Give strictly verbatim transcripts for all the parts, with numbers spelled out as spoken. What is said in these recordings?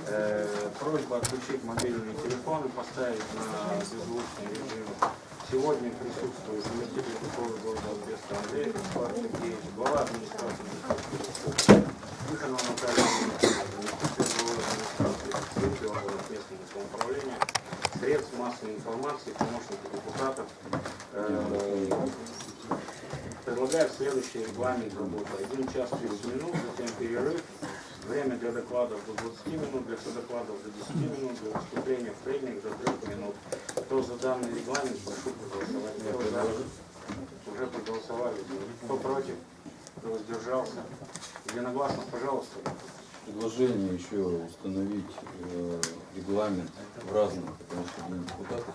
Э, просьба отключить мобильные телефоны, поставить на беззвучный режим. Сегодня присутствует заместитель города Албеста Андрей Сергеевич, глава администрации Тихонова Наталья, заместитель главы администрации местного самоуправления, средств массовой информации, помощники депутатов. Э, предлагаю следующий регламент работы. один час тридцать минут, затем перерыв. Время для докладов до двадцати минут, для докладов до десяти минут, для выступления в тренингах до трех минут. Кто за данный регламент, прошу проголосовать. Кто за? Уже проголосовали. Кто против? Кто воздержался? Единогласно, пожалуйста. Предложение еще установить э, регламент в разных отношениях депутатов.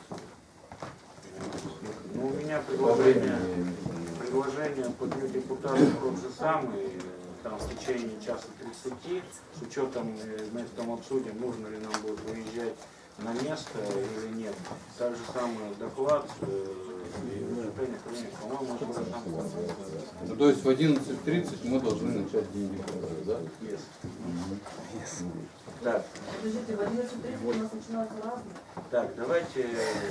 Ну, у меня предложение, предложение по дню депутатов тот же самый. Там в течение часа тридцати, с учетом, мы потом обсудим, нужно ли нам будет выезжать на место или нет. Так же самый доклад и выступление, по-моему, ну, то есть в одиннадцать тридцать мы должны начать день депутата, да? Yes. Yes. Так. Подождите, в одиннадцать тридцать у нас начинается разное. Так, давайте...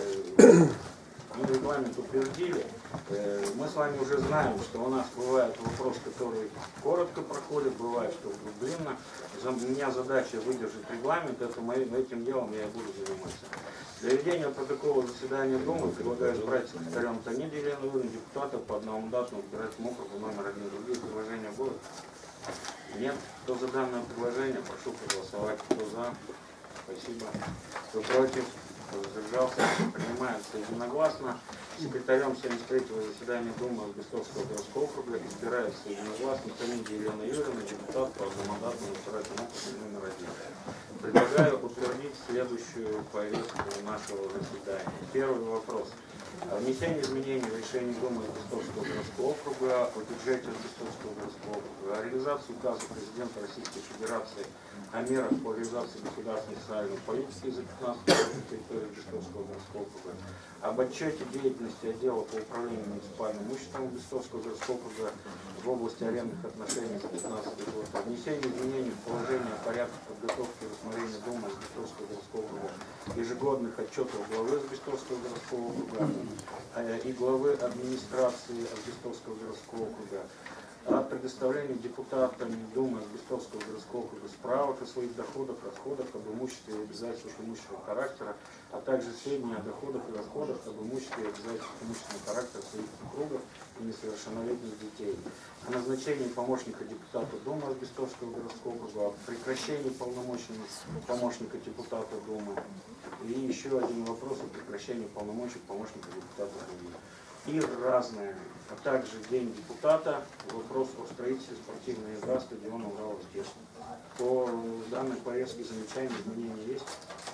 Мы регламент утвердили. Мы с вами уже знаем, что у нас бывает вопрос, который коротко проходит, бывает, что длинно. У меня задача выдержать регламент, это моим, этим делом я и буду заниматься. Для ведения протокола заседания Думы предлагаю избрать секретарем Таниду Елену Юрьевну, депутата по одномандатному избирательному округу номер один. Другие предложения будут? Нет? Кто за данное предложение, прошу проголосовать. Кто за? Спасибо. Кто против? Воздержался, принимается единогласно. Секретарем семьдесят третьего заседания Думы Албестовского городского округа избирается единогласно Танида Елена Юрьевна, депутат по одномандатному избирательному округу номер один. Предлагаю утвердить следующую повестку нашего заседания. Первый вопрос. Внесение изменений в решение Думы Албестовского городского округа о бюджете Албестовского городского округа, о реализации указа президента Российской Федерации о мерах по реализации государственной социальной политики за пятнадцатый год на территории Албестовского городского округа, об отчете деятельности отдела по управлению муниципальным имуществом Албестовского городского округа в области арендных отношений за пятнадцатый год, о внесении изменений в положение о порядке подготовки и рассмотрения Думы Албестовского городского округа ежегодных отчетов главы Албестовского городского округа и главы администрации Албестовского городского округа, о предоставлении депутатам Думы Албестовского городского округа справок о своих доходах, расходах, об имуществе и обязательствах имущественного характера, а также сведения о доходах и расходах, об имуществе и обязательствах имущественного характера своих супругов и несовершеннолетних детей, о назначении помощника депутата Думы Албестовского городского округа, о прекращении полномочий помощника депутата Думы и еще один вопрос о прекращении полномочий помощника депутата Думы. И разные, а также День депутата, вопрос о строительстве спортивной игры стадиона Урал-Артех. По данной повестке замечания, изменения есть?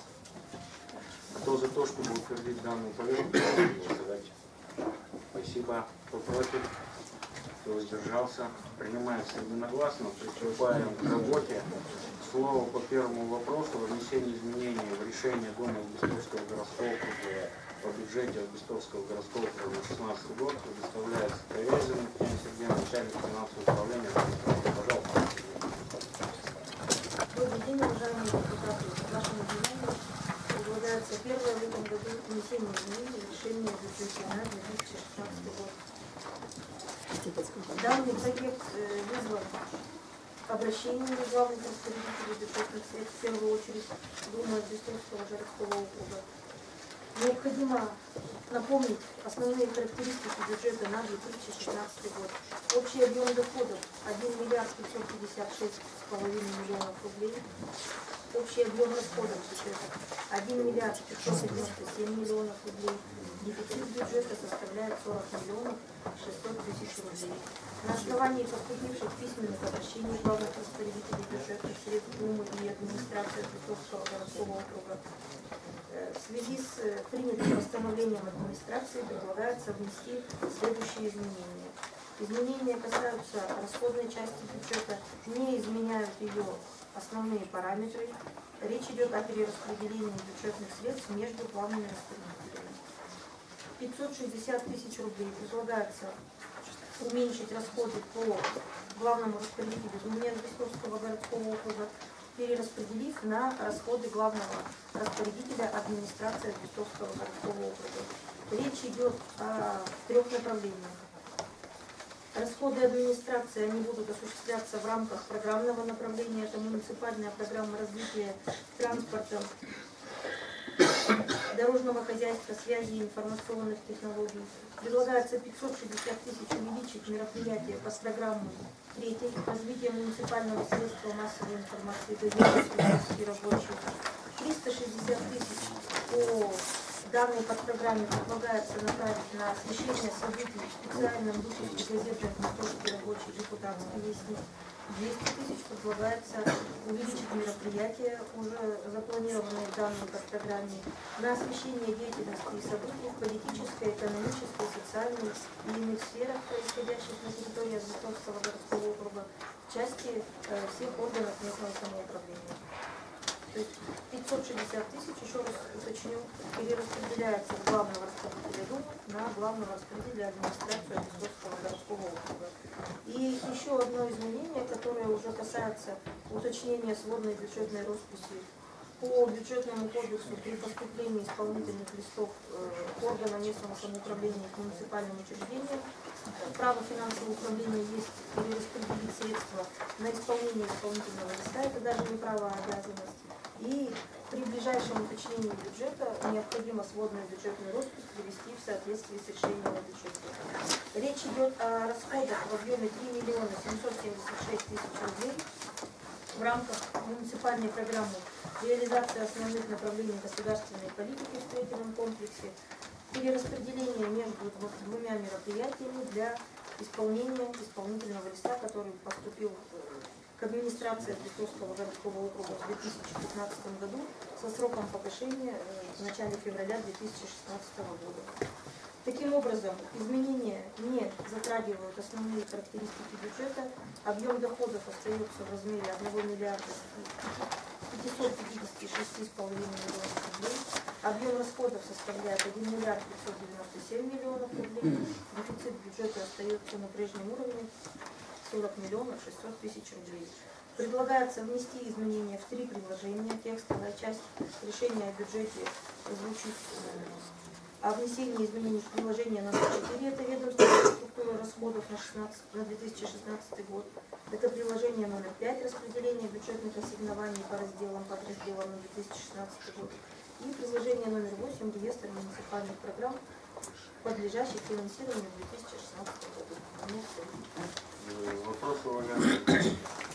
Кто за то, чтобы утвердить данную повестку, задать? Спасибо. Кто против? Кто воздержался? Принимается единогласно. Приступаем к работе. Слово по первому вопросу о внесении изменений в решение Думы Албестовского городского округа по бюджете Албестовского городского округа на шестнадцатый год предоставляется Ковязин Татьяна Сергеевна, начальник финансового управления. Пожалуйста. Добрый день, уважаемые депутаты. В нашем изменении предлагается первое в этом году внесение изменений в решение бюджета на две тысячи шестнадцатый год. Данный проект вызвал обращение главных распорядителей бюджетных средств, в первую очередь Думы Албестовского городского округа. Необходимо напомнить основные характеристики бюджета на две тысячи шестнадцатый год. Общий объем доходов один миллиард пятьсот пятьдесят шесть с половиной миллионов рублей. Общий объем расходов бюджета один миллиард пятьсот девяносто семь миллионов рублей. Дефицит бюджета составляет сорок миллионов шестьсот тысяч рублей. На основании поступивших письменных обращений главных распорядителей бюджетных средств Думы и администрации Албестовского городского округа в связи с принятым постановлением администрации предлагается внести следующие изменения. Изменения касаются расходной части бюджета, не изменяют ее основные параметры. Речь идет о перераспределении бюджетных средств между главными распорядителями. пятьсот шестьдесят тысяч рублей предлагается уменьшить расходы по главному распорядителю Думы Албестовского городского округа перераспределив на расходы главного распорядителя администрации Ростовского городского округа. Речь идет о трех направлениях. Расходы администрации они будут осуществляться в рамках программного направления. Это муниципальная программа развития транспорта, дорожного хозяйства, связи и информационных технологий. Предлагается пятьсот шестьдесят тысяч увеличить мероприятия по программам третьей развитие муниципального средства массовой информации, газеты, рабочих. триста шестьдесят тысяч по данной подпрограмме предлагается направить на освещение событий в специальном выпуске газеты «Ростовский рабочий депутатский вестник». двести тысяч предлагается увеличить мероприятия, уже запланированные в данной подпрограмме, на освещение деятельности и событий в политической, экономической, социальной и иных сферах, происходящих на территории Ростовского городского округа, в части э, всех органов местного самоуправления. То есть пятьсот шестьдесят тысяч, еще раз уточню, перераспределяется с главного распорядителя Думы на главного распорядителя администрации Ростовского городского округа. И еще одно изменение, которое уже касается уточнения сводной бюджетной росписи по бюджетному кодексу при поступлении исполнительных листов э, органа местного самоуправления к муниципальным учреждениям. Право финансового управления есть перераспределить средства на исполнение исполнительного листа, это даже не право, а обязанность. И при ближайшем уточнении бюджета необходимо сводную бюджетную роспись привести в соответствии с решением о бюджете. Речь идет о расходах в объеме три миллиона семьсот семьдесят шесть тысяч рублей в рамках муниципальной программы реализации основных направлений государственной политики в строительном комплексе, перераспределение между двумя мероприятиями для исполнения исполнительного листа, который поступил к администрации Ростовского городского округа в две тысячи пятнадцатом году со сроком погашения в начале февраля две тысячи шестнадцатого года. Таким образом, изменения не затрагивают основные характеристики бюджета. Объем доходов остается в размере одного миллиарда пятьсот пятьдесят шесть с половиной миллионов рублей. Объем расходов составляет один миллиард пятьсот девяносто семь миллионов рублей. Дефицит бюджета остается на прежнем уровне сорок миллионов шестьсот тысяч рублей. Предлагается внести изменения в три предложения. Текстовая часть решения о бюджете звучит о внесении изменений в приложение номер четыре. Это ведомственная структура расходов на две тысячи шестнадцатый год. Это приложение номер пять. Распределение бюджетных ассигнований по разделам, подразделам на две тысячи шестнадцатый год. И приложение номер восемь. Реестр муниципальных программ, подлежащих финансированию в две тысячи шестнадцатом году. Вопрос уважаемый.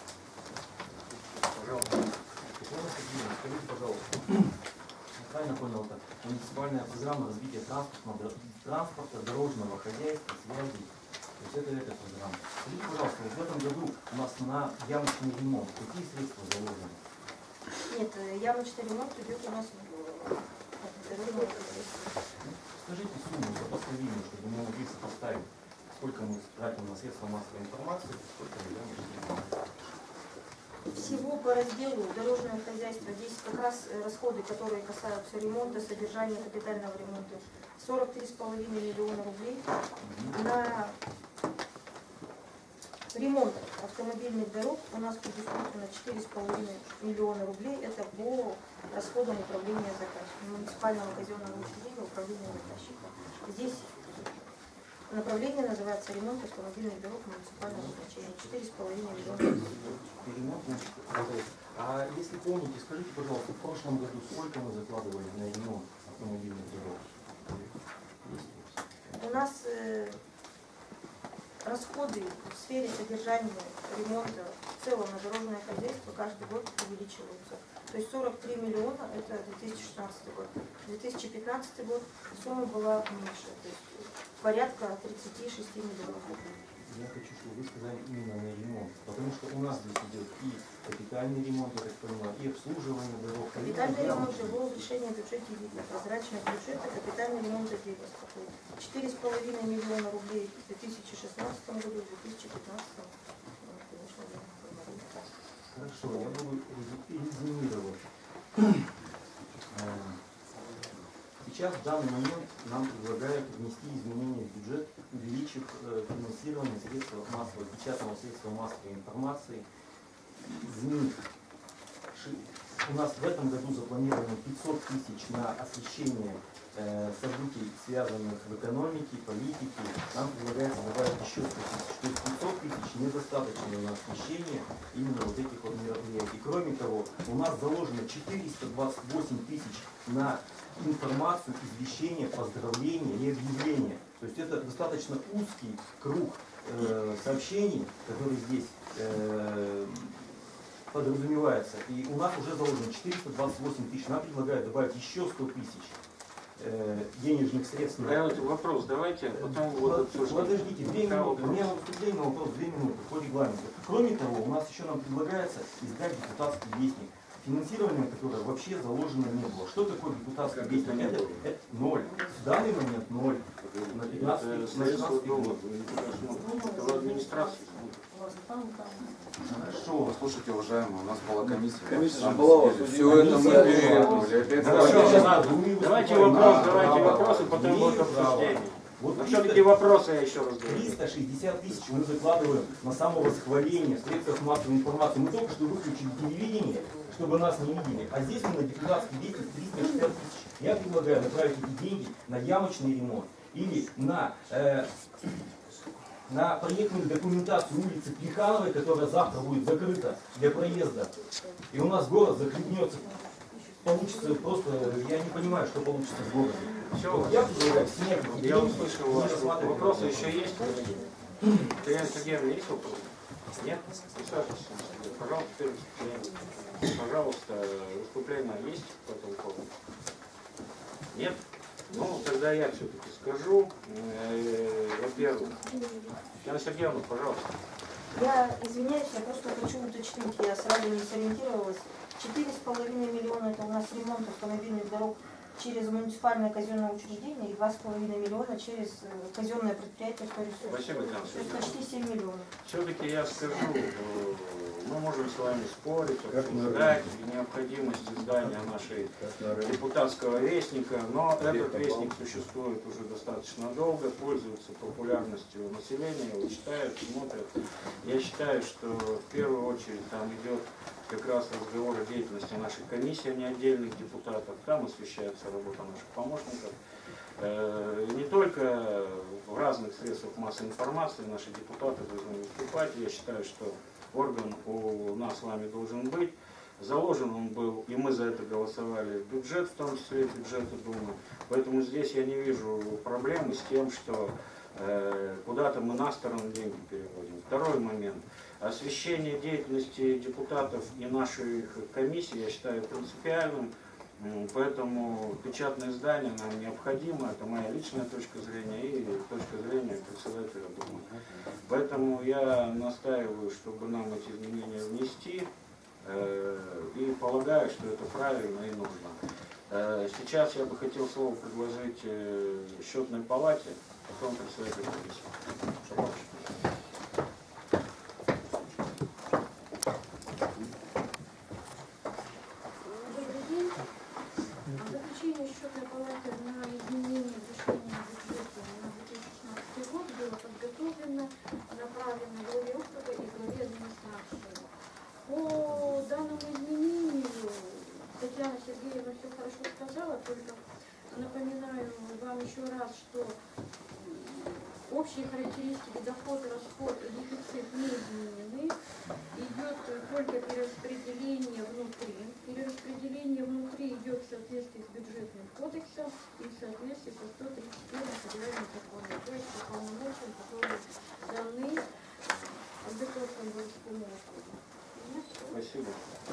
Пожалуйста. Скажите, пожалуйста, правильно понял, это муниципальная программа развития транспорта, транспорта, дорожного хозяйства, связи. То есть это эта программа. Скажите, пожалуйста, вот в этом году у нас на ямочный ремонт какие средства заложены? Нет, ямочный ремонт идет у нас в дорожном хозяйстве. Скажите сумму сопоставимую, чтобы мы могли сопоставить, сколько мы тратим на средства массовой информации, сколько на ямочный ремонт. Всего по разделу дорожное хозяйство, здесь как раз расходы, которые касаются ремонта, содержания капитального ремонта, сорок три с половиной миллиона рублей. На ремонт автомобильных дорог у нас предусмотрено четыре с половиной миллиона рублей. Это по расходам управления заказчика, муниципального казенного учреждения управления заказчика. Здесь направление называется ремонт автомобильных дорог муниципального значения. четыре с половиной миллиона рублей. Ремонт, значит, а если помните, скажите, пожалуйста, в прошлом году сколько мы закладывали на ремонт автомобильных дорог? У нас э, расходы в сфере содержания ремонта в целом на дорожное хозяйство каждый год увеличиваются. То есть сорок три миллиона это две тысячи шестнадцатый год. две тысячи пятнадцатый год сумма была меньше, то есть порядка тридцати шести миллионов рублей. Я хочу, чтобы вы сказали именно на ремонт, потому что у нас здесь идет и капитальный ремонт, я так понимаю, и обслуживание дорог. Капитальный ремонт его решение в бюджете видно. Прозрачность бюджета, капитальный ремонт отдельно спокойно. четыре с половиной миллиона рублей в две тысячи шестнадцатом году, в две тысячи пятнадцатом, конечно, я Хорошо, я буду резюмировать. Сейчас в данный момент нам предлагают внести изменения в бюджет, увеличив финансирование средств массовой, печатного средства массовой информации. Из них у нас в этом году запланировано пятьсот тысяч на освещение э, событий, связанных в экономике, политике. Нам предлагается добавить еще сто тысяч. То есть пятьсот тысяч недостаточно на освещение именно вот этих вот мероприятий. Кроме того, у нас заложено четыреста двадцать восемь тысяч на информацию, извещение, поздравления и объявления. То есть это достаточно узкий круг э, сообщений, которые здесь э, подразумевается. И у нас уже заложено четыреста двадцать восемь тысяч. Нам предлагают добавить еще сто тысяч э, денежных средств. Да, вот вопрос давайте, потом вот обсуждим. Подождите, две минуты. У меня выступление на вопрос две минуты по регламенту. Кроме того, у нас еще нам предлагается издать депутатский вестник, финансирование которое вообще заложено не было. Что такое депутатский Как вестник? это не Это, было? это ноль. В данный момент ноль. На пятнадцатый, Это на средства шестнадцатый дома, год. вы не туда смотрите. Это в администрации. Хорошо. Послушайте, уважаемые, у нас была комиссия. Комиссия Сами была у вас. сидели. Все это мы переехали. Опять Хорошо, говорим. ладно. Давайте вопрос, давайте вопросы, потом будет обсуждение. Вот Но все-таки вопросы я еще раз говорю. триста шестьдесят тысяч мы закладываем на самовосхваление в средствах массовой информации. Мы только что выключили телевидение, чтобы нас не видели. А здесь мы на депутатский вестник триста шестьдесят тысяч. Я предлагаю направить эти деньги на ямочный ремонт или на, э, на проектную документацию улицы Плехановой, которая завтра будет закрыта для проезда. И у нас город захлебнется. Получится просто, я не понимаю, что получится с городом. Все, Вот я предлагаю снять эти я деньги, услышал не вас. рассматривать Вопросы вопрос. еще есть? Татьяна Сергеевна, есть вопросы? Нет? Присаживайтесь. Пожалуйста, первое выступление. Пожалуйста, выступление есть по этому поводу? Нет? Ну, тогда я все-таки скажу. Э, Во-первых, Татьяна Сергеевна, пожалуйста. Я извиняюсь, я просто хочу уточнить, я сразу не сориентировалась. Четыре с половиной миллиона это у нас ремонт автомобильных дорог через муниципальное казенное учреждение и два с половиной миллиона через казенное предприятие «Сторису». Спасибо, Татьяна То есть Сергеевна. почти семь миллионов. Все-таки я скажу, э, мы можем с вами спорить, обсуждать необходимость издания нашей депутатского вестника, но этот вестник существует уже достаточно долго, пользуется популярностью населения, его читают, смотрят. Я считаю, что в первую очередь там идет как раз разговор о деятельности нашей комиссии, а не отдельных депутатов. Там освещается работа наших помощников. Не только в разных средствах массовой информации наши депутаты должны выступать. Я считаю, что орган у нас с вами должен быть. Заложен он был, и мы за это голосовали, в бюджет, в том числе бюджета Думы. Поэтому здесь я не вижу проблемы с тем, что э, куда-то мы на сторону деньги переводим. Второй момент. Освещение деятельности депутатов и наших комиссий я считаю принципиальным. Поэтому печатное издание нам необходимо, это моя личная точка зрения и точка зрения председателя Думы. Поэтому я настаиваю, чтобы нам эти изменения внести, э, и полагаю, что это правильно и нужно. Э, сейчас я бы хотел слово предложить э, счетной палате, потом председателю комиссии. Счетной палаты на изменение решения бюджета на две тысячи шестнадцатый год было подготовлено, направлено главе округа и главе администрации. По данному изменению Татьяна Сергеевна все хорошо сказала, только напоминаю вам еще раз, что общие характеристики доход, расход и дефицит не изменены. Идет только перераспределение внутри. Перераспределение внутри идет в соответствии с бюджетным кодексом и в соответствии со сто тридцать первым федеральным законом, то есть по полномочиям, которые даны Альбертовскому городскому округу. Спасибо.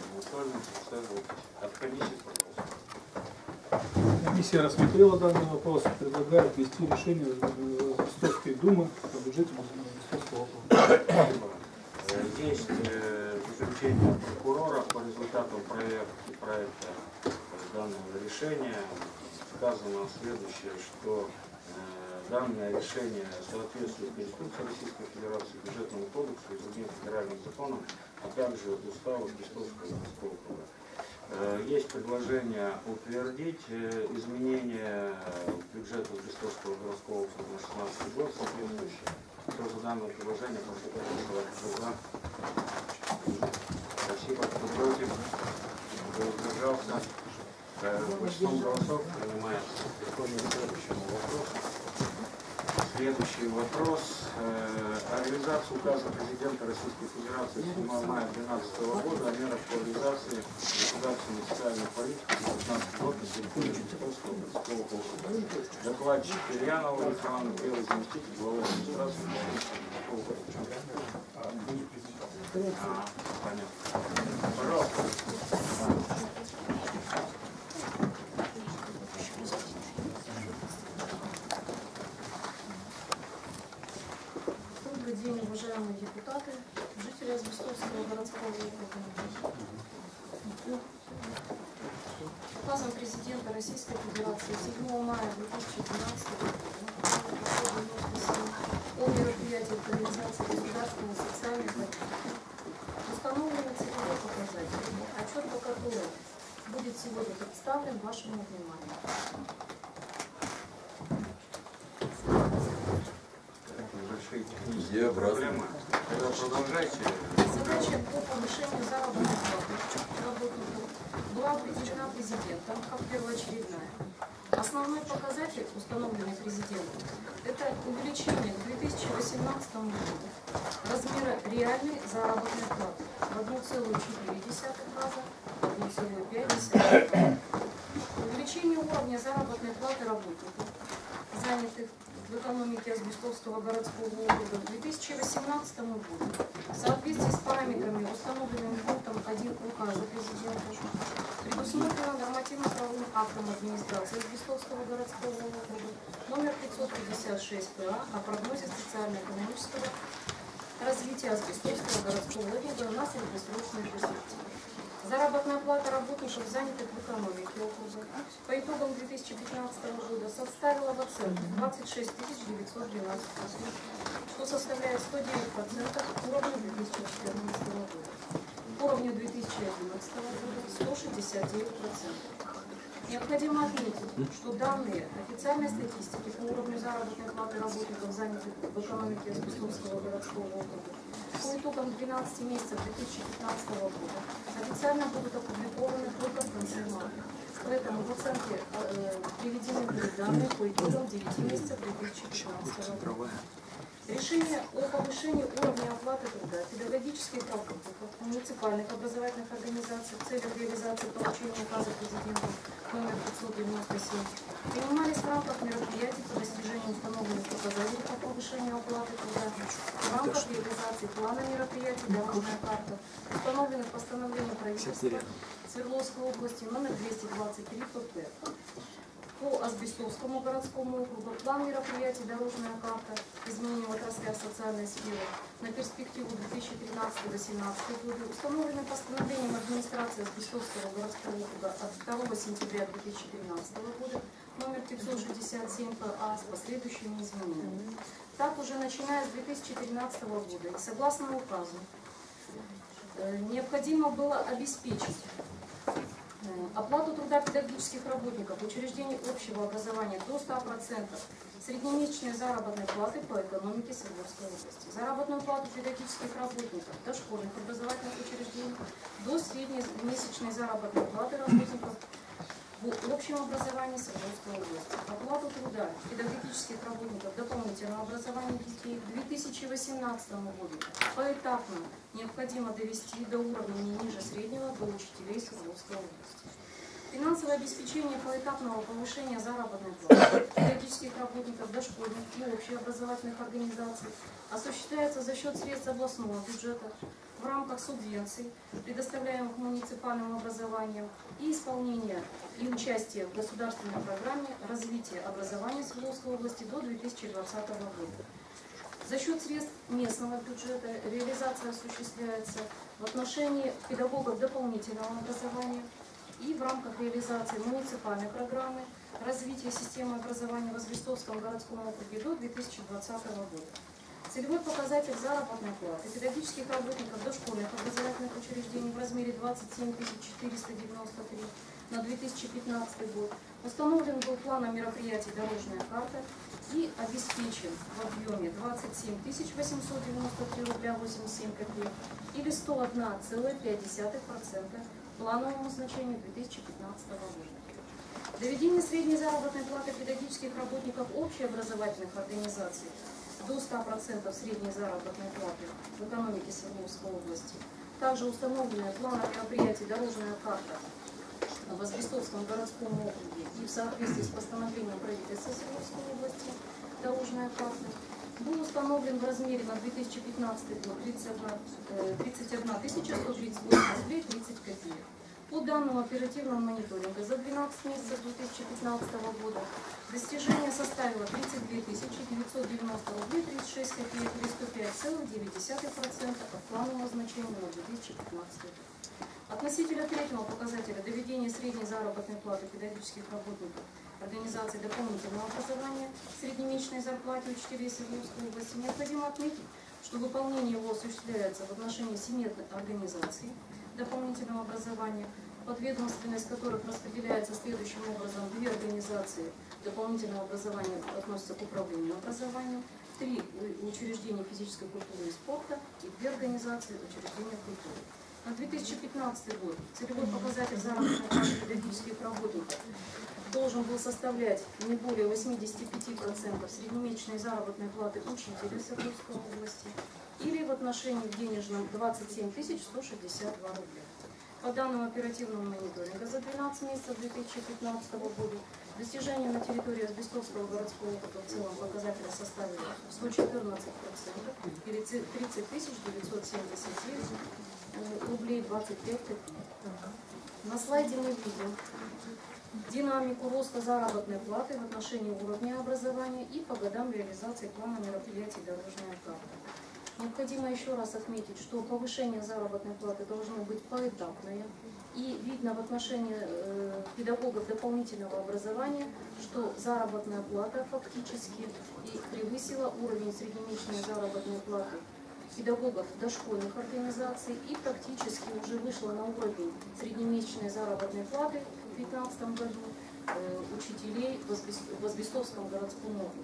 От комиссии, пожалуйста. Комиссия рассмотрела данный вопрос, предлагает ввести решение Ростовской Думы о бюджете Ростовского округа. Есть заключение прокурора по результатам проекта, проекта данного решения. Сказано следующее, что данное решение соответствует Конституции Российской Федерации, Бюджетному кодексу и другим федеральным законам, а также уставу Ростовского городского округа. Есть предложение утвердить изменения бюджета Ростовского городского округа на шестнадцатый год соответствующие. Кто за данное предложение, прошу проголосовать. Кто за? Спасибо. Кто против? воздержался. Большинством голосов принимается. Переходим к следующему вопросу. Следующий вопрос. О реализации указа президента Российской Федерации седьмого мая две тысячи двенадцатого года о мерах по реализации государственной социальной политики за две тысячи пятнадцатый год на территории Московского городского округа. Докладчик Ильянова Ветлана, первый заместитель главы администрации Московского округа. А, понятно. Пожалуйста. Добрый день, уважаемые депутаты, жители Азбестовского городского округа. Указом президента Российской Федерации седьмого мая две тысячи двенадцатого года о мероприятиях по реализации государственной социальной политики установлены целевые показатели, отчет по которым будет сегодня представлен вашему вниманию. Технические проблемы. Тогда продолжайте. Задача по повышению заработной платы работников была определена президентом как первоочередная. Основной показатель, установленный президентом, это увеличение к две тысячи восемнадцатому году размера реальной заработной платы в одна целая четыре десятых раза, в одна целая пять десятых раза. Увеличение уровня заработной платы работников, занятых в экономике Азбестовского городского округа к две тысячи восемнадцатому году в соответствии с параметрами, установленными пунктом один указа президента, предусмотрено нормативно-правовым актом администрации Азбестовского городского округа номер пятьсот пятьдесят шесть П А о прогнозе социально-экономического развития Азбестовского городского округа на среднесрочной перспективе. Заработная плата работников, занятых в экономике округа, по итогам две тысячи пятнадцатого года составила в оценке двадцать шесть тысяч девятьсот двенадцать рублей, что составляет сто девять процентов уровня две тысячи четырнадцатого года. К уровню две тысячи одиннадцатого года сто шестьдесят девять процентов. Необходимо отметить, что данные официальной статистики по уровню заработной платы работников, занятых в экономике Азбестовского городского округа, по итогам двенадцати месяцев две тысячи пятнадцатого года официально будут опубликованы только в конце марта. Поэтому в оценке э, приведены были данные по итогам девяти месяцев две тысячи пятнадцатого года. Решение о повышении уровня оплаты труда педагогических работников, муниципальных образовательных организаций в целях реализации поручения указа президента номер пятьсот девяносто семь принимались в рамках мероприятий по достижению установленных показателей по повышению оплаты труда, в рамках реализации плана мероприятий «Дорожная карта», установленных постановлением правительства Свердловской области номер двести двадцать три П П. По Азбестовскому городскому округу план мероприятий «Дорожная карта» изменения в отраслях социальной сферы на перспективу две тысячи тринадцатый — две тысячи восемнадцатый годы установлены постановлением администрации Азбестовского городского округа от второго сентября две тысячи тринадцатого года номер пятьсот шестьдесят семь П А с последующими изменениями. Так, уже начиная с две тысячи тринадцатого года и согласно указу необходимо было обеспечить оплату труда педагогических работников учреждений общего образования до ста процентов среднемесячной заработной платы по экономике Свердловской области. Заработную плату педагогических работников дошкольных образовательных учреждений до среднемесячной заработной платы работников в общем образовании Свердловской области. Оплату труда педагогических работников дополнительного образования детей к две тысячи восемнадцатому году поэтапно необходимо довести до уровня не ниже среднего для учителей Свердловской области. Финансовое обеспечение поэтапного повышения заработной платы педагогических работников дошкольных и общеобразовательных организаций осуществляется за счет средств областного бюджета в рамках субвенций, предоставляемых муниципальным образованием, и исполнения и участия в государственной программе развития образования Свердловской области до две тысячи двадцатого года. За счет средств местного бюджета реализация осуществляется в отношении педагогов дополнительного образования и в рамках реализации муниципальной программы развития системы образования в Азбестовском городском округе до две тысячи двадцатого года. Целевой показатель заработной платы педагогических работников дошкольных образовательных учреждений в размере двадцать семь тысяч четыреста девяносто три на две тысячи пятнадцатый год установлен был планом мероприятий «Дорожная карта» и обеспечен в объеме двадцать семь тысяч восемьсот девяносто три рубля восемьдесят семь копеек или сто одна целая пять десятых процента плановому значению две тысячи пятнадцатого года. Доведение средней заработной платы педагогических работников общеобразовательных организаций до ста процентов средней заработной платы в экономике Свердловской области. Также установленная планом мероприятий «Дорожная карта» в Азбестовском городском округе и в соответствии с постановлением правительства Свердловской области «Дорожная карта» был установлен в размере на две тысячи пятнадцатый год тридцать одна тысяча сто тридцать восемь рублей тридцать копеек. По данным оперативного мониторинга за двенадцать месяцев две тысячи пятнадцатого года достижение составило тридцать две тысячи девятьсот девяносто рублей тридцать шесть копеек или сто пять целых девять десятых процента от планового значения на две тысячи пятнадцатый год. Относительно третьего показателя доведения средней заработной платы педагогических работников организаций дополнительного образования среднемесячной зарплаты учителей Свердловской области необходимо отметить, что выполнение его осуществляется в отношении семи организаций дополнительного образования, подведомственность которых распределяется следующим образом: две организации дополнительного образования относятся к управлению образованием, три учреждения физической культуры и спорта и две организации учреждения культуры. На две тысячи пятнадцатый год целевой показатель заработной платы педагогических работников должен был составлять не более восьмидесяти пяти процентов среднемесячной заработной платы учителя Свердловской области или в отношении в денежном двадцать семь тысяч сто шестьдесят два рубля. По данным оперативного мониторинга за двенадцать месяцев две тысячи пятнадцатого года достижение на территории Азбестовского городского округа в целом показателя составило сто четырнадцать процентов или тридцать тысяч девятьсот семьдесят девять рублей двадцать пять копеек. На слайде мы видим динамику роста заработной платы в отношении уровня образования и по годам реализации плана мероприятий «Дорожная карта». Необходимо еще раз отметить, что повышение заработной платы должно быть поэтапное. И видно в отношении э, педагогов дополнительного образования, что заработная плата фактически и превысила уровень среднемесячной заработной платы педагогов дошкольных организаций и практически уже вышла на уровень среднемесячной заработной платы в две тысячи пятнадцатом году э, учителей в Азбестовском городском округе.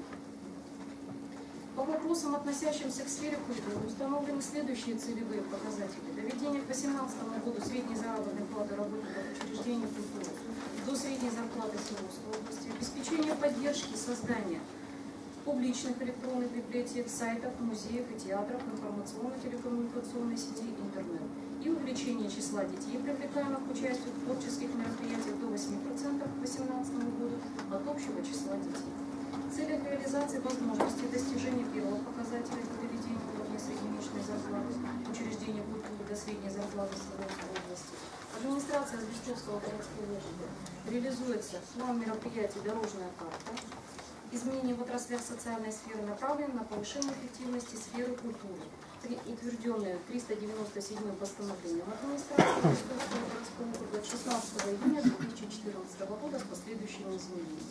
По вопросам, относящимся к сфере культуры, установлены следующие целевые показатели. Доведение к две тысячи восемнадцатому году средней заработной платы работников учреждений культуры до средней зарплаты Свердловской области, обеспечение поддержки создания публичных электронных библиотек, сайтов, музеев и театров, информационно-телекоммуникационной сети интернет и увеличение числа детей, привлекаемых к участию в творческих мероприятиях до восьми процентов к две тысячи восемнадцатому году от общего числа детей. В целях реализации возможности достижения первого показателя доведения уровня среднемесячной зарплаты учреждения культуры до средней зарплаты Свердловской области администрация Азбестовского городского округа реализуется план мероприятий «Дорожная карта». Изменения в отраслях социальной сферы направлены на повышение эффективности сферы культуры, утвержденные триста девяносто седьмым постановлением администрации Азбестовского городского округа от шестнадцатого июня две тысячи четырнадцатого года с последующими изменениями.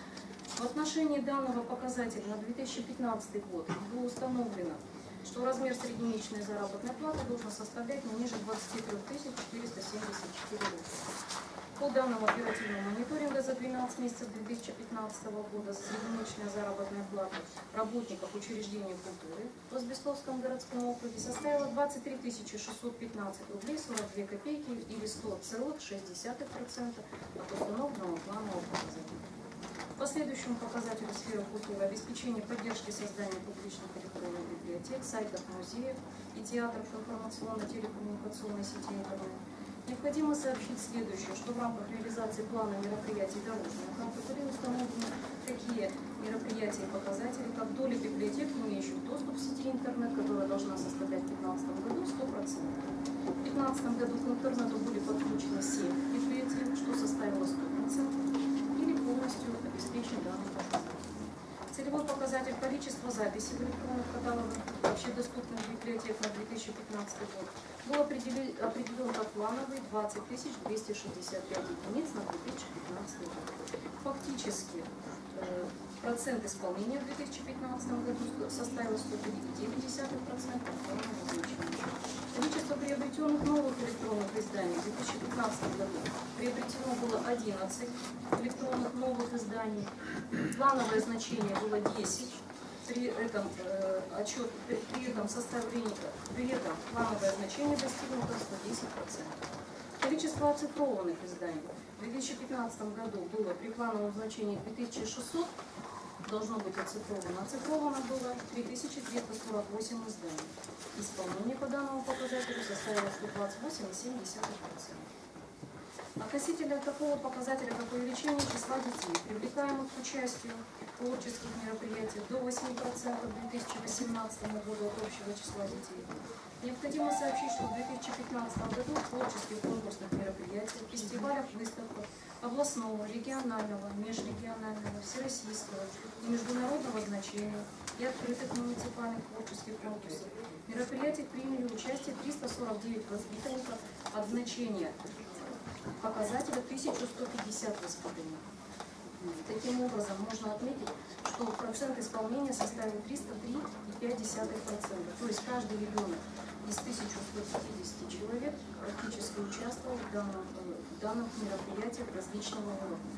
В отношении данного показателя на две тысячи пятнадцатый год было установлено, что размер среднемесячной заработной платы должен составлять не ниже двадцати трёх тысяч четырёхсот семидесяти четырёх рублей. По данным оперативного мониторинга за двенадцать месяцев две тысячи пятнадцатого года среднемесячная заработная плата работников учреждений культуры в Азбестовском городском округе составила двадцать три тысячи шестьсот пятнадцать рублей сорок две копейки или сто целых шесть десятых процента от установленного планового показателя. По следующему показателю сферы культуры обеспечение поддержки создания публичных электронных библиотек, сайтов, музеев и театров информационно-телекоммуникационной сети интернет. Необходимо сообщить следующее, что в рамках реализации плана мероприятий «Дорожная карта» были установлены такие мероприятия и показатели, как доля библиотек, имеющих доступ к сети интернет, которая должна составлять в две тысячи пятнадцатом году сто процентов. В две тысячи пятнадцатом году к интернету были подключены семь библиотек, что составило сто процентов. Полностью обеспечен данный показатель. Целевой показатель количества записей в электронных каталогах общедоступных библиотек на две тысячи пятнадцатый год был определен, определен как плановые двадцать тысяч двести шестьдесят пять единиц на две тысячи пятнадцатый год. Фактически э, процент исполнения в две тысячи пятнадцатом году составил сто три целых девять десятых процента планового значения. Количество приобретенных новых электронных изданий в две тысячи пятнадцатом году приобретено было одиннадцать электронных новых изданий, плановое значение было десять. При этом э, отчет, при, при этом составлении, при этом плановое значение достигнуто сто десять процентов. Количество оцифрованных изданий в две тысячи пятнадцатом году было при плановом значении две тысячи шестьсот, должно быть оцифровано. Оцифровано было три тысячи триста сорок восемь изданий. Исполнение по данному показателю составило сто двадцать восемь целых семь десятых процента. Относительно такого показателя, как увеличение числа детей, привлекаемых к участию в творческих мероприятиях до восьми процентов к две тысячи восемнадцатому году от общего числа детей, необходимо сообщить, что в две тысячи пятнадцатом году в творческих конкурсных мероприятиях, фестивалях, выставках областного, регионального, межрегионального, всероссийского и международного значения и открытых муниципальных творческих конкурсов мероприятий приняли участие триста сорок девять воспитанников от значения показателя тысяча сто пятьдесят воспитанников. Таким образом, можно отметить, что процент исполнения составил триста три целых пять десятых процента. То есть каждый ребенок из тысячи ста пятидесяти человек практически участвовал в данном, в данном мероприятиях различного уровня.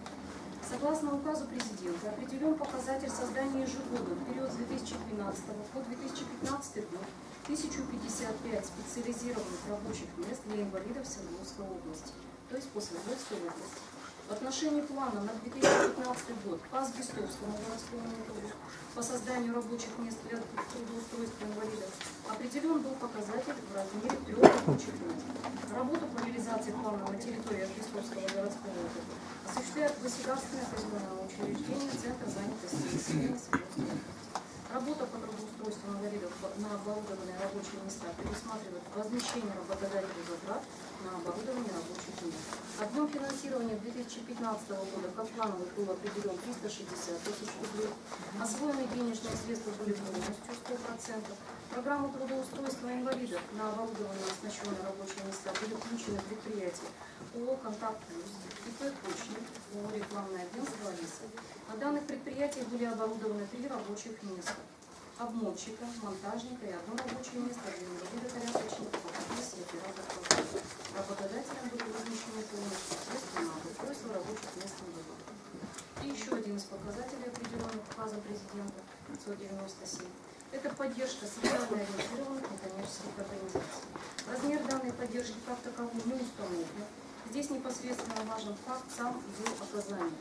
Согласно указу президента, определен показатель создания ежегодно в период с две тысячи двенадцатого по две тысячи пятнадцатый год тысяча пятьдесят пять специализированных рабочих мест для инвалидов Свердловской области, то есть по Свердловской области. В отношении плана на две тысячи пятнадцатый год по Асбестовскому городскому округу по созданию рабочих мест для трудоустройства инвалидов определен был показатель в размере трех рабочих мест. Работу по реализации плана на территории Асбестовского городского округа осуществляет государственное казенное учреждение Центр занятости населения Свердловской области. Работа по трудоустройству инвалидов на оборудованные рабочие места предусматривает возмещение работодателю затрат на оборудование рабочих мест. Объем финансирования две тысячи пятнадцатого года как плановый был определен триста шестьдесят тысяч рублей. Освоенные денежные средства были полностью сто процентов. Программу трудоустройства инвалидов на оборудованные и оснащенные рабочие места были включены предприятия ООО «Контакт Плюс», ИП «Кучник», ООО «Рекламное агентство «Алиса». На данных предприятиях были оборудованы три рабочих места: обмотчика, монтажника и одно рабочее место для инвалида-колясочника по профессии оператор. Работодателям были возмещены полностью средства на обустройство рабочих мест инвалидов. И еще один из показателей, определенных указом президента пятьсот девяносто семь, это поддержка социально ориентированных некоммерческих организаций. Размер данной поддержки как таковой не установлен. Здесь непосредственно важен факт сам ее оказания.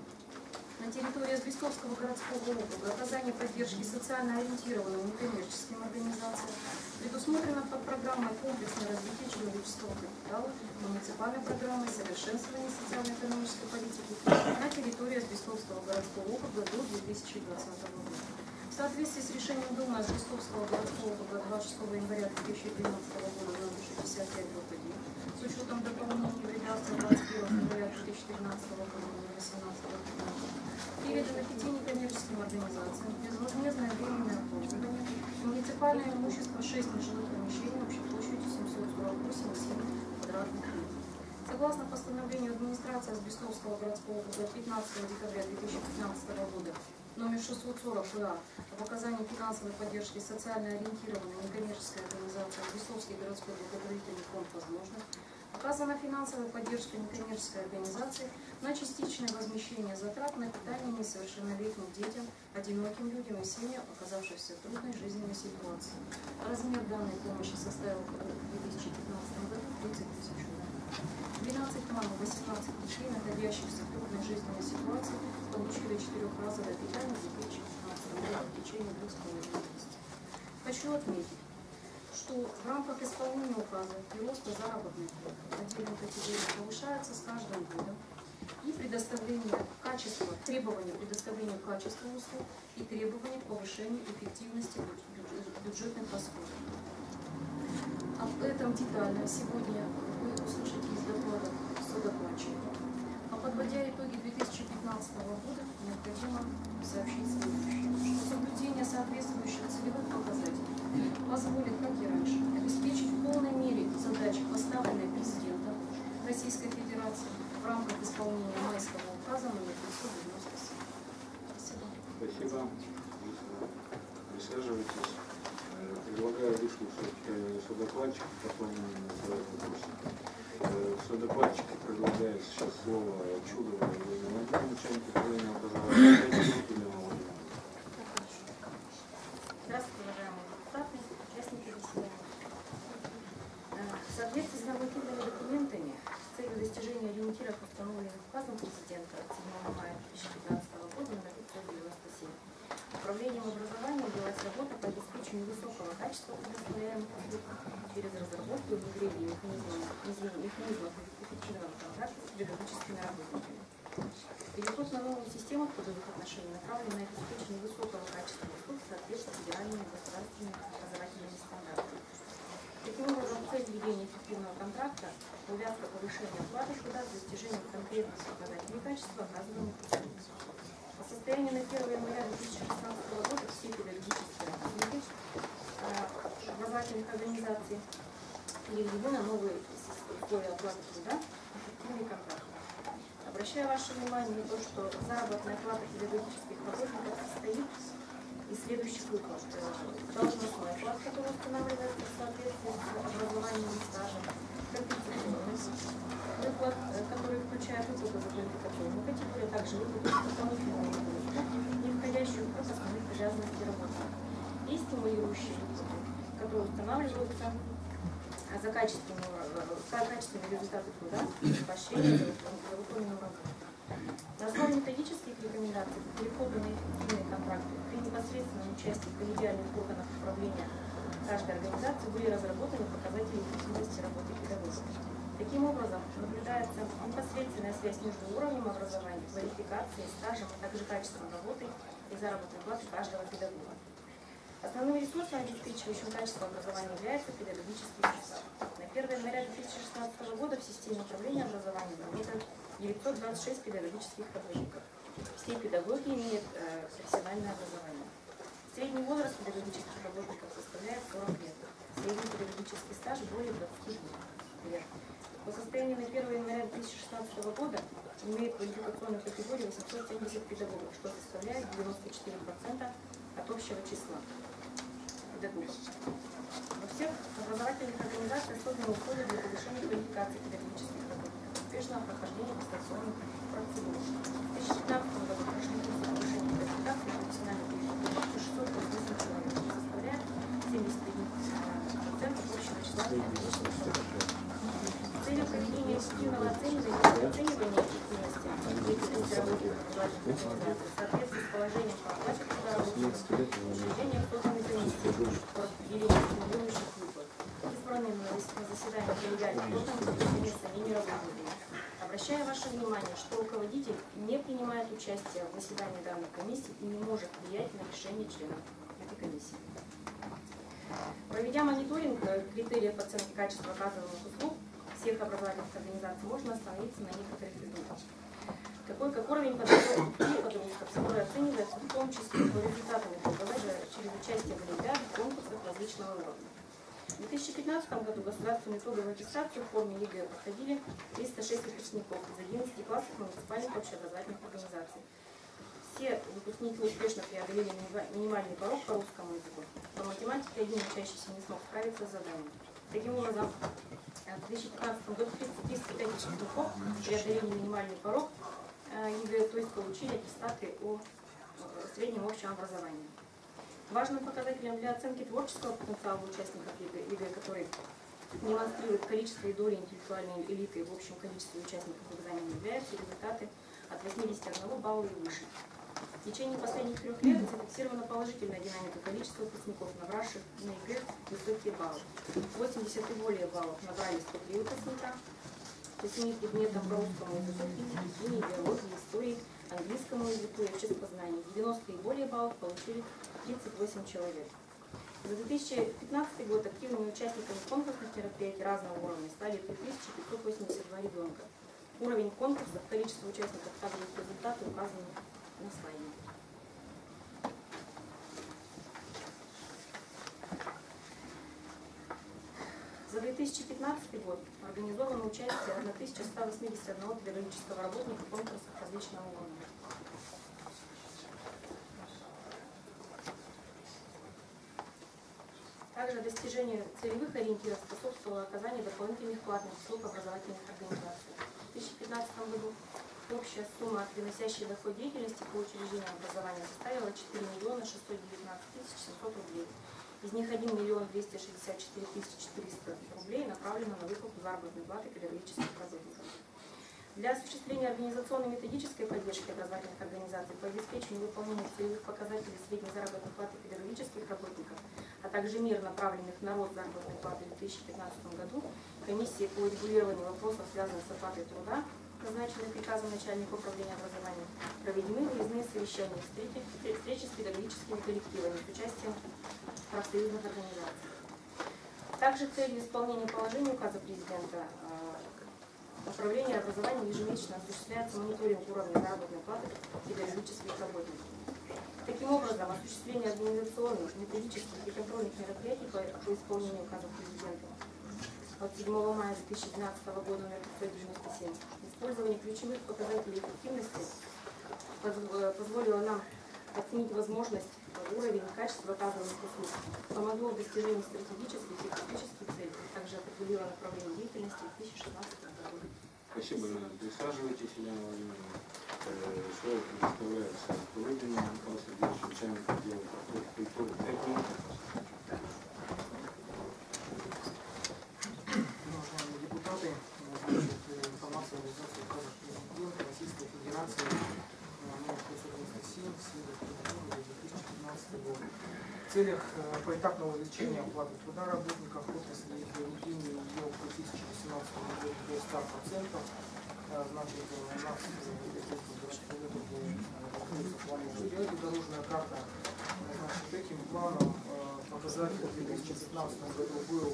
На территории Асбестовского городского округа оказание поддержки социально ориентированным некоммерческим организациям предусмотрено под программой комплексное развитие человеческого капитала, муниципальной программой совершенствования социально-экономической политики на территории Асбестовского городского округа до две тысячи двадцатого года. В соответствии с решением Думы Асбестовского городского округа двадцать шестого января две тысячи двенадцатого года номер шестьдесят пять один с учетом дополнений в редакции двадцать первого февраля две тысячи тринадцатого года номер восемнадцатого передано пяти некоммерческим организациям безвозмездное временное обслуживание, муниципальное имущество шесть нежилых помещений общей площадью семьсот сорок восемь целых семь квадратных метров. Согласно постановлению администрации Асбестовского городского округа пятнадцатого декабря две тысячи пятнадцатого года номер шестьсот сорок ИА об оказании финансовой поддержки социально ориентированной некоммерческой организации Асбестовский городской благотворительный фонд «Возможность» оказана финансовая поддержка некоммерческой организации на частичное возмещение затрат на питание несовершеннолетним детям, одиноким людям и семьям, оказавшихся в трудной жизненной ситуации. Размер данной помощи составил в две тысячи пятнадцатом году тридцать тысяч рублей. двенадцать мам и восемнадцать детей, находящихся в трудной жизненной ситуации, получили четырехразовое питание в две тысячи пятнадцатом году в течение двух с половиной месяцев. Хочу отметить, что в рамках исполнения указа и роста заработной платы отдельной категории повышается с каждым годом, и предоставление качества, требования предоставления качества услуг и требования к повышению эффективности бюджетных расходов. Об этом детально сегодня вы услышите из доклада содокладчика. А подводя итоги две тысячи пятнадцатого года, необходимо сообщить следующее, что соблюдение соответствующих целевых показателей позволит, как и раньше, обеспечить в полной мере задачи, поставленные исполнения майского указа номер девятьсот девяносто семь. Спасибо. Спасибо. Присаживайтесь. Э, Предлагаю выслушать э, судокладчика, потом задать вопросы. Э, Судокладчику предлагается сейчас слово Чудова Елене Владимировне, начальнику управления образования. Здравствуйте, уважаемые депутаты, участники заседания. В соответствии с нормативными документами с целью достижения ориентиров, установленных указом президента от седьмого мая две тысячи пятнадцатого года номер пятьсот девяносто семь, управлением образования велась работа по обеспечению высокого качества предоставляемых услуг через разработку и внедрение механизмов, механизмов эффективного контакта с педагогическими работниками. Переход на новую систему трудовых отношений направлен на обеспечение высокого качества услуг в соответствии с федеральными и государственными образовательными стандартами. Таким образом, цель введения эффективного контракта – увязка повышения оплаты труда с достижением конкретных показателей качества оказываемых услуг. По состоянию на первое января две тысячи шестнадцатого года все педагогические работники образовательных организаций переведены на новые условия оплаты труда эффективный контракт. Обращаю ваше внимание на то, что заработная плата педагогических работников состоит из следующих выплат. Должностной оклад, который устанавливается в соответствии с образованием и стажем, компенсационный выплат, который включает выплату за квалификационную категорию, а также выплату дополнительную выплату, не входящую в круг основных обязанностей работника, и стимулирующие выплаты, которые устанавливаются за качественные, качественные результаты труда и поощрение за выполненную работу. На основе методических рекомендаций по переходу на эффективные контракты при непосредственном участии коллегиальных органов управления каждой организации были разработаны показатели эффективности работы педагогов. Таким образом, наблюдается непосредственная связь между уровнем образования, квалификацией, стажем, а также качеством работы и заработной платы каждого педагога. Основным ресурсом, обеспечивающим качество образования, является педагогический состав. На первое января две тысячи шестнадцатого года в системе управления образованием работает девятьсот двадцать шесть педагогических работников. Все педагоги имеют э, профессиональное образование. Средний возраст педагогических работников составляет сорок лет. Средний педагогический стаж более двадцати лет. По состоянию на первое января две тысячи шестнадцатого года имеет квалификационную категорию восемьсот семьдесят педагогов, что составляет девяносто четыре процента от общего числа педагогов. Во всех образовательных организациях созданы условия для повышения квалификации педагогических работников, успешного прохождения дистанционных процедур. В две тысячи пятнадцатом году прошли курсы повышения квалификации профессиональных педагогов шестьсот восемь человек, что составляет семьдесят один процент общего числа педагогических работников. С целью проведения эффективного оценивания и оценивания эффективности деятельности работников образовательных организаций в соответствии с положением по оплате труда работников, учреждениях созданы комиссии по распределению стимулирующих выплат, избранные на заседании коллегиальных органов и самими работниками. Обращаю ваше внимание, что руководитель не принимает участие в заседании данной комиссии и не может влиять на решение членов этой комиссии. Проведя мониторинг критериев оценки качества оказываемых услуг всех образовательных организаций, можно остановиться на некоторых результатах. Такой как уровень подготовки подростков, который оценивается в том числе по результатам труда через участие в олимпиадах, конкурсах различного уровня. В две тысячи пятнадцатом году государственную итоговую аттестацию в форме ЕГЭ проходили триста шесть выпускников из одиннадцати классов муниципальных общеобразовательных организаций. Все выпускники успешно преодолели минимальный порог по русскому языку. По математике один учащийся не смог справиться с заданием. Таким образом, в две тысячи пятнадцатом году триста пять выпускников преодолели минимальный порог ЕГЭ, то есть получили аттестаты о среднем общем образовании. Важным показателем для оценки творческого потенциала участников ЕГЭ, который демонстрирует количество и долю интеллектуальной элиты в общем количестве участников экзамена, являются результаты от восьмидесяти одного балла и выше. В течение последних трех лет зафиксирована положительная динамика количества выпускников, набравших на ЕГЭ высокие баллы. восемьдесят и более баллов набрали сто три выпускника по семи предметам по русскому языку, физике, химии, биологии, истории, английскому языку и обществознанию. девяносто и более баллов получили тридцать восемь человек. За две тысячи пятнадцатый год активными участниками конкурсных мероприятий разного уровня стали три тысячи пятьсот восемьдесят два ребенка. Уровень конкурсов, количество участников, также результаты указаны на слайде. две тысячи пятнадцатый год организовано участие тысяча сто восемьдесят один педагогического работника в конкурсах различного уровня. Также достижению целевых ориентиров способствовало оказание дополнительных платных услуг образовательных организаций. В две тысячи пятнадцатом году общая сумма от приносящей доход деятельности по учреждениям образования составила четыре миллиона шестьсот девятнадцать тысяч семьсот рублей. Из них один миллион двести шестьдесят четыре тысячи четыреста рублей направлено на выплату заработной платы педагогических работников. Для осуществления организационно-методической поддержки образовательных организаций по обеспечению выполнения целевых показателей средней заработной платы педагогических работников, а также мер, направленных на рост заработной платы в две тысячи пятнадцатом году, комиссии по регулированию вопросов, связанных с оплатой труда, назначенной приказом начальника управления образования, проведены выездные совещания, встречи, встречи с педагогическими коллективами с участием профсоюзных организаций. Также целью исполнения положений указа президента Управление образования ежемесячно осуществляется мониторинг уровня заработной платы педагогических работников. Таким образом, осуществление организационных, методических и контрольных мероприятий по, по исполнению указов президента от седьмого мая две тысячи двенадцатого года номер пятьсот девяносто семь, использование ключевых показателей эффективности позволило нам оценить возможность, уровень и качество оказываемых услуг, помогло в достижении стратегических и практических целей, а также определило направление деятельности в две тысячи шестнадцатом году. Спасибо, присаживайтесь, Елена Владимировна. Слово предоставляется Рубину Михаилу Сергеевичу, начальнику отдела культуры. Пять минут. Уважаемые депутаты, информация о реализации указа президента Российской Федерации номер пятьсот девяносто семь две тысячи пятнадцатый год. В целях поэтапного увеличения оплаты труда работников отрасли приведения ее в две тысячи восемнадцатом году до ста процентов. Значит, у нас в дорожная карта. Значит, этим планом показатель в две тысячи пятнадцатом году был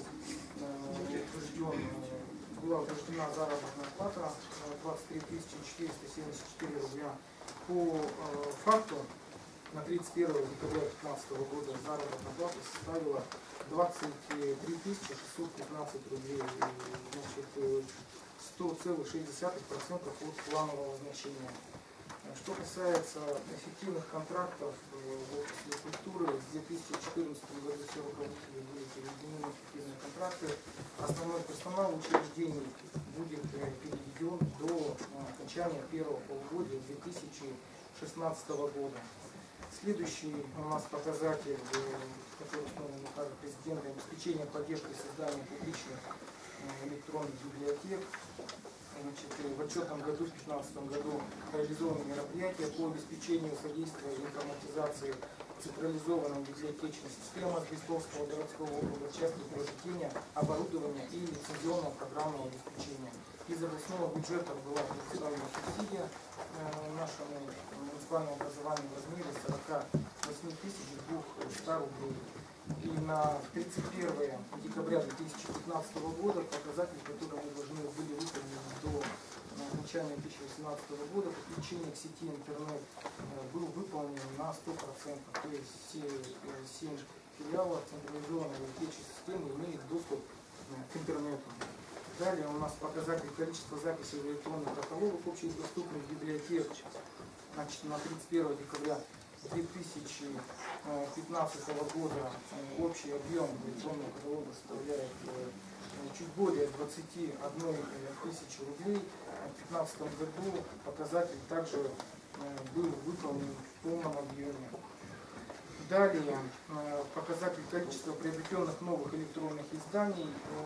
утвержден, была утверждена заработная плата двадцать три тысячи четыреста семьдесят четыре рубля. По факту на тридцать первое декабря две тысячи пятнадцатого года заработная плата составила двадцать три тысячи шестьсот пятнадцать рублей, значит, сто целых шесть десятых процента от планового значения. Что касается эффективных контрактов в области культуры, в две тысячи четырнадцатом году все руководители были переведены на эффективные контракты. Основной персонал учреждений будет переведен до окончания первого полугодия две тысячи шестнадцатого года. Следующий у нас показатель, который установлен указом президента, обеспечение поддержки создания публичных электронных библиотек. Значит, в отчетном году, в две тысячи пятнадцатом году, реализованы мероприятия по обеспечению содействия информатизации централизованной библиотечной системы Свистовского городского округа в части приобретения оборудования и лицензионного программного обеспечения. Из областного бюджета была представлена субсидия э, нашему муниципальному образованию в размере сорока восьми тысяч двухсот рублей. И на тридцать первое декабря две тысячи пятнадцатого года показатели, которые мы должны были выполнить до окончания две тысячи восемнадцатого года, подключение к сети интернет был выполнен на сто процентов. То есть все семь филиалов централизованной библиотечной системы имеют доступ к интернету. Далее у нас показатель количества записей в электронных каталогах общедоступных библиотек. Значит, на тридцать первое декабря две тысячи пятнадцатого года общий объем электронного каталога составляет чуть более двадцати одной тысячи рублей. В две тысячи пятнадцатом году показатель также был выполнен в полном объеме. Далее показатель количества приобретенных новых электронных изданий.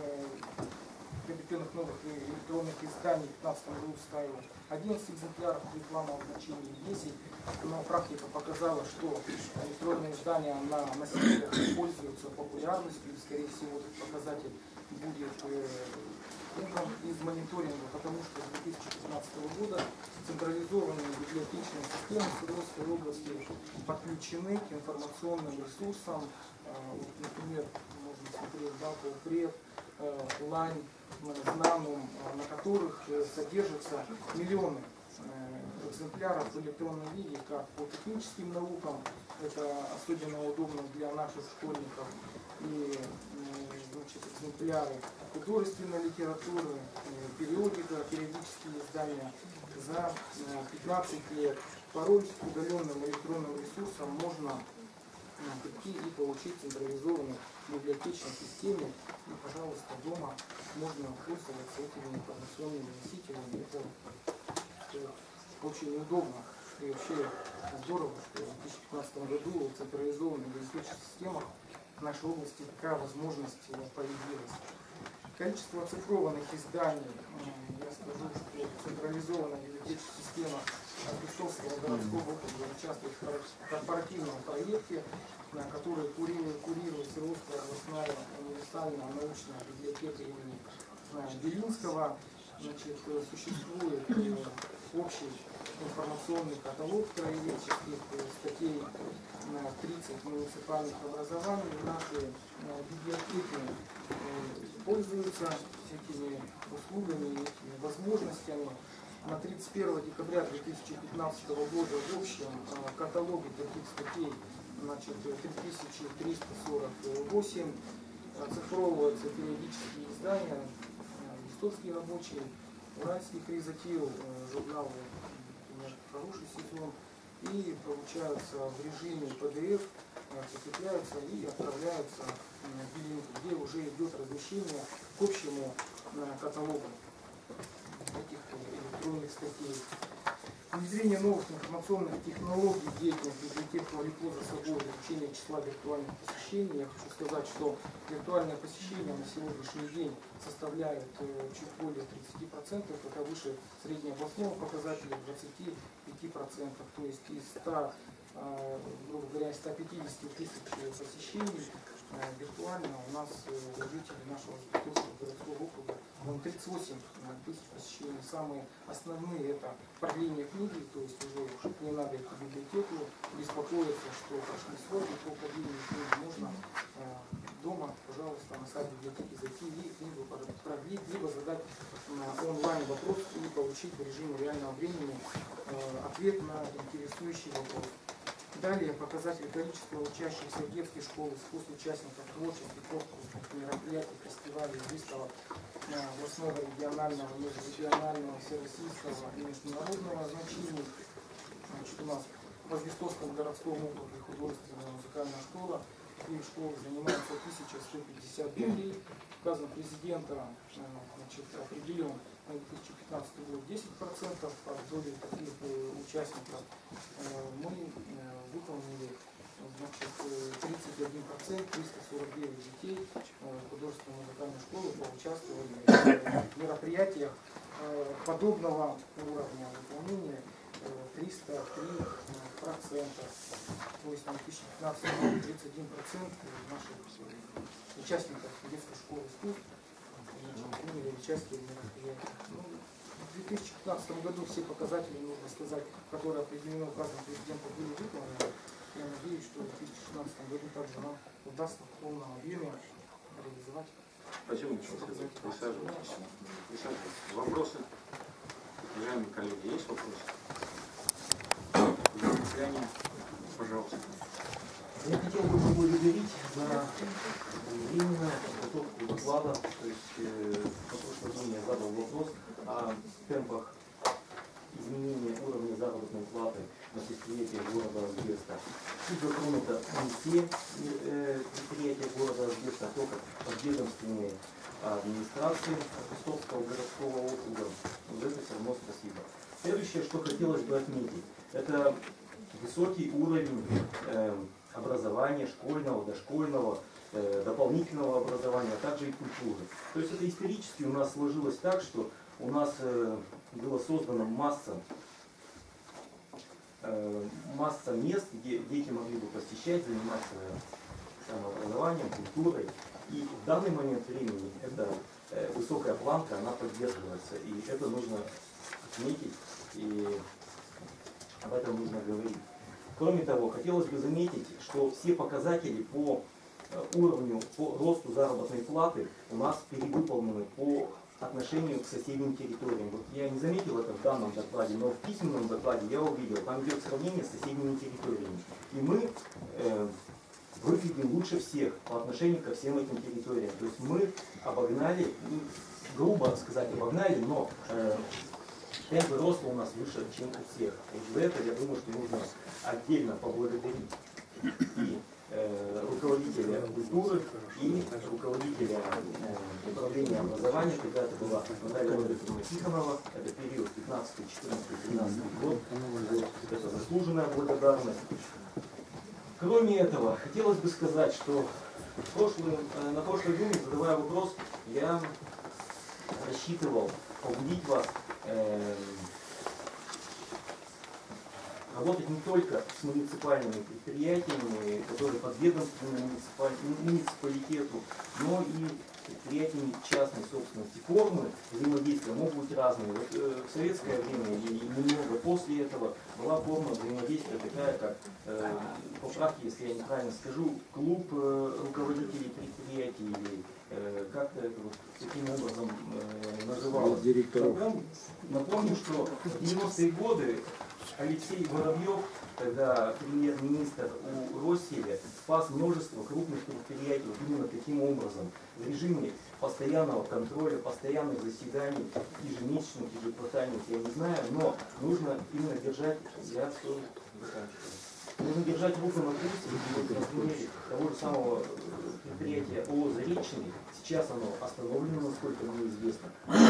Приобретенных новых электронных изданий в две тысячи пятнадцатом году ставил одиннадцать экземпляров при плановом значении десять, но практика показала, что электронные издания на носителях пользуются популярностью, и, скорее всего, этот показатель будет убран из мониторинга, потому что с две тысячи пятнадцатого года централизованные библиотечные системы Свердловской области подключены к информационным ресурсам, например, можно смотреть Банку Пред, Лань, Знанум, на которых содержатся миллионы экземпляров в электронном виде, как по техническим наукам, это особенно удобно для наших школьников, и значит, экземпляры художественной литературы, э, периодика, периодические издания за э, пятнадцать лет. Пароль с удаленным электронным ресурсом можно э, прийти и получить централизованной библиотечной системе. И, пожалуйста, дома можно пользоваться этими информационными носителями. Это э, очень удобно. И вообще здорово, что в две тысячи пятнадцатом году в централизованной библиотечной системе в нашей области такая возможность появилась. Количество оцифрованных изданий, я скажу, что централизованная библиотечная система Ростовского городского округа участвует в корпоративном проекте, который курируется Русская областная универсальная научная библиотека имени Белинского. Значит, существует общий информационный каталог краеведческих статей на тридцать муниципальных образований. Наши библиотеки пользуются этими услугами, этими возможностями. На тридцать первое декабря две тысячи пятнадцатого года в общем каталоге таких статей значит, три тысячи триста сорок восемь, оцифровываются периодические издания, Листовский рабочий, Уральский хризотил, журнал например, «Хороший сезон», и получаются в режиме пэ дэ эф, закрепляются и отправляются в Белинку, где уже идет размещение к общему каталогу этих электронных статей. Внедрение новых информационных технологий, деятельность библиотек повлекло за собой увеличение числа виртуальных посещений. Я хочу сказать, что виртуальное посещение на сегодняшний день составляет чуть более тридцати процентов, это выше среднеобластного показателя двадцати пяти процентов, то есть из ста, грубо говоря, ста пятидесяти тысяч посещений виртуально у нас жители нашего Ростовского городского округа тридцать восемь тысяч посещений. Самые основные это продление книги, то есть уже не надо идти в библиотеку, беспокоиться, что прошли сроки по продлению книги. Можно э, дома, пожалуйста, на сайт библиотеки зайти и книгу продлить, либо задать э, онлайн вопрос и получить в режиме реального времени э, ответ на интересующий вопрос. Далее показатель количества учащихся детских школ, искусств, участников творческих конкурсов, мероприятий, фестивалей, выставок областного, регионального, межрегионального, всероссийского и международного значения. Значит, у нас в Возвестовском городском округе художественная музыкальная школа, и школы занимается тысяча сто пятьдесят детей. Указом президента значит, определен на две тысячи пятнадцатый год десять процентов от доли таких участников. Мы выполнили значит, тридцать один процент, триста сорок девять детей художественной музыкальной школы поучаствовали в мероприятиях подобного уровня выполнения триста три процента. То есть на две тысячи пятнадцатый год тридцать один процент наших участников детской школы искусств приняли участие в мероприятиях. Ну, в две тысячи пятнадцатом году все показатели, нужно сказать, которые определены указом президента, были выполнены. Я надеюсь, что в две тысячи шестнадцатом году также нам удастся в полном объеме реализовать. Спасибо, Михаил. Присаживайтесь. Присаживайтесь. Вопросы? Уважаемые коллеги, есть вопросы? Замечания? Пожалуйста. Я хотел бы поблагодарить за временную подготовку доклада. То есть э, на прошлый день я задал вопрос о темпах изменения уровня заработной платы на предприятиях города Азбеста. Тут затронуто не все э, предприятия города Азбеста, а только подведомственные администрации Ростовского городского округа. За это все равно спасибо. Следующее, что хотелось бы отметить, это высокий уровень э, образования школьного, дошкольного, э, дополнительного образования, а также и культуры. То есть это исторически у нас сложилось так, что у нас э, была создана масса, э, масса мест, где дети могли бы посещать, заниматься самообразованием, культурой. И в данный момент времени эта э, высокая планка, она поддерживается. И это нужно отметить, и об этом нужно говорить. Кроме того, хотелось бы заметить, что все показатели по уровню, по росту заработной платы у нас перевыполнены по отношению к соседним территориям. Вот я не заметил это в данном докладе, но в письменном докладе я увидел, там идет сравнение с соседними территориями. И мы э, выглядим лучше всех по отношению ко всем этим территориям. То есть мы обогнали, ну, грубо сказать, обогнали, но э, темпы роста у нас выше, чем у всех. И за это, я думаю, что нужно отдельно поблагодарить и э, руководителя культуры, и руководителя э, управления образования. Когда это была Наталья Владимировна Тихонова, это период пятнадцатый, четырнадцатый, тринадцатый год. Это заслуженная благодарность. Кроме этого, хотелось бы сказать, что в прошлый, на прошлой думе, задавая вопрос, я рассчитывал побудить вас э, работать не только с муниципальными предприятиями, которые подведомственны муниципалитету, но и предприятиями частной собственности. Формы взаимодействия могут быть разные. Вот, э, в советское время и немного после этого была форма взаимодействия такая, как, э, поправки, если я неправильно скажу, клуб э, руководителей предприятий, или э, как-то это вот таким образом э, называлось. Напомню, напомню, что в девяностые годы Алексей Воробьев, когда премьер-министр у России, спас множество крупных предприятий вот именно таким образом, в режиме постоянного контроля, постоянных заседаний, ежемесячных, ежеквартальных, я не знаю, но нужно именно держать, я все заканчиваю. Нужно держать руку на пульсе, и вот на примере того же самого предприятия ООО «Заречный», сейчас оно остановлено, насколько мне известно.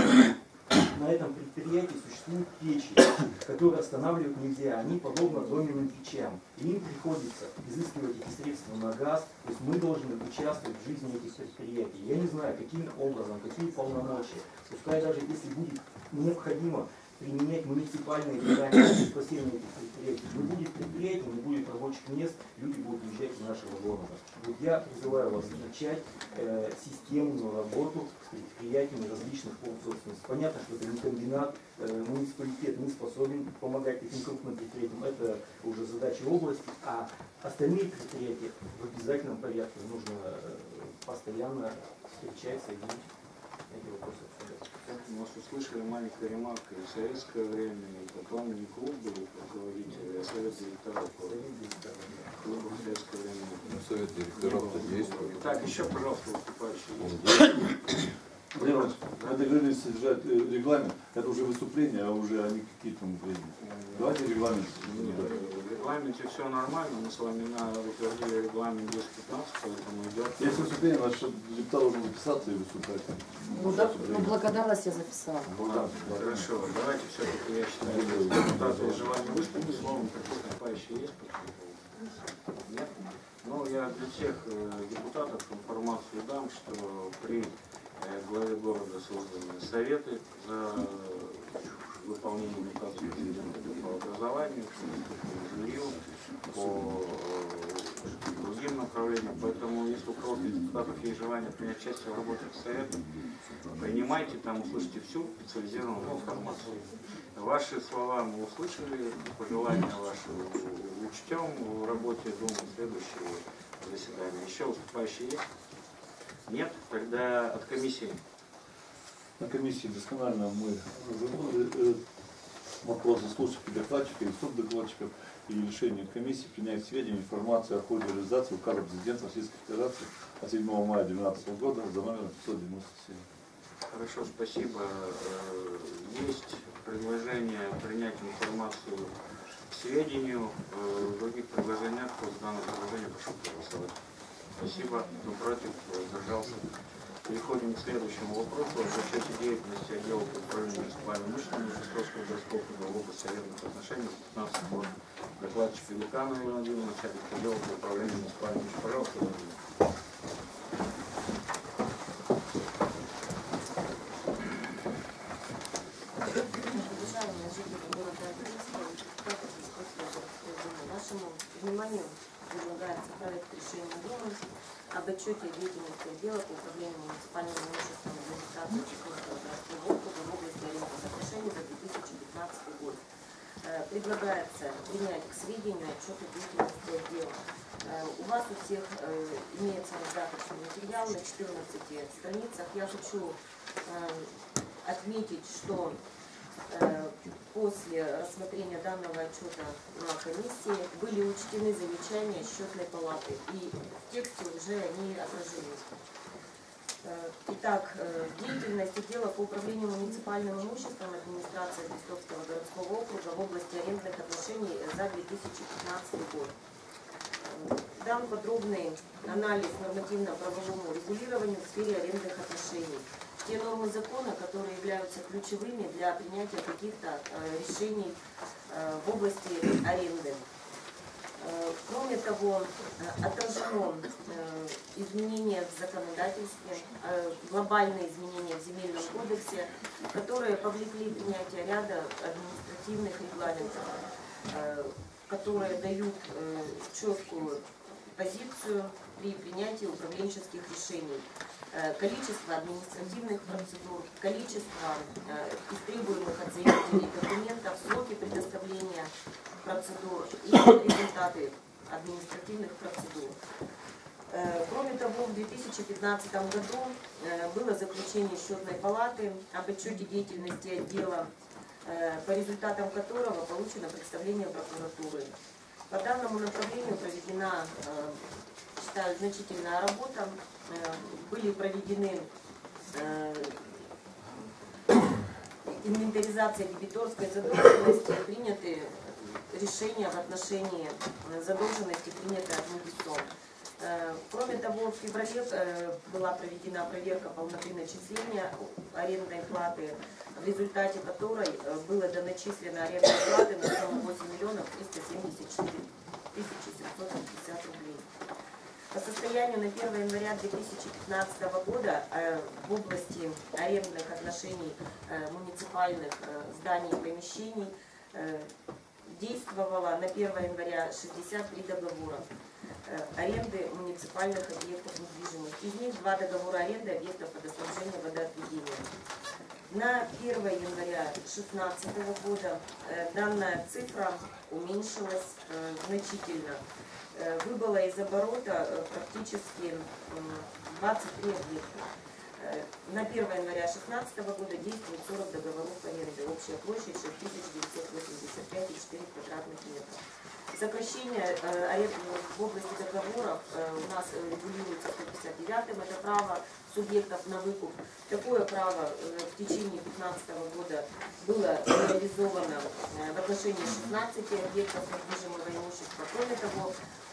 На этом предприятии существуют печи, которые останавливать нельзя. Они подобно доменным печам. И им приходится изыскивать эти средства на газ. То есть мы должны участвовать в жизни этих предприятий. Я не знаю, каким образом, какие полномочия. Пускай даже если будет необходимо применять муниципальные программы для спасения этих предприятий. Не будет предприятий, не будет рабочих мест, люди будут уезжать из нашего города. Вот я призываю вас начать э, системную работу с предприятиями различных форм собственности. Понятно, что это не комбинат, э, муниципалитет не способен помогать таким крупным предприятиям, это уже задача области, а остальные предприятия в обязательном порядке нужно э, постоянно встречать, соединить эти вопросы. Мы вас услышали маленькая ремарка и в советское время, и потом не клуб был руководитель, а совет директоров клуба в советское время. Ну, совет директоров-то действует. Так, еще, пожалуйста, выступающие. Мы договорились содержать регламент, это уже выступление, а уже они какие-то мнения. Давайте регламент. В регламенте все нормально, мы с вами на утвердили регламент двести пятнадцать, поэтому идет. Если выступление, значит, депутат должен записаться и выступать. Ну, да, ну, благодарность я записала. Ну, да, Хорошо, давайте все-таки, я считаю, депутаты желание выступить, словом, как выступающие есть? Нет? Ну, я для всех депутатов информацию дам, что при главе города созданы советы за выполнение указа президента по образованию, по жилью, по другим направлениям. Поэтому, если у кого-то из депутатов есть желание принять участие в работе совета, принимайте, там услышите всю специализированную информацию. Ваши слова мы услышали, пожелания ваши учтем в работе Думы следующего заседания. Еще выступающие есть? Нет? Тогда от комиссии. На комиссии досконально мы разобрали вопросы слушателей, докладчиков и субдокладчиков, и решение комиссии принять сведения информацию о ходе реализации указа президента Российской Федерации от седьмого мая две тысячи двенадцатого года за номером пятьсот девяносто семь. Хорошо, спасибо. Есть предложение принять информацию к сведению. В других предложениях по данному предложению прошу проголосовать. Спасибо. Кто против, воздержался. Переходим к следующему вопросу. О зачете деятельности отдела по управлению муниципальным имуществом Московского городского суда в области арендных отношений с пятнадцатого года. Докладчик Великанов Иван Владимирович, начальник отдела по управлению муниципальным имуществом. Пожалуйста, Владимир. Уважаемые жители города Одесса, вашему вниманию предлагается проект решения Думы об отчете деятельности отдела по управлению муниципальным имуществом администрации Чекинского городского округа в области арендных отношений за две тысячи пятнадцатый год. Предлагается принять к сведению отчет о деятельности отдела. У вас у всех имеется раздаточный материал на четырнадцати страницах. Я хочу отметить, что Э, После рассмотрения данного отчета на комиссии были учтены замечания счетной палаты, и в тексте уже они отражены. Э, Итак, э, деятельность отдела по управлению муниципальным имуществом администрации Пестовского городского округа в области арендных отношений за две тысячи пятнадцатый год. Э, Дан подробный анализ нормативно-правовому регулированию в сфере арендных отношений. Те нормы закона, которые являются ключевыми для принятия каких-то э, решений э, в области аренды. Э, кроме того, э, отражено э, изменения в законодательстве, э, глобальные изменения в земельном кодексе, которые повлекли принятие ряда административных регламентов, э, которые дают э, четкую позицию при принятии управленческих решений. Количество административных процедур, количество э, истребуемых от заявителей документов, сроки предоставления процедур и результаты административных процедур. Э, кроме того, в две тысячи пятнадцатом году э, было заключение счетной палаты об отчете деятельности отдела, э, по результатам которого получено представление прокуратуры. По данному направлению проведена, э, считаю, значительная работа. Были проведены э, инвентаризация дебиторской задолженности, приняты решения в отношении задолженности, принятые администром. Э, кроме того, в феврале э, была проведена проверка полноты начисления арендной платы, в результате которой э, было доначислено арендной платы на сумму восемь миллионов триста семьдесят четыре тысячи семьсот пятьдесят рублей. По состоянию на первое января две тысячи пятнадцатого года э, в области арендных отношений э, муниципальных э, зданий и помещений э, действовало на первое января шестьдесят три договора э, аренды муниципальных объектов недвижимости. Из них два договора аренды объектов водоснабжения и водоотведения. На первое января две тысячи шестнадцатого года э, данная цифра уменьшилась э, значительно. Выбыло из оборота практически двадцать три объекта. На первое января две тысячи шестнадцатого года действует сорок договоров аренды. Общая площадь шесть тысяч девятьсот восемьдесят пять и четыре квадратных метра. Сокращение в области договоров у нас регулируется сто пятьдесят девятым. Это право субъектов на выкуп. Такое право в течение две тысячи пятнадцатого года было реализовано в отношении шестнадцати объектов недвижимого имущества. Кроме того,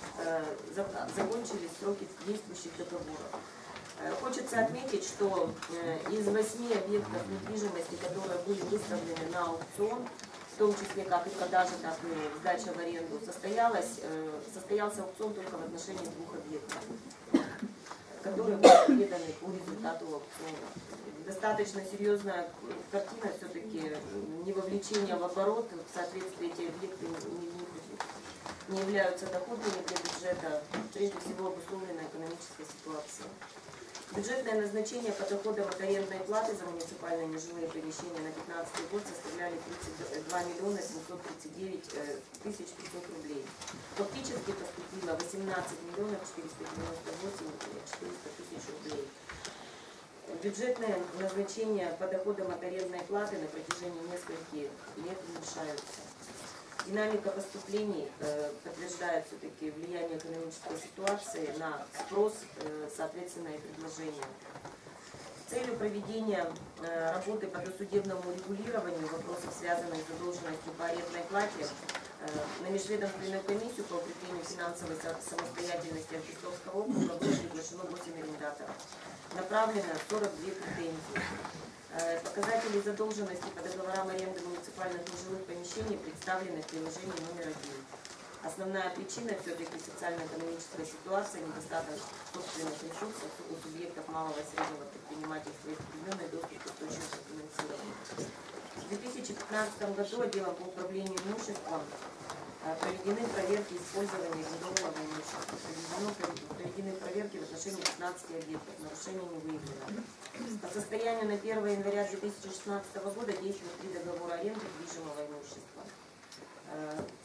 закончились сроки действующих договоров. Хочется отметить, что из восьми объектов недвижимости, которые были выставлены на аукцион, в том числе как и продажа, так и сдача в аренду, состоялась, состоялся аукцион только в отношении двух объектов, которые были переданы по результату аукциона. Достаточно серьезная картина, все-таки не вовлечение в оборот, в соответствии эти объекты не, не, не являются доходными для бюджета, прежде всего обусловленной экономической ситуацией. Бюджетное назначение по доходам от арендной платы за муниципальные нежилые помещения на две тысячи пятнадцатый год составляли тридцать два миллиона семьсот тридцать девять тысяч пятьсот рублей. Фактически поступило восемнадцать миллионов четыреста девяносто восемь четыреста тысяч рублей. Бюджетные назначения по доходам от арендной платы на протяжении нескольких лет уменьшаются. Динамика поступлений э, подтверждает все-таки влияние экономической ситуации на спрос, э, соответственно, и предложение. С целью проведения э, работы по досудебному регулированию вопросов, связанных с задолженностью по арендной плате, э, на межведомственную комиссию по укреплению финансовой самостоятельности Пестовского округа было приглашено восемь арендаторов. Направлено сорок две претензии. Показатели задолженности по договорам аренды муниципальных нежилых помещений представлены в приложении номер один. Основная причина все-таки социально-экономическая ситуация, недостаток собственных ресурсов у субъектов малого и среднего предпринимательства и затрудненный доступ к источникам финансирования. В две тысячи пятнадцатом году отделом по управлению имуществом проведены проверки использования арендованного имущества. Проведены проверки в отношении пятнадцати объектов. Нарушений не выявлено. По состоянию на первое января две тысячи шестнадцатого года действуют три договора аренды движимого имущества.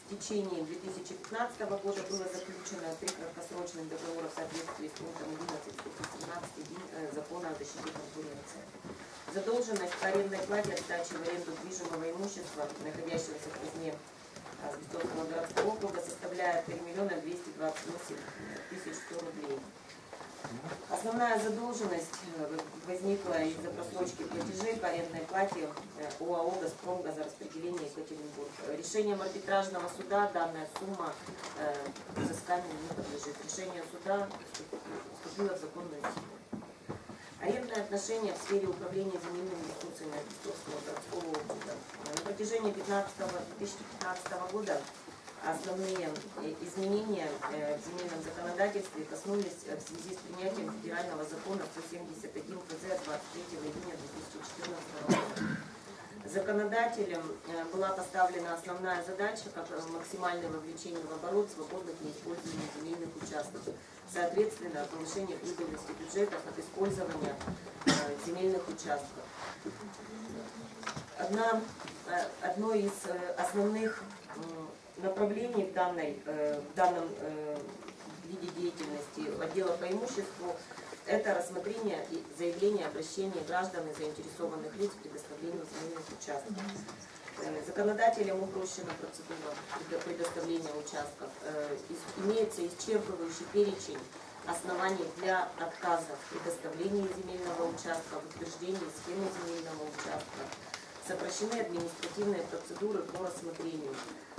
В течение две тысячи пятнадцатого года было заключено три краткосрочных договора в соответствии с пунктом одиннадцать статьи семнадцать закона о защите конкуренции. Задолженность по арендной плате от сдачи в аренду движимого имущества, находящегося в казне Свистовского городского округа, составляет три миллиона двести двадцать восемь тысяч сто рублей. Основная задолженность возникла из-за просрочки платежей по арендной плате ОАО «Газпром газораспределение Екатеринбург». Решением арбитражного суда данная сумма взысканию не подлежит. Решение суда вступило в законную силу. Арендные отношения в сфере управления земельными ресурсами Свистовского городского округа. На протяжении две тысячи пятнадцатого года основные изменения в земельном законодательстве коснулись в связи с принятием федерального закона сто семьдесят один ФЗ от двадцать третьего июня две тысячи четырнадцатого года. Законодателем была поставлена основная задача как максимальное вовлечение в оборот свободных неиспользуемых земельных участков, соответственно, повышение прибыльности бюджетов от использования земельных участков. Одна, одно из основных направлений в, данной, в данном виде деятельности отдела по имуществу – это рассмотрение и заявления, обращения граждан и заинтересованных лиц в предоставлении земельных участков. Законодателям упрощена процедура предоставления участков. Имеется исчерпывающий перечень оснований для отказа в предоставлении земельного участка, в утверждении схемы земельного участка. Сокращены административные процедуры по рассмотрению.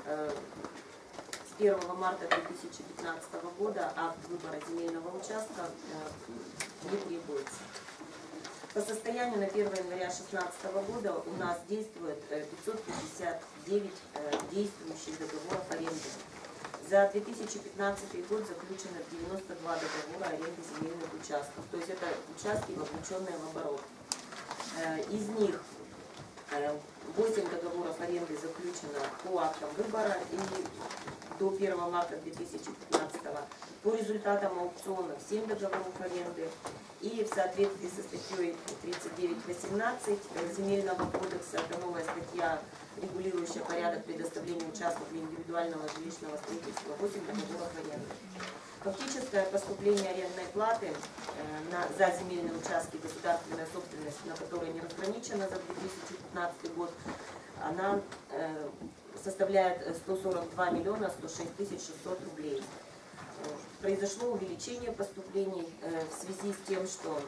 С первого марта две тысячи пятнадцатого года акт выбора земельного участка не требуется. По состоянию на первое января две тысячи шестнадцатого года у нас действует пятьсот пятьдесят девять действующих договоров аренды. За две тысячи пятнадцатый год заключено девяносто два договора аренды земельных участков, то есть это участки, вовлеченные в оборот. Из них восемь договоров аренды заключено по актам выбора и до первого марта две тысячи пятнадцатого. По результатам аукционов семь договоров аренды. И в соответствии со статьей тридцать девять восемнадцать Земельного кодекса, это новая статья, регулирующая порядок предоставления участков для индивидуального жилищного строительства, восемь договоров аренды. Фактическое поступление арендной платы э, на, за земельные участки государственной собственности, на которые не разграничено за две тысячи пятнадцатый год, она э, составляет сто сорок два миллиона сто шесть тысяч шестьсот рублей. Э, произошло увеличение поступлений э, в связи с тем, что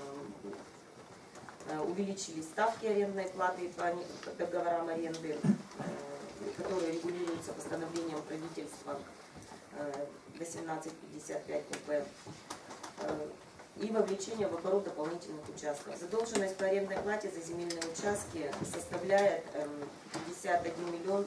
э, увеличились ставки арендной платы по, по договорам аренды, э, которые регулируются постановлением правительства восемнадцать пятьдесят пять УП, и вовлечение в оборот дополнительных участков. Задолженность по арендной плате за земельные участки составляет пятьдесят один миллион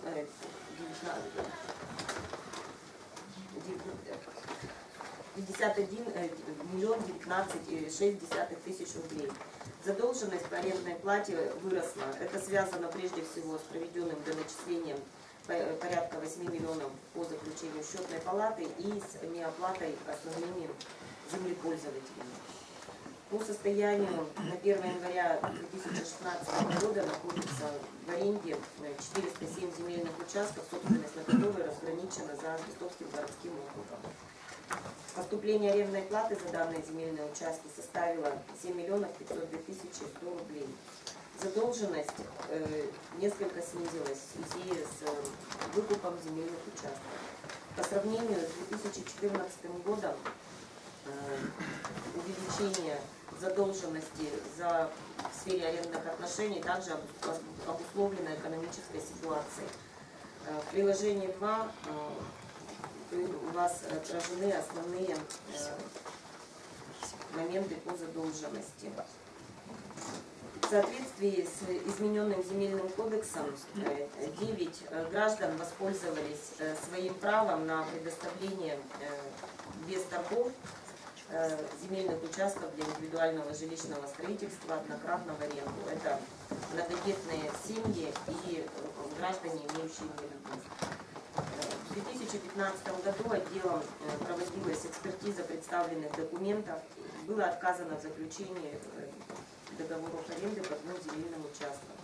пятьдесят один миллион девятнадцать и шесть десятых тысяч рублей. Задолженность по арендной плате выросла. Это связано прежде всего с проведенным доначислением порядка восьми миллионов по заключению счетной палаты и с неоплатой основными землепользователями. По состоянию на первое января две тысячи шестнадцатого года находится в аренде четыреста семь земельных участков, собственность на которые разграничена за Свистовским городским округом. Поступление арендной платы за данные земельные участки составило семь миллионов пятьсот две тысячи сто рублей. Задолженность э, несколько снизилась в связи с э, выкупом земельных участков. По сравнению с две тысячи четырнадцатым годом э, увеличение задолженности за, в сфере арендных отношений также обусловлено экономической ситуацией. Э, в приложении два э, у вас отражены основные э, моменты по задолженности. В соответствии с измененным земельным кодексом девять граждан воспользовались своим правом на предоставление без торгов земельных участков для индивидуального жилищного строительства однократно в аренду. Это многодетные семьи и граждане, имеющие инвалидность. В две тысячи пятнадцатом году отделом проводилась экспертиза представленных документов. Было отказано в заключении договоров аренды по двум земельным участкам.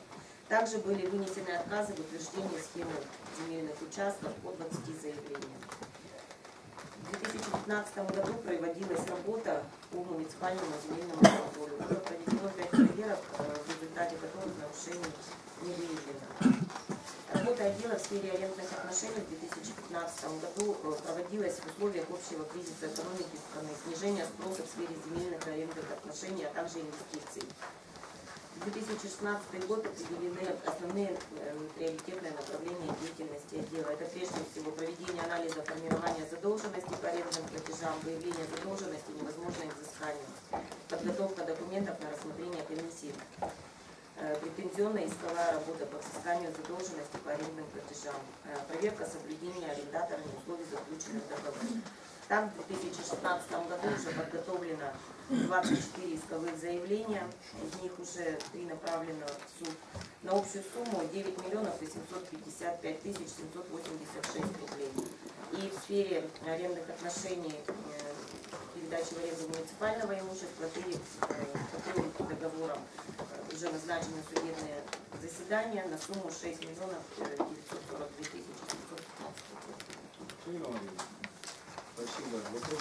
Также были вынесены отказы в утверждении схемы земельных участков по двадцати заявлениям. В две тысячи пятнадцатом году проводилась работа по муниципальному земельному контролю. Было проведено пять проверок, в результате которых нарушений не выявлено. Работа отдела в сфере арендных отношений в две тысячи пятнадцатом году проводилась в условиях общего кризиса экономики, снижения спроса в сфере земельных и арендных отношений, а также инвестиций. В две тысячи шестнадцатый год определены основные приоритетные направления деятельности отдела. Это прежде всего проведение анализа формирования задолженности по арендным платежам, выявление задолженности, невозможное взыскание, подготовка документов на рассмотрение комиссии, претензионная исковая работа по взысканию задолженности по арендным платежам, проверка соблюдения арендаторами условий заключенных договоров. Так, в две тысячи шестнадцатом году уже подготовлено двадцать четыре исковых заявления, из них уже три направлено в суд на общую сумму девять миллионов восемьсот пятьдесят пять тысяч семьсот восемьдесят шесть рублей. И в сфере арендных отношений, передачи в аренду муниципального имущества, три по договорам уже назначены судебные заседания на сумму шесть миллионов девятьсот сорок две тысячи семьсот пятнадцать рублей. Спасибо. Вопросы?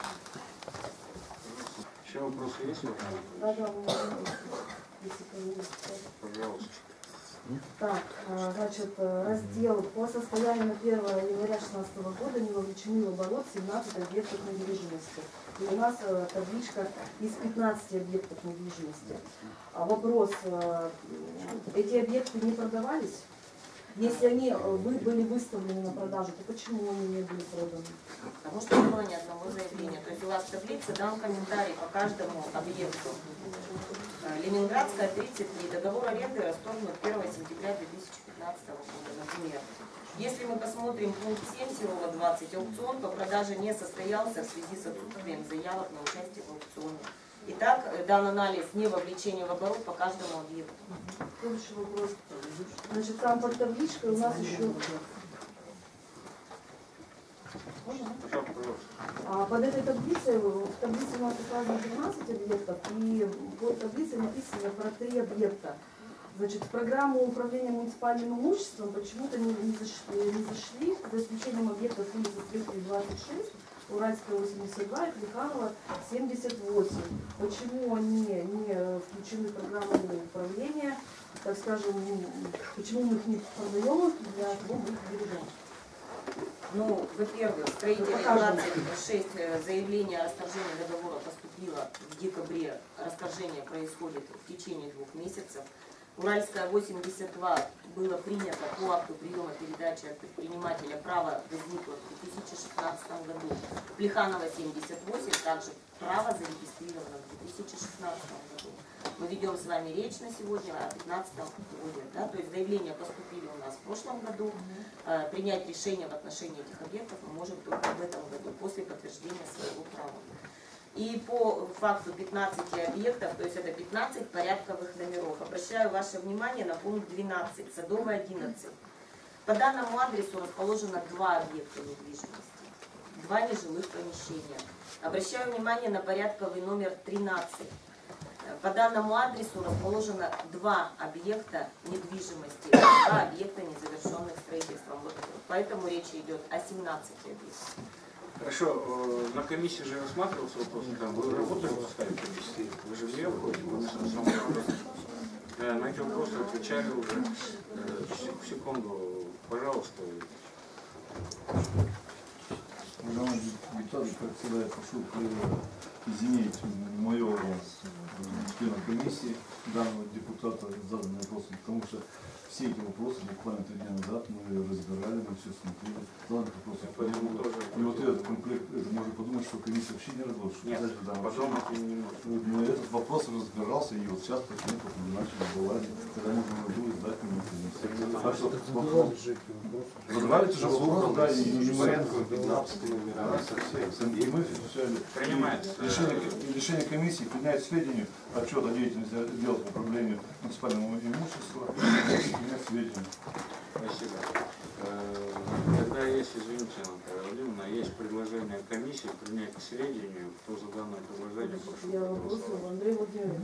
Еще вопросы есть? Да, да, пожалуйста. Так, значит, раздел по состоянию на первое января две тысячи шестнадцатого года не вовлечены в оборот семнадцать объектов недвижимости. И у нас табличка из пятнадцати объектов недвижимости. А вопрос, эти объекты не продавались? Если они вы были выставлены на продажу, то почему они не были проданы? Потому что не было ни одного заявления. То есть у вас в таблице дан комментарий по каждому объекту. Ленинградская, тридцать три. Договор аренды расторгнут первого сентября две тысячи пятнадцатого года, например. Если мы посмотрим пункт семь, Серова двадцать, аукцион по продаже не состоялся в связи с отсутствием заявок на участие в аукционе. Итак, дан анализ не вовлечения в оборот по каждому объекту. Следующий вопрос. Значит, там под табличкой у нас еще... А под этой таблицей, в таблице у нас указано двенадцать объектов, и под таблицей написано про три объекта. Значит, в программу управления муниципальным имуществом почему-то не, не, зашли, не зашли, за исключением объектов улицы Стрелки двадцать шесть, Уральская восемьдесят два и Плеханова семьдесят восемь. Почему они не включены в программу управления, так скажем, почему мы их не продаем, для того мы их бережем? Ну, во-первых, строители двадцать шесть заявление о расторжении договора поступило в декабре. Расторжение происходит в течение двух месяцев. Уральская восемьдесят два было принято по акту приема передачи от предпринимателя, право возникло в две тысячи шестнадцатом году. Плеханова семьдесят восемь также право зарегистрировано в две тысячи шестнадцатом году. Мы ведем с вами речь на сегодня о две тысячи пятнадцатом году. Да? То есть заявления поступили у нас в прошлом году. Э, принять решение в отношении этих объектов мы можем только в этом году, после подтверждения своего права. И по факту пятнадцати объектов, то есть это пятнадцать порядковых номеров. Обращаю ваше внимание на пункт двенадцать, Садовая одиннадцать. По данному адресу расположено два объекта недвижимости, два нежилых помещения. Обращаю внимание на порядковый номер тринадцать. По данному адресу расположено два объекта недвижимости, два объекта незавершенных строительством. Вот поэтому речь идет о семнадцати объектах. Хорошо, на комиссии же рассматривался вопрос, там вы работали в составе комиссии, вы же в нее входите, вы на эти вопросы отвечали уже. Секунду, пожалуйста. Уважаемый депутат, как всегда, я прошу извинить моего члена комиссии, данного депутата, заданные вопросы, потому что все эти вопросы буквально три дня назад мы разбирали, мы все смотрели, заданных вопросов. И вот этот комплект, это можно подумать, что комиссия вообще не работает. Нет, потом это не может. Но этот вопрос разбирался, и вот сейчас почему-то мы начали вылазить, когда можно было сдать мне комиссию. Так что задавали же вопрос, да, и не порядку пятнадцатый номера совсем. И мы решение, решение комиссии принять сведению отчет о деятельности отдела по управлению муниципального имущества. Сведения. Спасибо. Тогда есть, извините, Наталья Владимировна, есть предложение комиссии принять к сведению. Кто за данное предложение, прошу Я вопрос, Андрей Владимирович.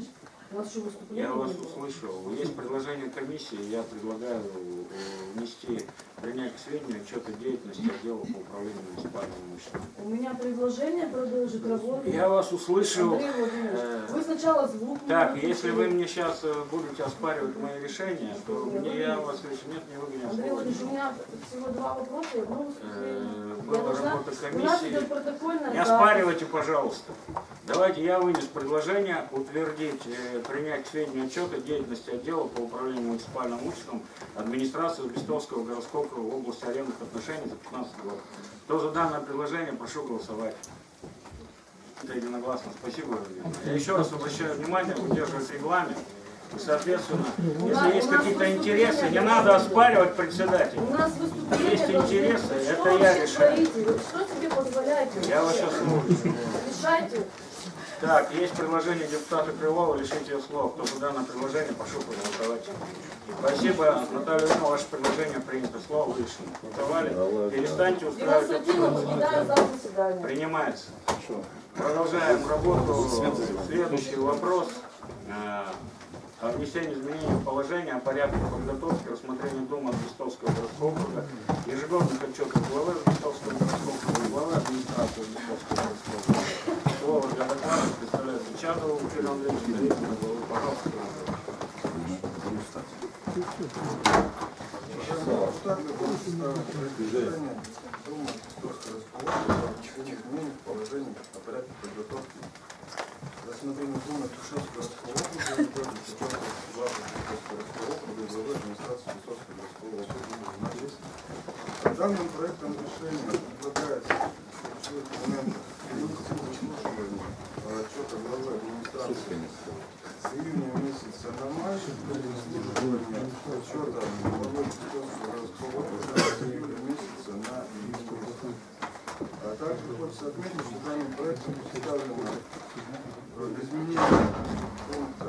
У вас еще выступление Я вас не было? услышал. Есть предложение комиссии, я предлагаю э, внести, принять к сведению отчет о деятельности отдела по управлению муниципальным имуществом. У меня предложение продолжить работу. Я вас услышал. Андрей Владимирович, Э, вы сначала звук... Так, выключили. если вы мне сейчас будете оспаривать мои решения, то мне я вас, если нет, не выгоню. Андрей Владимирович, у меня всего два вопроса и одно выступление. Э, Я Была должна- работа У нас комиссии. идет протокольная Не запись. оспаривайте, пожалуйста. Давайте я вынес предложение утвердить, э, принять к сведению отчет о деятельности отдела по управлению муниципальным имуществом администрации Узбекистовского городского округа в области арендных отношений за пятнадцатый год. Кто за данное предложение, прошу голосовать. Это единогласно. Спасибо. Я еще раз обращаю внимание, удерживать регламент. И, соответственно, У если нас- есть у нас какие-то выступление интересы, не должно надо быть. оспаривать председателя. У нас выступление Есть должны- интересы, Вы это что я вообще решаю. творите? Вы что себе позволяете? Я вас вообще? сейчас слушаю. Решайте. Так, есть предложение депутата Крылова лишить ее слова. Кто за данное предложение, прошу проголосовать. Спасибо, Наталья Ивановна, ваше предложение принято. Слово вышли. Голосовали? Перестаньте устраивать девяносто один покидаю зал заседания. Принимается. Продолжаем работу. Следующий вопрос. Э, О внесении изменений в положение о порядке подготовки рассмотрения Дома Узбекистовского городского округа, ежегодных отчетов главы Узбекистовского городского округа и главы администрации Узбекистовского городского округа. Слово для доклада представляет Чадову Кирилл Андреевич, доверительный главы. Пожалуйста, Кирилл Андреевич. Движение Дома Узбекистовского городского округа внесение изменений в положение о порядке подготовки рассмотрения Дома Узбекистовского городского округа и главы Узбекистовского городского округа и главы администрации Узбекистовского городского округа. Данным проектом решения предлагается в ключевых моментах перенести заслушивание отчета главы администрации с июня месяца на май, заслушивание отчета главы Узбекистовского городского округа с июля месяца на июль. А также хочется отметить, что данным проектом представлено изменение пункта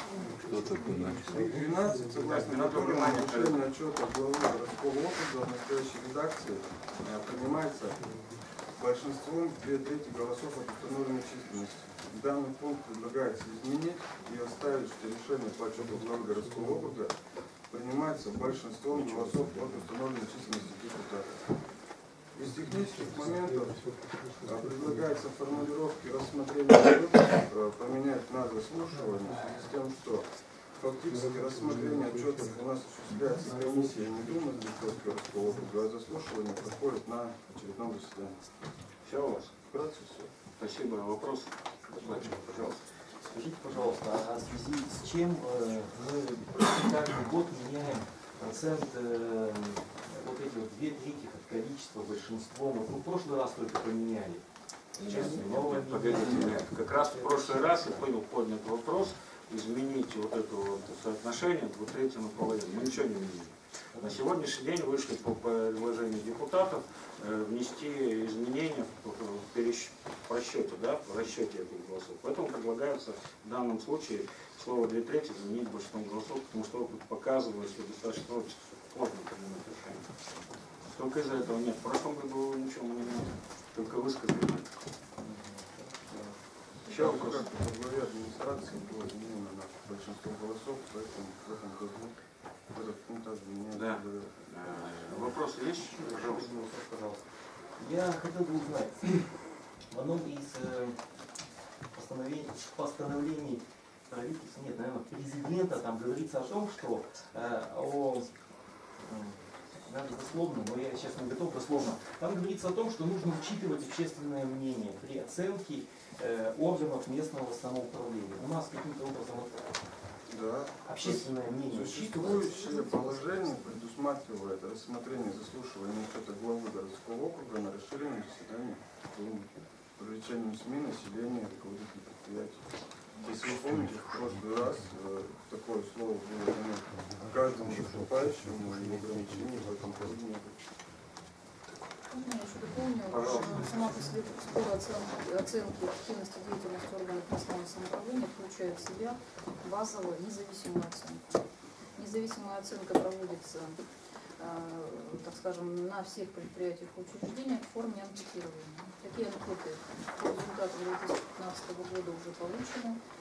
двенадцать, согласно которому решение отчета главы городского округа в настоящей редакции принимается большинством две трети голосов от установленной численности. Данный пункт предлагается изменить и оставить, что решение по отчету главы городского округа принимается большинством голосов от установленной численности депутатов. Из технических моментов предлагается формулировки рассмотрения отчетов поменять на заслушивание в связи с тем, что фактически рассмотрение отчетов у нас осуществляется комиссией не Думы Узбекистовского городского округа, а заслушивание проходит на очередном заседании. Все у вас? Вкратце все. Спасибо. Вопрос? Пожалуйста. Скажите, пожалуйста, а в связи с чем э, мы каждый год меняем процент э, вот эти вот две трети от количества, большинством? Вот мы в прошлый раз только поменяли. Сейчас новое. Погодите, нет. Как раз в прошлый раз я понял, поднят вопрос, изменить вот это вот соотношение две трети на половину. Мы ничего не меняем. На сегодняшний день вышли по предложению депутатов э, внести изменения в, в, перещ... в расчете, да, в расчете этих голосов. Поэтому предлагается в данном случае слово две трети заменить большинством голосов, потому что опыт показывает, что достаточно сложно принимать решение. Только из-за этого нет. В прошлом году ничего не меняли, только высказали. Еще вопрос. По главе администрации было изменено на большинство голосов, поэтому в этом году этот пункт также меняется. Да. Вопросы есть? Пожалуйста. Пожалуйста. Я хотел бы узнать, в одном из э, постановлений, постановлений правительства, нет, наверное, президента, там говорится о том, что э, о, э, даже дословно, но я сейчас не готов дословно, там говорится о том, что нужно учитывать общественное мнение при оценке э, органов местного самоуправления. У нас каким-то образом Да. общественное мнение Существующее положение предусматривает рассмотрение заслушивания отчета главы городского округа на расширенном заседании Думы, привлечением СМИ, населения, руководителей предприятий. Если вы помните, в прошлый раз э, такое слово было дано каждому выступающему, и ограничений в этом году не было. Можно я еще дополню? Сама по себе процедура оценки, оценки эффективности деятельности органов местного самоуправления включает в себя базовую независимую оценку. Независимая оценка проводится, э, так скажем, на всех предприятиях и учреждениях в форме анкетирования. Такие анкеты по результатам две тысячи пятнадцатого года уже получены.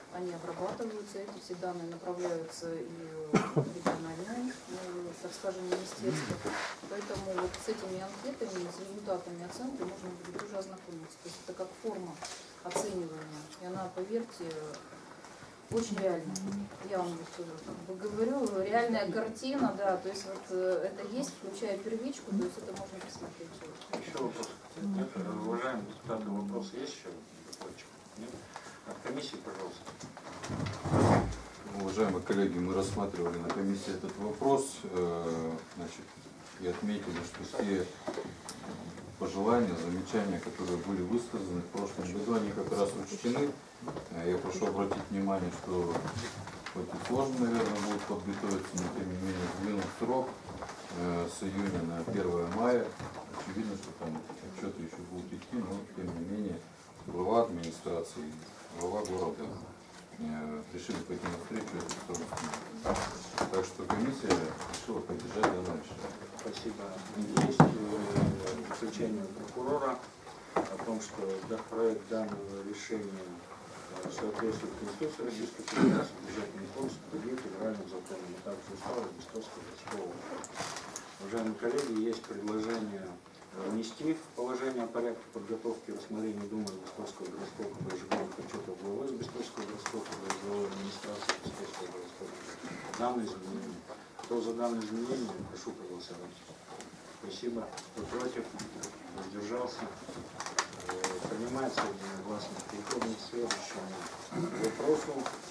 они обрабатываются, эти все данные направляются и в региональное, ну, так скажем, министерство. Поэтому вот с этими анкетами, с результатами оценки можно будет уже ознакомиться. То есть это как форма оценивания. И она, поверьте, очень реальная. Я вам вот, как бы говорю, реальная картина, да, то есть вот э, это есть, включая первичку, то есть это можно посмотреть. Еще вопрос. Нет, уважаемые депутаты, вопросы есть еще? Нет? От комиссии, пожалуйста. Уважаемые коллеги, мы рассматривали на комиссии этот вопрос, э, значит, и отметили, что все пожелания, замечания, которые были высказаны в прошлом году, они как раз учтены. Я прошу обратить внимание, что хоть и сложно, наверное, будет подготовиться, но тем не менее сдвинут срок э, с июня на первое мая. Очевидно, что там отчеты еще будут идти, но тем не менее глава администрации, глава города э, решили пойти навстречу этой стороне. Так что комиссия решила поддержать данное решение. Спасибо. Есть э, заключение прокурора о том, что да, проект данного решения соответствует Конституции Российской Федерации, бюджетному кодексу, другим федеральным законам, а также уставу Ростовского городского округа. Уважаемые коллеги, есть предложение внести в положение о порядке подготовки и рассмотрения Думы Ростовского городского округа ежегодных отчетов главы Ростовского городского округа и главы администрации Ростовского городского округа. Данное изменение. Кто за данное изменение, прошу проголосовать. Спасибо. Кто против, воздержался. Принимается единогласно. Переходим к следующему вопросу.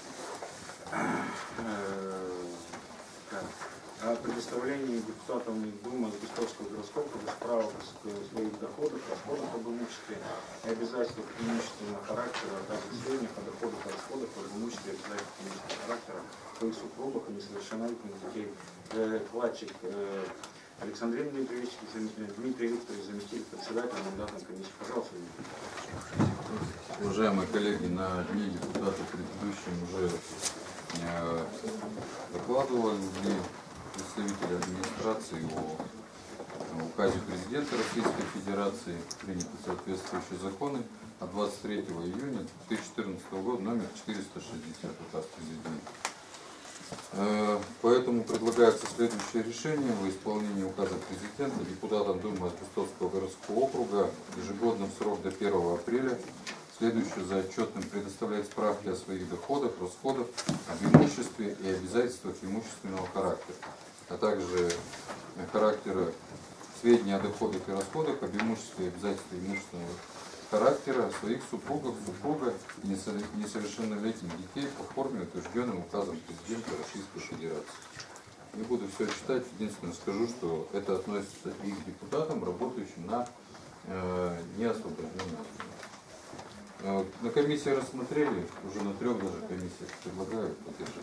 О предоставлении депутатам Думы Ростовского городского округа справок о своих доходах, расходах об имуществе и обязательствах имущественного характера, а также сведениях о доходах и расходах об имуществе и обязательствах имущественного характера по их супругах и несовершеннолетних детей. Вкладчик Александр Дмитриевич, Дмитрий Викторович, заместитель председателя мандатной комиссии. Пожалуйста, Дмитрий. Уважаемые коллеги, на дне депутаты предыдущим уже э, докладывали представители администрации о указе президента Российской Федерации, приняты соответствующие законы от двадцать третьего июня две тысячи четырнадцатого года, номер четыреста шестьдесят, указ президента. Поэтому предлагается следующее решение: во исполнение указа президента депутатам Думы Ростовского городского округа ежегодно в срок до первого апреля следующее за отчетным предоставлять справки о своих доходах, расходах, об имуществе и обязательствах имущественного характера, а также характера сведения о доходах и расходах, об имуществе и обязательствах имущественного характера своих супругов, супруга и несовершеннолетних детей по форме, утвержденным указом президента Российской Федерации. Не буду все читать, единственное скажу, что это относится и к депутатам, работающим на э, неосвобожденном. Э, на комиссии рассмотрели, уже на трех даже комиссиях предлагаю поддержать.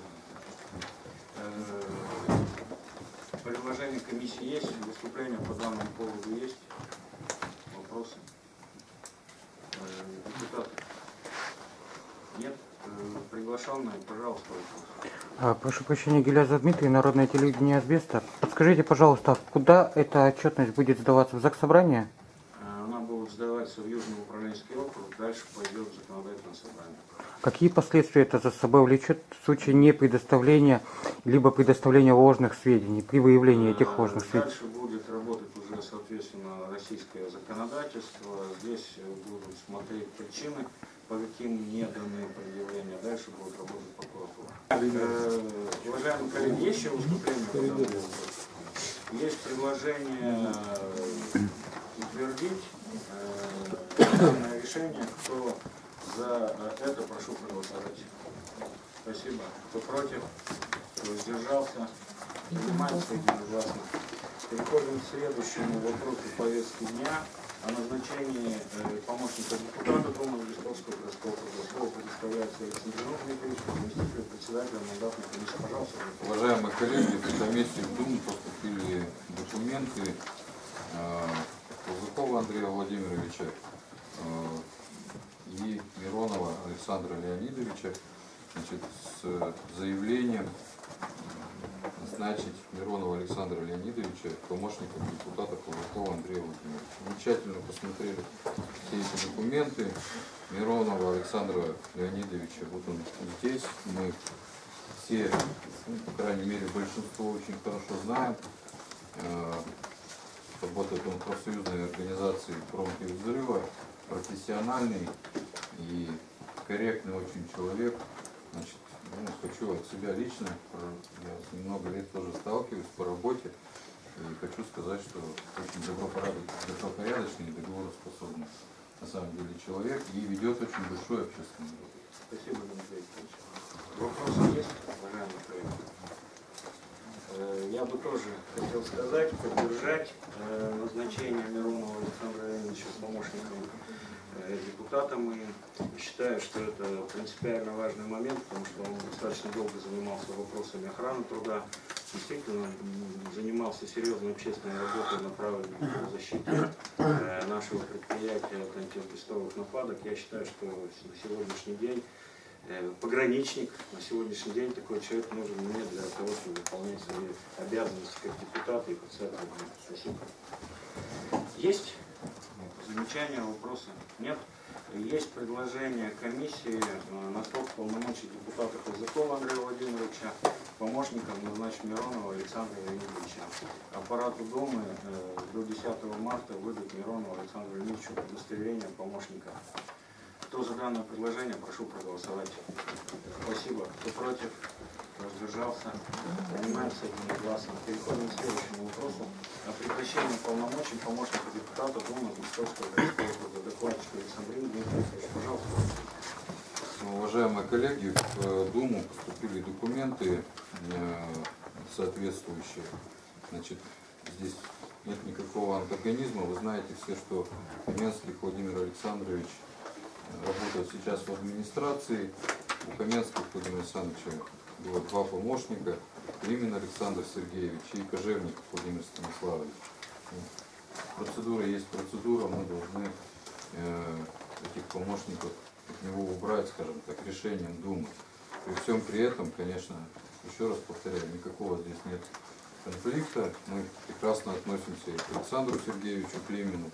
Предложение комиссии есть, выступления по данному поводу есть, вопросы? Депутаты? Нет? Приглашенные, пожалуйста, вопрос. Прошу прощения, Гиляза Дмитрий, Народное телевидение Асбеста. Подскажите, пожалуйста, куда эта отчетность будет сдаваться? В Заксобрание? Она будет сдаваться в Южный управленческий округ, дальше пойдет в законодательное собрание. Какие последствия это за собой влечет в случае не предоставления, либо предоставления ложных сведений, при выявлении этих ложных сведений? Дальше будет работать уже, соответственно, российское законодательство. Здесь будут смотреть причины, по каким не даны предъявления. Дальше будет работать прокуратура. Уважаемые коллеги, есть еще выступление по данному вопросу? Есть предложение утвердить данное решение. Кто за это, прошу проголосовать. Спасибо. Кто против? Кто воздержался? Принимается единогласно. Переходим к следующему вопросу повестки дня о назначении э, помощника депутата Думы Ростовского городского округа. Слово предоставляется Александру Дмитриевичу, заместителю председателя мандатной комиссии. Пожалуйста. Уважаемые коллеги, в комиссию в Думу поступили документы э, Ползакова Андрея Владимировича э, и Миронова Александра Леонидовича, значит, с заявлением назначить Миронова Александра Леонидовича помощником депутата Ползакова Андрея Владимировича. Мы тщательно посмотрели все эти документы. Миронова Александра Леонидовича. Вот он здесь. Мы все, ну, по крайней мере, большинство очень хорошо знаем. Работает он в профсоюзной организации «Промки взрыва», профессиональный и корректный очень человек. Значит, ну, хочу от себя лично, я с ним много лет тоже сталкиваюсь по работе, и хочу сказать, что очень добропорядочный и договороспособный на самом деле человек и ведет очень большой общественный труд. Спасибо, Дмитрий Ильич. Вопросы есть, уважаемые коллеги? Я бы тоже хотел сказать, поддержать назначение Миронова Александра Леонидовича помощником депутата. Мы считаю, что это принципиально важный момент, потому что он достаточно долго занимался вопросами охраны труда, действительно занимался серьезной общественной работой, направленной на защиту нашего предприятия от антиасбестовых нападок. Я считаю, что на сегодняшний день пограничник, на сегодняшний день такой человек нужен мне для того, чтобы выполнять свои обязанности как депутата и председателя. Спасибо. Есть замечания, вопросы? Нет? Есть предложение комиссии на срок полномочий депутата Казакова Андрея Владимировича помощником назначить Миронова Александра Леонидовича. Аппарату Думы до десятого марта выдать Миронову Александру Леонидовичу удостоверение помощника. Кто за данное предложение, прошу проголосовать. Спасибо. Кто против? Воздержался? Принимается единогласно. Переходим к следующему вопросу. О прекращении полномочий помощника депутата Думы Московского городского округа. Докладчик Александрин Дмитриевич, пожалуйста. Уважаемые коллеги, в Думу поступили документы соответствующие. Значит, здесь нет никакого антагонизма. Вы знаете все, что Каменский Владимир Александрович работает сейчас в администрации. У Каменского Владимира Александровича было два помощника, Климин Александр Сергеевич и Кожевников Владимир Станиславович. Процедура есть процедура, мы должны э, этих помощников от него убрать, скажем так, решением Думы. При всем при этом, конечно, еще раз повторяю, никакого здесь нет конфликта. Мы прекрасно относимся и к Александру Сергеевичу Климину,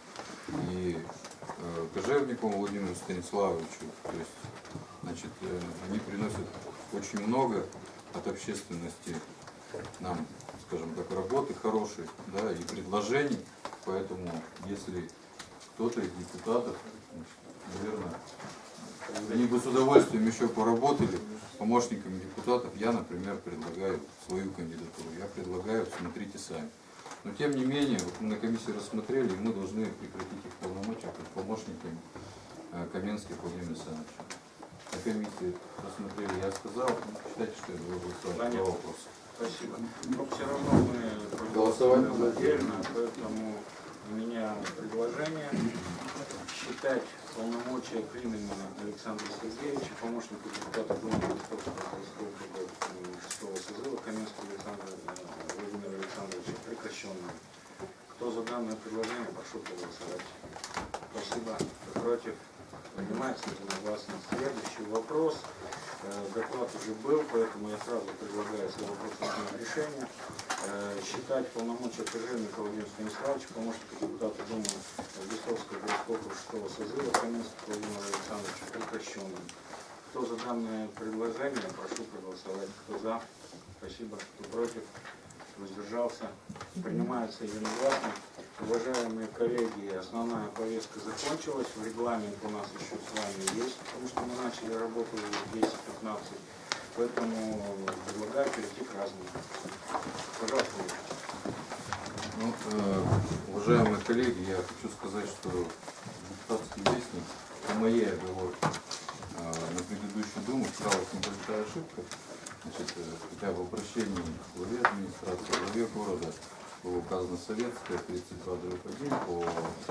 и э, Кожевникову Владимиру Станиславовичу. То есть, значит, э, они приносят очень много от общественности нам, скажем так, работы хорошей, да, и предложений. Поэтому, если кто-то из депутатов, значит, наверное, они бы с удовольствием еще поработали помощниками депутатов, я, например, предлагаю свою кандидатуру. Я предлагаю, смотрите сами. Но тем не менее, вот мы на комиссии рассмотрели, и мы должны прекратить их полномочия как помощниками Каменских Владимира Александровича. На комиссии рассмотрели, я сказал, считайте, что я буду голосовать по вопросу. Спасибо. Но все равно мы проголосовали отдельно, поэтому у меня предложение считать полномочия Климина Александра Сергеевича, помощника депутата Думы Московского шестого созыва Каменского Александра Владимира Александровича прекращенным. Кто за данное предложение, прошу проголосовать. Спасибо. Кто против? Принимается единогласно. Следующий вопрос. Доклад уже был, поэтому я сразу предлагаю свой вопрос на решение. Считать полномочия Кожевникова Владимира Станиславовича, помощника депутата Думы Листовского городского шестого созыва Каменского Владимира Александровича прекращенным. Кто за данное предложение, прошу проголосовать. Кто за? Спасибо. Кто против? Воздержался? Принимается единогласно. Уважаемые коллеги, основная повестка закончилась. В регламент у нас еще с вами есть, потому что мы начали работу в десять пятнадцать. Поэтому предлагаю перейти к разному. Пожалуйста. Ну, э, уважаемые коллеги, я хочу сказать, что депутатский вестник, по моей оговорке, э, на предыдущую Думу стала небольшая ошибка. Значит, э, хотя в обращении к главе администрации, главе города было указано советское тридцать два дробь один по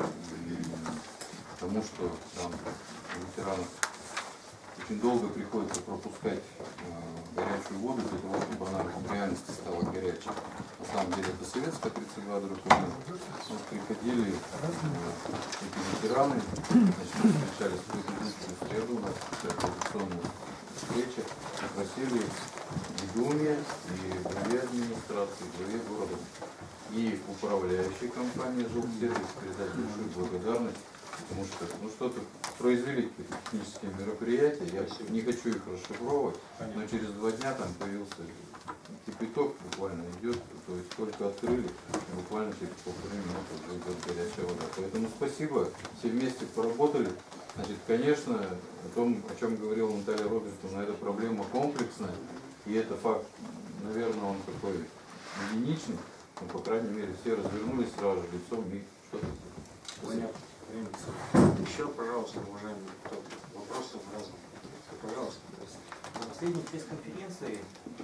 тому, что там ветеранов очень долго приходится пропускать э, горячую воду для того, чтобы она в реальности стала горячей. На самом деле это советская тридцать два дробь один. Вот приходили э, эти ветераны, значит, встречались в предыдущую среду, у нас традиционная встреча, просили и Думе, и главе администрации, и главе города, и управляющей компании «Жилсервис» передать большую благодарность потому что ну, что-то произвели технические мероприятия, я не хочу их расшифровывать, но через два дня там появился кипяток, буквально идет, то есть только открыли, буквально через полторы минуты уже идет горячая вода. Поэтому спасибо, все вместе поработали. Значит, конечно, о том, о чем говорила Наталья Робертовна, эта проблема комплексная, и это факт, наверное, он такой единичный, но, по крайней мере, все развернулись сразу же лицом и что-то сделали. Еще, пожалуйста, уважаемые депутаты, вопросы разные. Пожалуйста. На последней пресс-конференции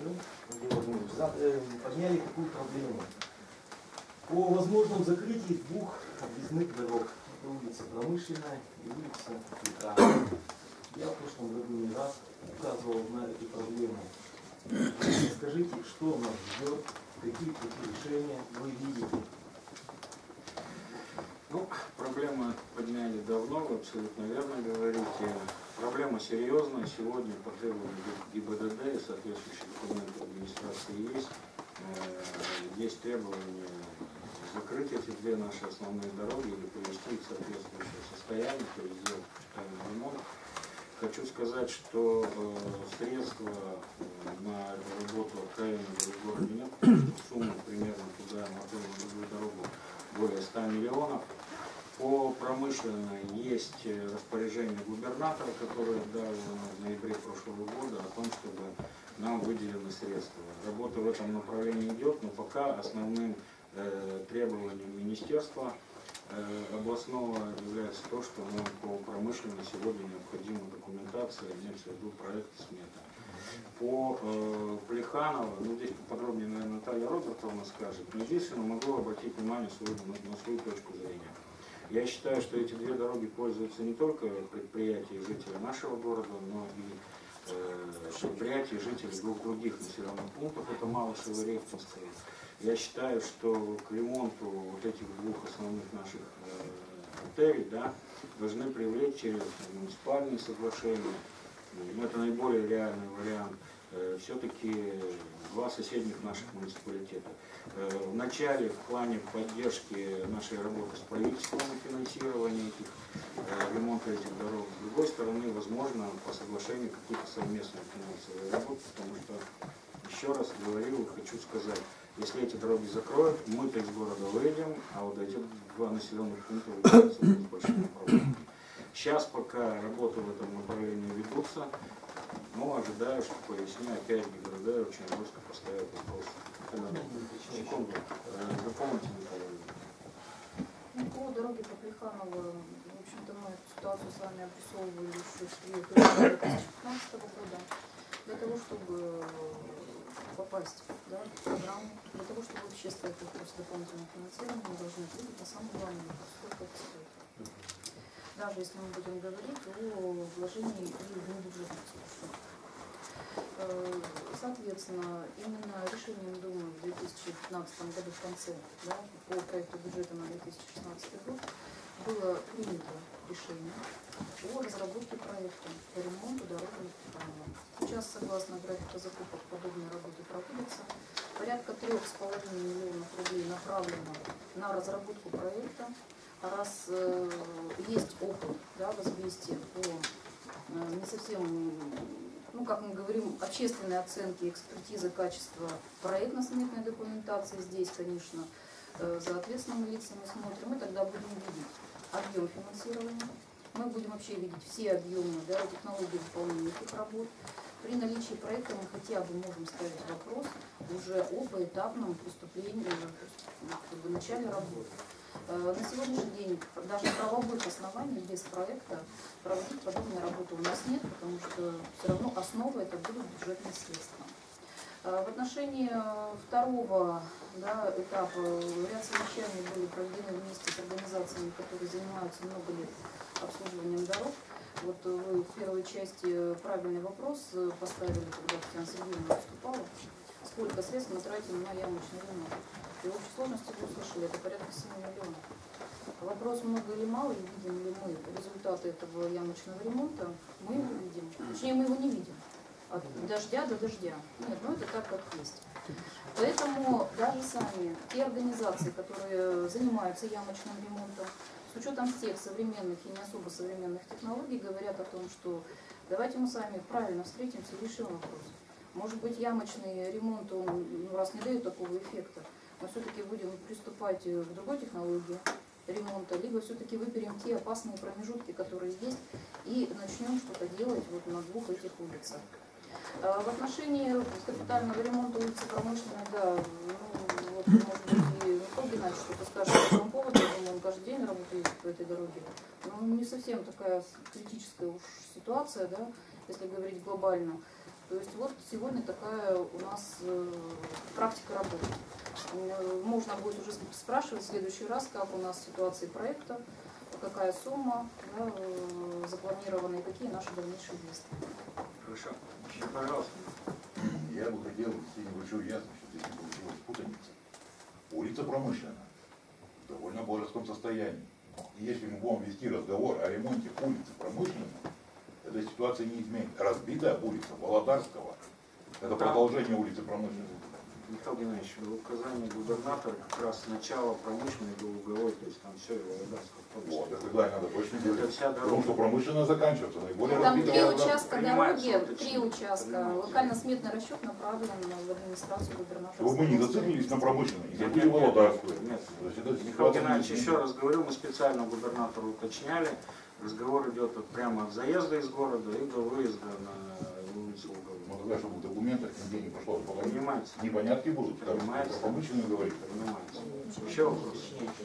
подняли такую проблему по возможному закрытию двух объездных дорог. Это улица Промышленная и улица Петра. Я в прошлом году не раз указывал на эту проблему. Скажите, что нас ждет, какие пути решения вы видите? Ну, проблемы подняли давно, вы абсолютно верно говорите. Проблема серьезная. Сегодня по требованию ГИБДД и соответствующие документы администрации есть. Есть требования закрыть эти две наши основные дороги или привести их в соответствующее состояние, то есть сделать капитальный ремонт. Хочу сказать, что э, средства на эту работу откровенно в городе нет, потому что сумма примерно туда, на ту на другую дорогу, более ста миллионов. По промышленной есть распоряжение губернатора, которое дал в ноябре прошлого года, о том, чтобы нам выделены средства. Работа в этом направлении идет, но пока основным э, требованием министерства э, областного является то, что нам по промышленной сегодня необходима документация, имеется в виду проект и смета. По э, Плеханово, ну здесь поподробнее, наверное, Наталья Робертовна скажет, но единственное, могу обратить внимание свою, на, на свою точку зрения. Я считаю, что эти две дороги пользуются не только предприятия и жители нашего города, но и э, предприятия и жители двух других населенных пунктов, это Малышево и Рехтинское. Я считаю, что к ремонту вот этих двух основных наших э, артерий, да, должны привлечь через муниципальные соглашения. Это наиболее реальный вариант. Все-таки два соседних наших муниципалитета. В начале, в плане поддержки нашей работы с правительством и финансирования этих, ремонта этих дорог, с другой стороны, возможно, по соглашению какие-то совместные финансовые работы, потому что, еще раз говорю, хочу сказать, если эти дороги закроют, мы-то из города выйдем, а вот эти два населенных пункта являются с большими проблемами. Сейчас пока работы в этом направлении ведутся, но ожидаю, что по весне опять ГИБДД очень жестко поставит вопрос. Секунду, дополните, Николай. Ну, по дороге по Плеханово, в общем-то, мы эту ситуацию с вами обрисовывали еще с две тысячи пятнадцатого года. Для того, чтобы попасть, да, в программу, для того, чтобы вообще стать вопрос дополнительного финансирования, мы должны ответить на самый главный вопрос, сколько это стоит. Даже если мы будем говорить о вложении и бюджетных ресурсов. Соответственно, именно решением Думы в две тысячи пятнадцатом году в конце, да, по проекту бюджета на две тысячи шестнадцатый год было принято решение о разработке проекта по ремонту дороги Плеханово. Сейчас, согласно графику закупок, подобные работы проводятся. Порядка трех с половиной миллионов рублей направлено на разработку проекта. Раз э, есть опыт, да, в известии по э, не совсем, ну как мы говорим, общественной оценки, экспертизы качества проектно-сметной документации, здесь, конечно, э, за ответственными лицами смотрим, мы тогда будем видеть объем финансирования, мы будем вообще видеть все объемы, да, технологии выполнения этих работ. При наличии проекта мы хотя бы можем ставить вопрос уже о поэтапном приступлении, как бы, начале работы. На сегодняшний день даже правовых оснований без проекта проводить подобные работы у нас нет, потому что все равно основа это будут бюджетные средства. В отношении второго, да, этапа ряд совещаний были проведены вместе с организациями, которые занимаются много лет обслуживанием дорог. Вот вы в первой части правильный вопрос поставили, когда Татьяна Сергеевна выступала. Сколько средств мы тратим на ямочный ремонт? И в общей сложности вы услышали, это порядка семи миллионов. Вопрос, много или мало, и видим ли мы результаты этого ямочного ремонта, мы его видим. Точнее, мы его не видим. От дождя до дождя. Нет, ну это так, как есть. Поэтому даже сами те организации, которые занимаются ямочным ремонтом, с с учетом всех современных и не особо современных технологий, говорят о том, что давайте мы с вами правильно встретимся и решим вопрос. Может быть, ямочный ремонт, он ну, раз не дает такого эффекта, мы все-таки будем приступать к другой технологии ремонта, либо все-таки выберем те опасные промежутки, которые есть, и начнем что-то делать вот на двух этих улицах. В отношении капитального ремонта улицы Промышленной, да, ну, вот, может быть, и Михаил Геннадьевич что-то скажет по этому поводу, я думаю, он каждый день работает по этой дороге. Но не совсем такая критическая уж ситуация, да, если говорить глобально. То есть вот сегодня такая у нас э, практика работы. Можно будет уже спрашивать в следующий раз, как у нас ситуация проекта, какая сумма, да, э, запланирована и какие наши дальнейшие действия. Хорошо. Еще, пожалуйста. Я бы хотел внести небольшую ясность, что здесь не получилась путаница. Улица Промышленная в довольно божеском состоянии. И если мы будем вести разговор о ремонте улицы Промышленной, эта ситуация не изменит. Разбитая улица Володарского – это продолжение улицы Промышленной. Михаил Геннадьевич, в указании губернатора как раз начало промышленной до угловой, то есть там все Володарского. Вот, это да, надо точно говорить. вся Потому что промышленная заканчивается наиболее Там разбитая. три участка дороги, Понимаете, три участка. Локально-сметный расчет направлен в администрацию губернатора. Чтобы мы не зациклились на промышленной, не забыли Володарскую. Нет, То есть это Михаил ситуация Геннадьевич, не еще раз говорю, мы специально губернатору уточняли. Разговор идет вот прямо от заезда из города и до выезда на улицу Уголовую. Ну тогда, чтобы в документах нигде не пошло, Понимаете? непонятки будут, Понимаете? промышленную говорить. Понимаете. Еще вопрос.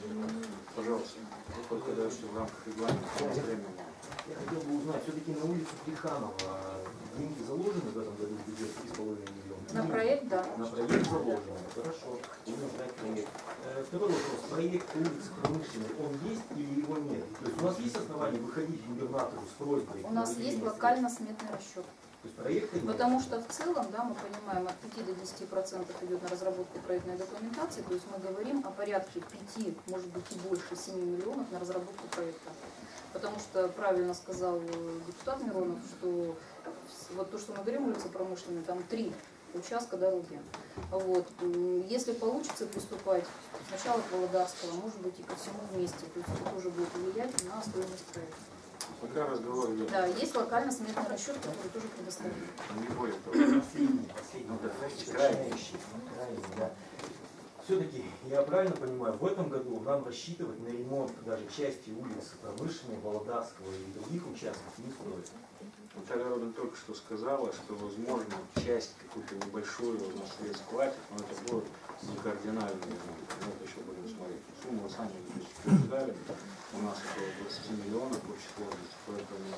Пожалуйста. Только дальше в рамках регламента времени. Я хотел бы узнать, все-таки на улице Плеханова деньги заложены в этом году в бюджет три с половиной миллиона? На проект, да. На проект заложено. Хорошо. Будем знать проект. Второй вопрос. Проект улицы Промышленной, он есть или его нет? То есть у нас есть основания выходить к губернатору с просьбой? У нас есть локально-сметный расчет. То есть проекта нет? Потому что в целом, да, мы понимаем, от пяти до десяти процентов идет на разработку проектной документации, то есть мы говорим о порядке пяти, может быть и больше, семи миллионов на разработку проекта. Потому что правильно сказал депутат Миронов, что вот то, что мы говорим, улица Промышленная, там три участка дороги. Вот. Если получится приступать сначала к Володарского, может быть и ко всему вместе, то есть это тоже будет влиять на стоимость проекта. Пока разговор идет. Да, есть локально-сметный расчет, который тоже предоставлен. Не более того. Последний, последний. Ну, да, крайний, крайний, да. Все-таки, я правильно понимаю, в этом году нам рассчитывать на ремонт даже части улиц Промышленной, Володарского и других участков не стоит. Наталья Родина только что сказала, что, возможно, часть какую-то небольшую у нас средств хватит, но это будет не кардинальный ремонт. Мы это еще будем смотреть. Сумму вы сами предупреждали. У нас около двадцати миллионов в общей сложности, поэтому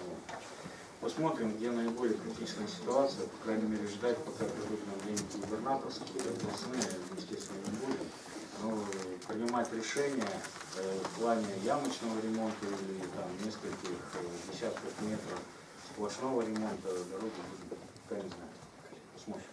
посмотрим, где наиболее критичная ситуация. По крайней мере, ждать, пока придут нам деньги губернаторские, областные, естественно, не будем. Но принимать решения э, в плане ямочного ремонта или там нескольких э, десятков метров сплошного ремонта дороги будем пока не знаю. Посмотрим.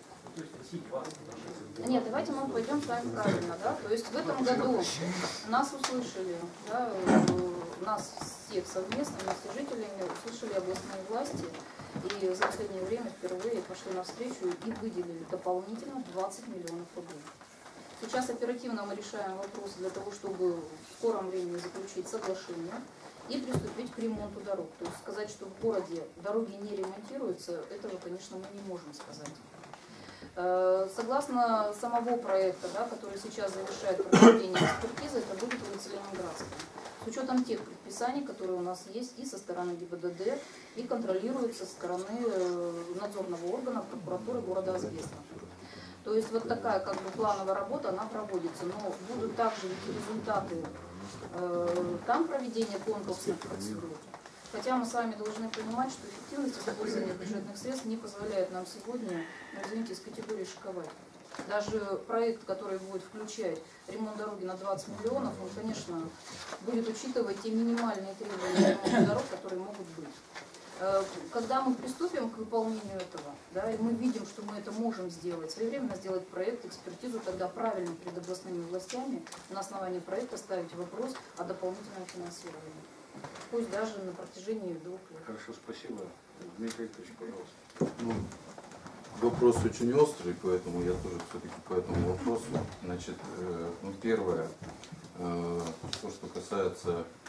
Нет, давайте мы пойдем с вами правильно, да, то есть в этом году нас услышали, да, нас всех совместно, вместе с жителями услышали областные власти, и за последнее время впервые пошли навстречу и выделили дополнительно двадцать миллионов рублей. Сейчас оперативно мы решаем вопрос для того, чтобы в скором времени заключить соглашение и приступить к ремонту дорог. То есть сказать, что в городе дороги не ремонтируются, этого, конечно, мы не можем сказать. Согласно самого проекта, да, который сейчас завершает проведение экспертизы, это будет улица Ленинградская. С учетом тех предписаний, которые у нас есть и со стороны ГИБДД, и контролируются со стороны надзорного органа прокуратуры города Азбеста. То есть вот такая как бы плановая работа, она проводится. Но будут также ведь результаты э, там проведения конкурсных процедур. Хотя мы с вами должны понимать, что эффективность использования бюджетных средств не позволяет нам сегодня, ну, извините, из категории шиковать. Даже проект, который будет включать ремонт дороги на двадцать миллионов, он, конечно, будет учитывать те минимальные требования ремонта дорог, которые могут быть. Когда мы приступим к выполнению этого, да, и мы видим, что мы это можем сделать, своевременно сделать проект, экспертизу, тогда правильно перед областными властями на основании проекта ставить вопрос о дополнительном финансировании. Пусть даже на протяжении двух лет. Хорошо, спасибо. Дмитрий Викторович, пожалуйста. Ну, вопрос очень острый, поэтому я тоже все-таки по этому вопросу. Значит, э, ну, первое, э, то, что касается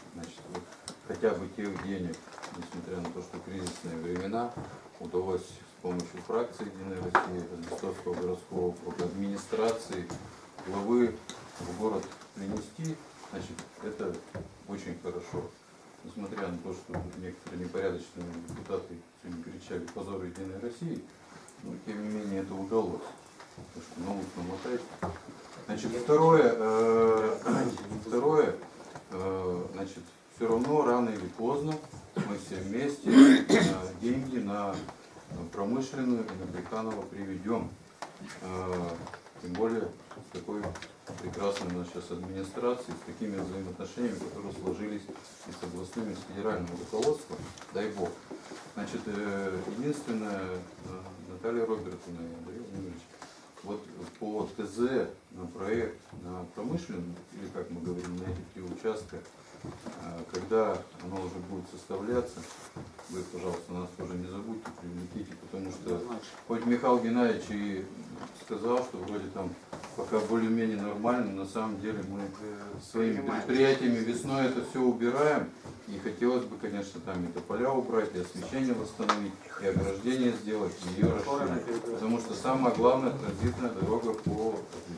значит, вот, хотя бы тех денег, несмотря на то, что кризисные времена, удалось с помощью фракции «Единая Россия», Ростовского городского округа, администрации, главы в город принести, значит, это очень хорошо. Несмотря на то, что некоторые непорядочные депутаты сегодня кричали «позор Единой России», но тем не менее это удалось. Потому что на ус намотать. Значит, второе, э, второе э, значит, все равно рано или поздно мы все вместе э, деньги на промышленную и на Плеханова приведем. Э, тем более с такой прекрасной у нас сейчас администрацией, с такими взаимоотношениями, которые сложились и с областными, и с федеральным руководством, дай бог. Значит, э, единственное, э, Наталья Робертовна и Андрей Владимирович, вот по ТЗ на проект на промышленную, или как мы говорим, на эти три участка, когда оно уже будет составляться, вы, пожалуйста, нас тоже не забудьте, привлеките, потому что хоть Михаил Геннадьевич и сказал, что вроде там пока более-менее нормально, на самом деле мы своими предприятиями весной это все убираем, и хотелось бы, конечно, там и тополя убрать, и освещение восстановить, и ограждение сделать, и ее расширить, потому что самое главное транзитная дорога по...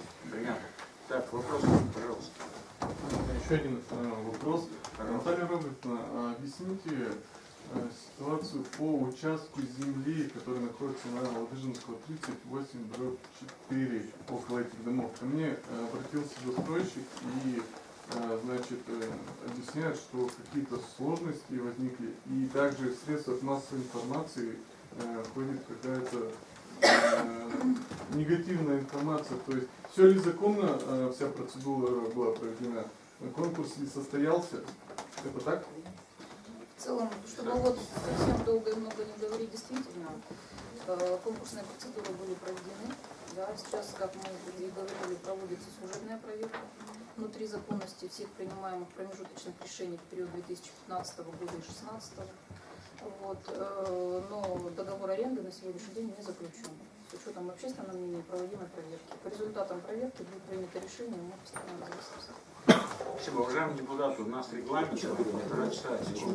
Так, вопрос, пожалуйста. Еще один э, вопрос. Наталья Робертовна, объясните э, ситуацию по участку земли, который находится на Ладыжинского тридцать восемь дробь четыре, около этих домов. Ко мне э, обратился застройщик и э, значит, э, объясняет, что какие-то сложности возникли, и также в средствах массовой информации э, ходит какая-то э, негативная информация. То есть все ли законно, э, вся процедура была проведена? Конкурс не состоялся. Это так? В целом, чтобы вот совсем долго и много не говорить, действительно, э, конкурсные процедуры были проведены. Да, сейчас, как мы и говорили, проводится служебная проверка внутри законности всех принимаемых промежуточных решений в период две тысячи пятнадцатого года и две тысячи шестнадцатого. Вот, э, но договор аренды на сегодняшний день не заключен. С учетом общественного мнения проводимой проверки. По результатам проверки будет принято решение, мы постоянно зависимся. Спасибо, уважаемые депутаты. У нас регламент полтора часа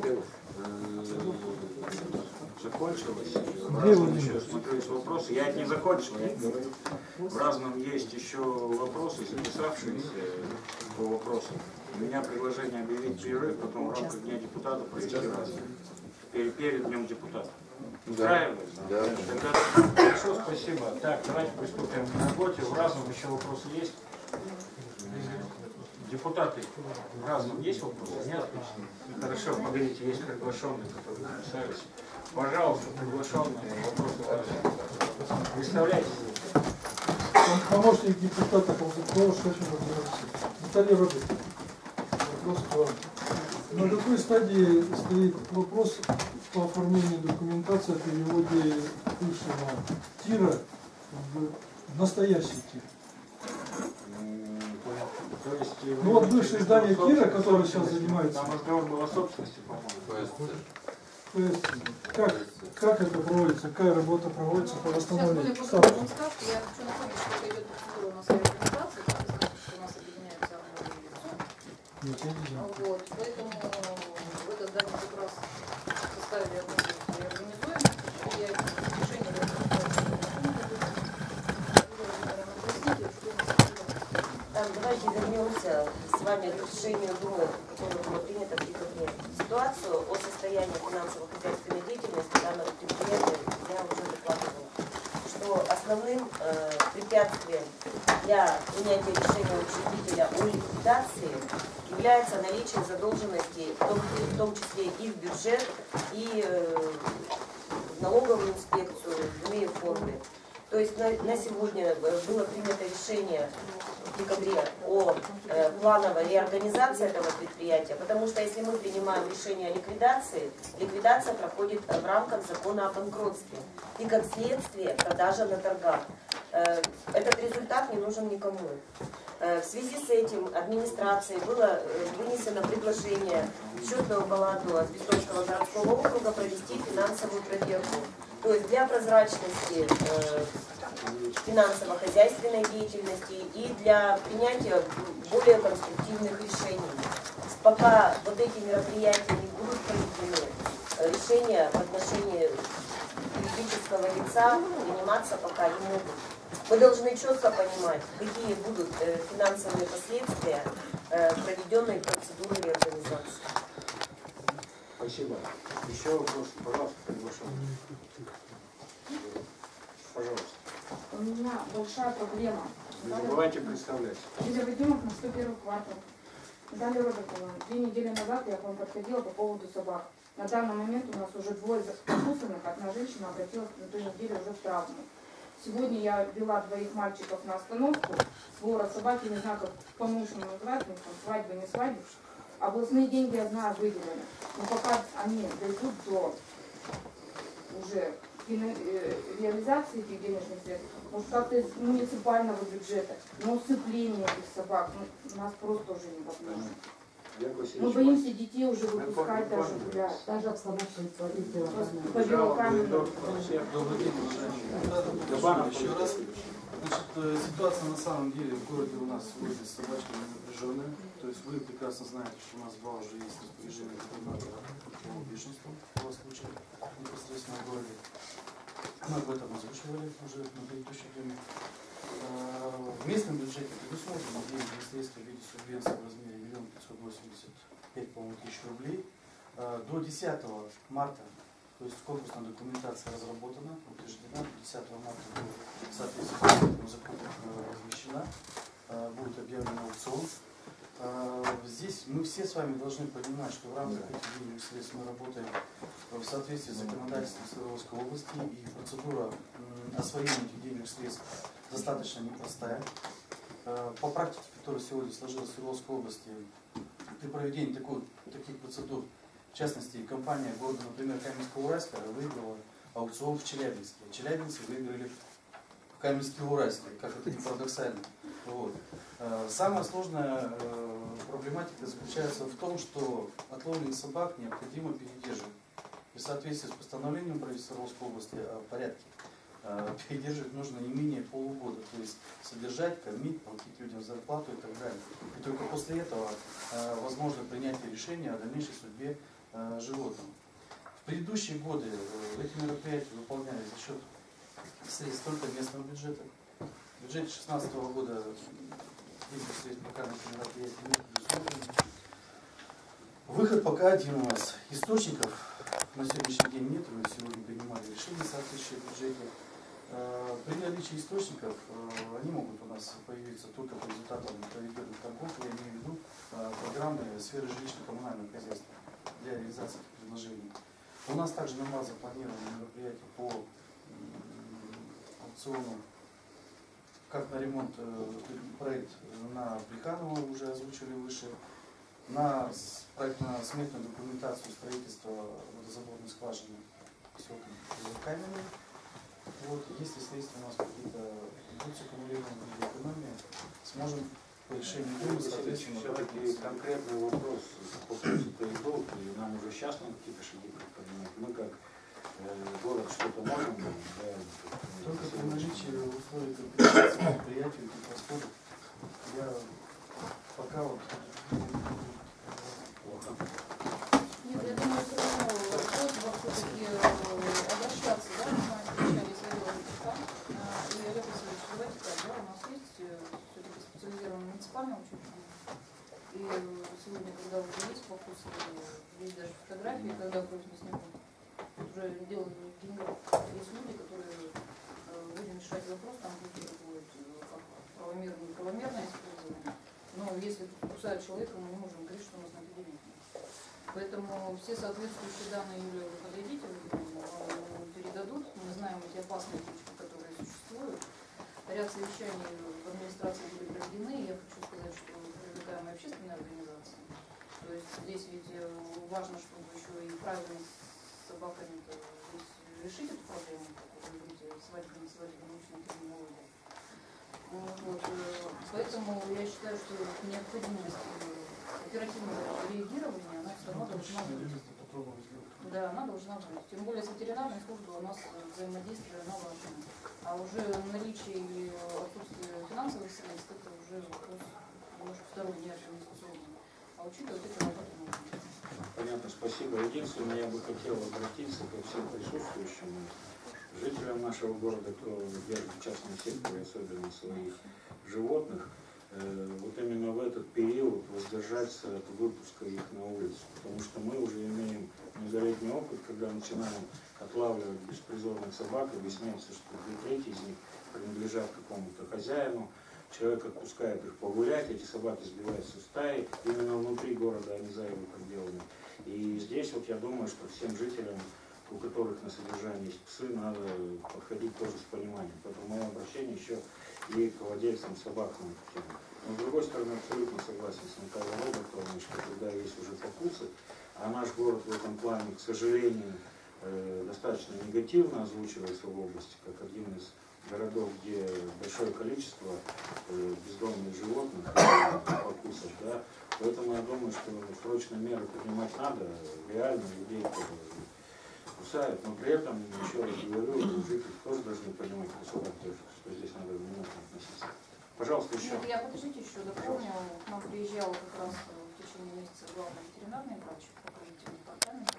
закончилось. Еще смотрю вопросы. Я это не закончил, я говорю. В разном есть еще вопросы, записавшиеся по вопросам. У меня предложение объявить перерыв, потом в рамках Дня депутата провести раз. Перед, перед Днем депутата. Устраивает? Да. Тогда хорошо, спасибо. Так, давайте приступим к работе. В разном еще вопросы есть? Депутаты в разном есть вопросы? Нет? Хорошо, погодите, есть приглашенные, которые записались. Пожалуйста, приглашенные вопросы. Представляйте. Помощник депутата Ползакова Шефина Наталья Робертовна. Вопрос к вам. На какой стадии стоит вопрос по оформлению документации о переводе бывшего тира в настоящий тир? То есть, ну вот бывшее здание Кира, которое сейчас занимается. Там разговор был о собственности, по-моему. То есть, как, как это проводится, какая работа проводится по восстановлению? Сейчас более подробно ставки. Я хочу напомнить, что это идет процедура у нас организации, что у нас объединяется лицо. Вот, поэтому в это здание как раз в составе и организуем. И я решение Давайте вернемся с вами к решению Думы, которое было принято в декабре. Ситуацию о состоянии финансово-хозяйственной деятельности данного предприятия я уже докладывала, что основным э, препятствием для принятия решения учредителя о ликвидации является наличие задолженностей, в том, в том числе и в бюджет, и э, в налоговую инспекцию, в иные формы. То есть на, на сегодня было принято решение в декабре о э, плановой реорганизации этого предприятия, потому что если мы принимаем решение о ликвидации, ликвидация проходит в рамках закона о банкротстве и как следствие продажа на торгах. Э, этот результат не нужен никому. Э, в связи с этим администрацией было э, вынесено предложение в счетную палату Асбестовского городского округа провести финансовую проверку. То есть для прозрачности э, финансово-хозяйственной деятельности и для принятия более конструктивных решений. По пока вот эти мероприятия не будут проведены, решения в отношении юридического лица приниматься пока не могут. Мы должны четко понимать, какие будут э, финансовые последствия э, проведенной процедуры реорганизации. Спасибо. Еще вопрос, пожалуйста, приглашенный. Пожалуйста. У меня большая проблема. Не забывайте представлять. Юлия Вадимовна, сто первый квартал. Наталья Робертовна, две недели назад я к вам подходила по поводу собак. На данный момент у нас уже двое закусанных, одна женщина обратилась на той неделе уже в травму. Сегодня я вела двоих мальчиков на остановку, свора собаки, не знаю, как по-моему называется, там, свадьба, не свадьба. Областные деньги, я знаю, выделены. Но пока они дойдут до уже реализации этих денежных средств, может как-то из муниципального бюджета, на усыпление этих собак, ну, у нас просто уже невозможно. Мы боимся детей уже выпускать, даже гулять. Даже обстановка по белокамеру. Еще раз. Значит, ситуация на самом деле в городе у нас сегодня с собачками напряженная. То есть вы прекрасно знаете, что у нас два уже есть распоряжения губернатора по бешенству по случаю непосредственно в городе. Мы об этом озвучивали уже на предыдущем время. В местном бюджете предусмотрены денежные средства в виде субвенции в размере миллион пятьсот восемьдесят пять тысяч рублей. До десятого марта, то есть конкурсная документация разработана, утверждена, до десятого марта будет соответственно закону размещена, будет объявлен аукцион. Здесь мы все с вами должны понимать, что в рамках этих денежных средств мы работаем в соответствии с законодательством Свердловской области, и процедура освоения этих денежных средств достаточно непростая. По практике, которая сегодня сложилась в Свердловской области, при проведении такой, таких процедур, в частности, компания города, например, Каменско-Уральская, выиграла аукцион в Челябинске. Челябинцы выиграли в Каменске-Уральске, как это не парадоксально. Вот. Самая сложная проблематика заключается в том, что отловленных собак необходимо передерживать. И в соответствии с постановлением правительства Свердловской области о порядке, передерживать нужно не менее полугода. То есть содержать, кормить, платить людям зарплату и так далее. И только после этого возможно принятие решения о дальнейшей судьбе животного. В предыдущие годы эти мероприятия выполнялись за счет средств только местного бюджета. В бюджете две тысячи шестнадцатого года денежных средств пока на эти мероприятия не предусмотрены. Выход пока один у нас. Источников на сегодняшний день нет, мы сегодня принимали решение соответствующее в бюджете. При наличии источников они могут у нас появиться только по результатам проведенных торгов, я имею в виду программы сферы жилищно-коммунального хозяйства для реализации этих предложений. У нас также на базе планировано мероприятие по аукциону, как на ремонт, проект на Плеханово уже озвучили выше, на проектно-сметную документацию строительства водозаборной скважины поселка Каменный. Вот, если средства у нас какие-то будут саккумулированы для экономии, сможем по решению Думы, соответственно, все-таки конкретный вопрос по сути идут, и нам уже сейчас надо какие-то шаги предпринимать. Мы как э, город что-то можем делать? Да, только при наличии условий компенсации предприятий и расходов я пока вот плохо. Нет, я думаю, все равно просьба все-таки обращаться, да, мы знаем, встречались с Олегом Ильичем, и Олег Васильевич, давайте так, да, у нас есть все-таки специализированное муниципальное учреждение, и сегодня, когда уже есть фокус, есть даже фотографии, когда просто снимут, уже дело не в деньгах, есть люди, которые будем решать вопрос, там будет как правомерное, неправомерное использование, но если кусают человека, мы не можем говорить, что у нас на это денег нет. Поэтому все соответствующие данные, Юлия, вы подойдите, вам передадут. Мы знаем эти опасные точки, которые существуют. Ряд совещаний в администрации были проведены. Я хочу сказать, что привлекаем общественные организации. То есть здесь ведь важно, чтобы еще и правильно с собаками здесь решить эту проблему, как вы говорите, свадьба, не свадьба, научно терминология. Вот. Поэтому я считаю, что необходимость оперативного реагирования, она все равно должна быть. Да, она должна быть. Тем более с ветеринарной службой у нас взаимодействие налажено. А уже наличие или отсутствие финансовых средств, это уже вопрос немножко второй, не организационный. А учитывать это работу Понятно, спасибо. Единственное, я бы хотел обратиться ко всем присутствующим жителям нашего города, кто держит в частном секторе, особенно своих животных, э, вот именно в этот период воздержаться от выпуска их на улицу. Потому что мы уже имеем многолетний опыт, когда начинаем отлавливать беспризорных собак, объясняется, что две трети из них принадлежат какому-то хозяину. Человек отпускает их погулять, эти собаки сбиваются в стаи, именно внутри города они за его пределами. И здесь вот я думаю, что всем жителям, у которых на содержании есть псы, надо подходить тоже с пониманием. Поэтому мое обращение еще и к владельцам собак на эту тему. Но с другой стороны, абсолютно согласен с Натальей Робертовной, что когда есть уже покусы, а наш город в этом плане, к сожалению, достаточно негативно озвучивается в области, как один из городов, где большое количество э, бездомных животных, покусов, да, поэтому я думаю, что срочно меры принимать надо, реально людей кусают, но при этом, еще раз говорю, жители тоже должны понимать, что здесь надо внимательно относиться. Пожалуйста, еще. Нет, я подождите еще дополню. К нам приезжал как раз в течение месяца главный ветеринарный врач управления департамента.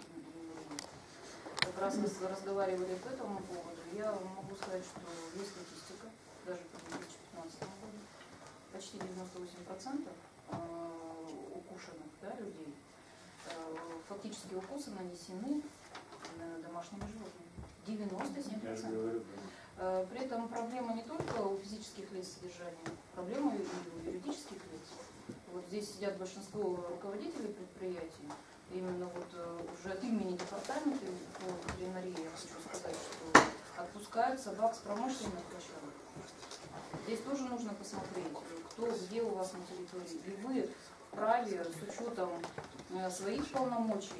Как раз мы разговаривали по этому поводу. Я могу сказать, что есть статистика, даже по две тысячи пятнадцатому году, почти девяносто восемь процентов укушенных, да, людей фактически укусы нанесены домашними животными. девяносто семь процентов. При этом проблема не только у физических лиц содержания, проблема и у юридических лиц. Вот здесь сидят большинство руководителей предприятий. Именно вот уже от имени департамента по ветеринарии я хочу сказать, что отпускают собак с промышленных площадок. Здесь тоже нужно посмотреть, кто где у вас на территории. И вы вправе с учетом своих полномочий,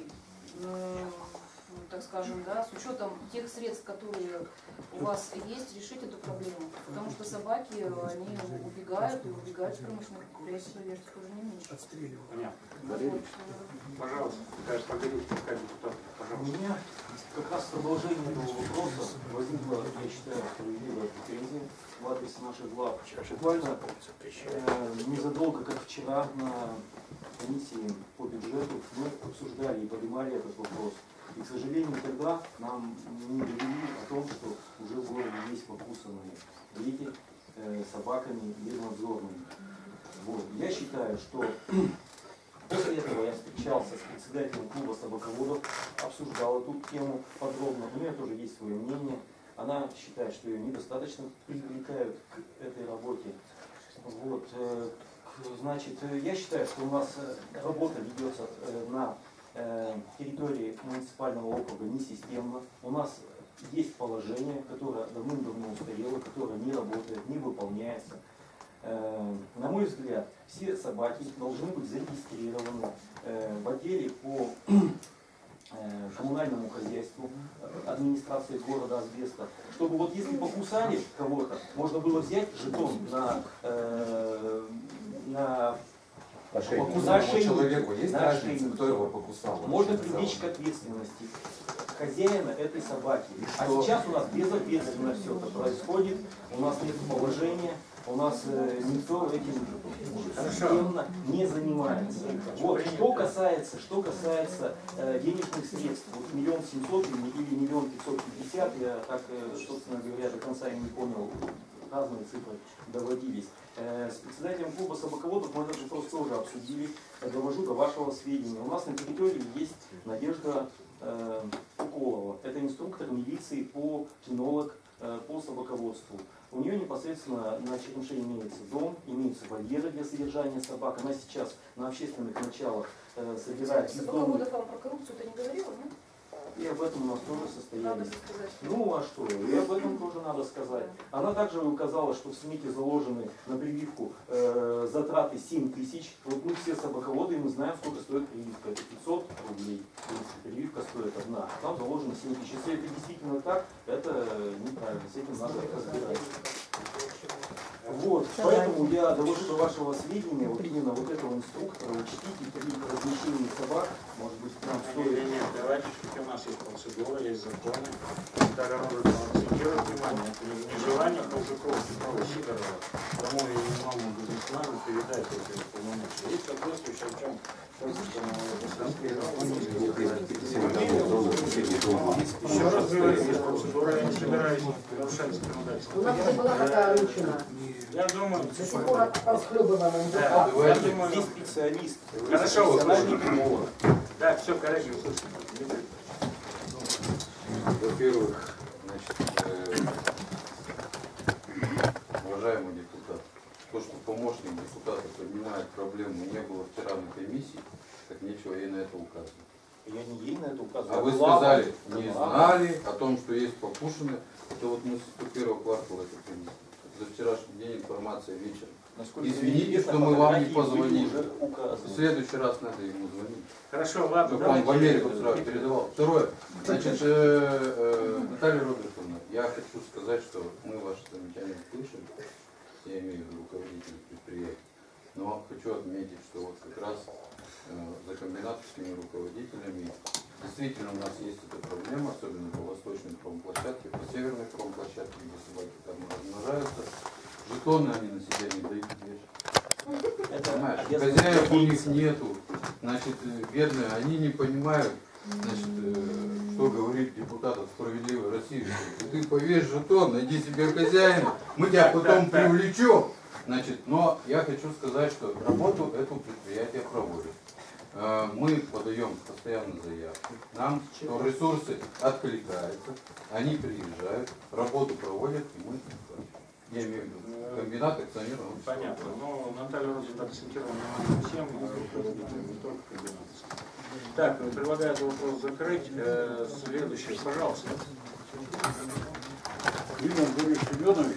так скажем, да, с учетом тех средств, которые у вас есть, решить эту проблему. Потому что собаки, они убегают и убегают с промышленных предприятий, поверьте, тоже не меньше. Понятно. Пожалуйста, погодите, пока депутат, пожалуйста. У меня как раз продолжение этого вопроса возникла, я считаю, справедливая претензия в адрес наших глав. Буквально э, незадолго, как вчера, на комиссии по бюджету мы обсуждали и поднимали этот вопрос. И, к сожалению, тогда нам не довели о том, что уже в городе есть покусанные дети э, собаками безнадзорными. Вот. Я считаю, что после этого я встречался с председателем клуба собаководов, обсуждал эту тему подробно. У нее тоже есть свое мнение. Она считает, что ее недостаточно привлекают к этой работе. Вот. Значит, я считаю, что у нас работа ведется на территории муниципального округа несистемно. У нас есть положение, которое давным-давно устарело, которое не работает, не выполняется. На мой взгляд, все собаки должны быть зарегистрированы в отделе по коммунальному хозяйству администрации города Асбеста, чтобы вот если покусали кого-то, можно было взять жетон на, э, на покусавшему человеку есть разница, кто его покусал? Можно привлечь к ответственности хозяина этой собаки. А сейчас у нас безответственно все это происходит, у нас нет положения, у нас э, никто этим системно не занимается. Вот, что касается, что касается э, денежных средств, вот миллион семьсот или миллион пятьсот пятьдесят, я так, э, собственно говоря, до конца и не понял, разные цифры доводились. Э, с председателем клуба собаководов мы этот вопрос тоже обсудили, довожу до вашего сведения. У нас на территории есть Надежда э, Уколова, это инструктор милиции по кинолог э, по собаководству. У нее непосредственно на Черемше имеется дом, имеются вольеры для содержания собак. Она сейчас на общественных началах э, собирает бездомных. Собаководов вам про коррупцию-то не говорила, нет? И об этом у нас тоже состоялись. Ну а что? И об этом тоже надо сказать. Она также указала, что в смете заложены на прививку э, затраты семь тысяч. Вот мы все собаководы, и мы знаем, сколько стоит прививка. Это пятьсот рублей. Прививка стоит одна. Там заложено семь тысяч. Если это действительно так, это неправильно. С этим надо разбираться. Вот, поэтому я довожу до вашего сведения вот именно вот этого инструктора учтите при размещении собак, может быть, нам Нет, стоит... нет, нет, давайте, все-таки у нас есть процедура, есть законы. Наталья Романовна акцентирует внимание, это не, не желание Полжикова, Петрова, Сидорова, кому я не могу бизнесмену передать эти полномочия. Есть соответствующая, в чем еще раз говорю, есть процедура, я не собираюсь нарушать законодательство. У нас уже была такая ручина. Я думаю, до сих пор расхлебываем. Да, я думаю, Вы специалист. Хорошо, вы слушайте. Да, все, коллеги, слушайте. Во-первых, значит, э, уважаемый депутат, то, что помощник депутата поднимает проблему, не было вчера на комиссии, так нечего ей на это указывать. Я не ей на это указываю. А вы сказали, не знали о том, что есть покушенные. Это вот мы с первого квартала это принесли. За вчерашний день информация вечером. Насколько Извините, что мы вам не позвонили. В следующий раз надо ему звонить. Хорошо, ладно. Чтобы он в Америку сразу передавал. Второе. Значит, э, э, Наталья Робертовна, я хочу сказать, что мы ваши замечания слышали. Я имею в виду руководителей предприятий. Но хочу отметить, что вот как раз э, за комбинаторскими руководителями действительно у нас есть эта проблема, особенно по восточной промплощадке, по северной промплощадке, где собаки там размножаются. Жетоны они на себя не дают вешать. Это, понимаешь, хозяев у них нету. Значит, бедные, они не понимают, значит, э, что говорит депутат от «Справедливой России». Ты повесь жетон, найди себе хозяина, мы тебя потом привлечем. Значит, но я хочу сказать, что работу эту предприятие проводит. Мы подаем постоянно заявки, нам что ресурсы откликаются, они приезжают, работу проводят, и мы, я имею в виду, комбинат акционирован. Понятно, но Наталья Розовна акцентировала внимание всем руководителям, не только комбинатам. Так, предлагаю этот вопрос закрыть. Следующий, пожалуйста. Юрий Анатольевич Семенович,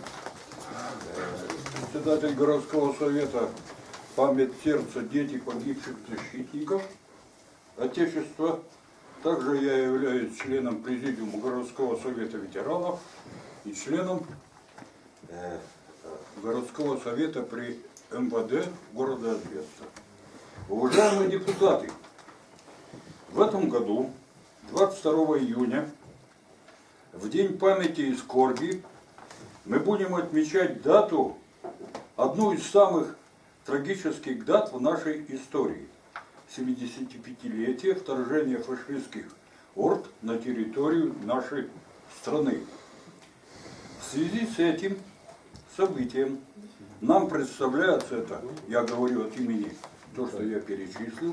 председатель городского совета «Память сердца, дети погибших защитников Отечества». Также я являюсь членом президиума городского совета ветеранов и членом э, городского совета при эм вэ дэ города Одесса. Уважаемые депутаты, в этом году, двадцать второго июня, в День памяти и скорби, мы будем отмечать дату, одну из самых трагических дат в нашей истории. семидесятипятилетие вторжения фашистских орд на территорию нашей страны. В связи с этим событием нам представляется это, я говорю от имени, то, что я перечислил,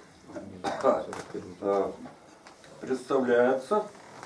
представляется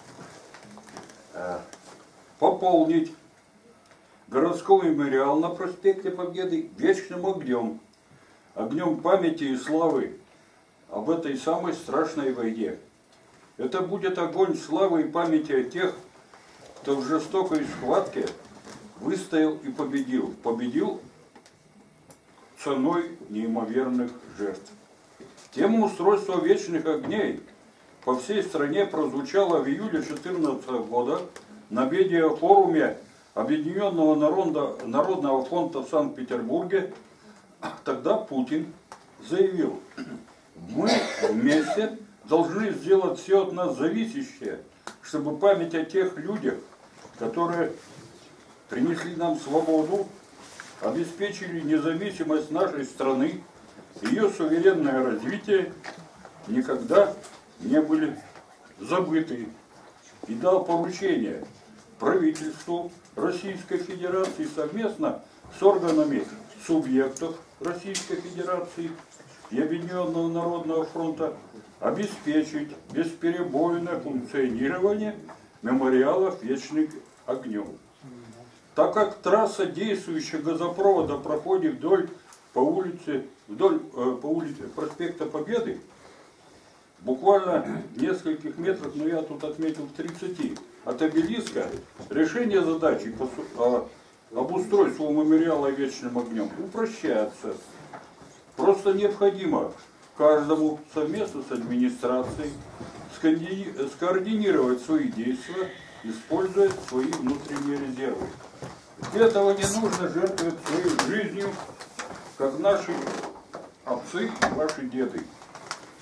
пополнить городской мемориал на проспекте Победы вечным огнем, огнем памяти и славы об этой самой страшной войне. Это будет огонь славы и памяти о тех, кто в жестокой схватке выстоял и победил. Победил ценой неимоверных жертв. Тема устройства вечных огней по всей стране прозвучала в июле две тысячи четырнадцатого года на медиафоруме Объединенного народа, Народного фронта в Санкт-Петербурге. Тогда Путин заявил: мы вместе должны сделать все от нас зависящее, чтобы память о тех людях, которые принесли нам свободу, обеспечили независимость нашей страны, ее суверенное развитие, никогда не были забыты. И дал поручение правительству Российской Федерации совместно с органами субъектов Российской Федерации и Объединенного Народного фронта обеспечить бесперебойное функционирование мемориалов вечных огнем. Так как трасса действующего газопровода проходит вдоль по улице, вдоль э, по улице проспекта Победы, буквально в нескольких метрах, но я тут отметил в тридцати, от обелиска, решение задачи по, а, обустройства мемориала вечным огнем упрощается. Просто необходимо каждому совместно с администрацией скоординировать свои действия, используя свои внутренние резервы. Для этого не нужно жертвовать своей жизнью, как наши отцы, ваши деды.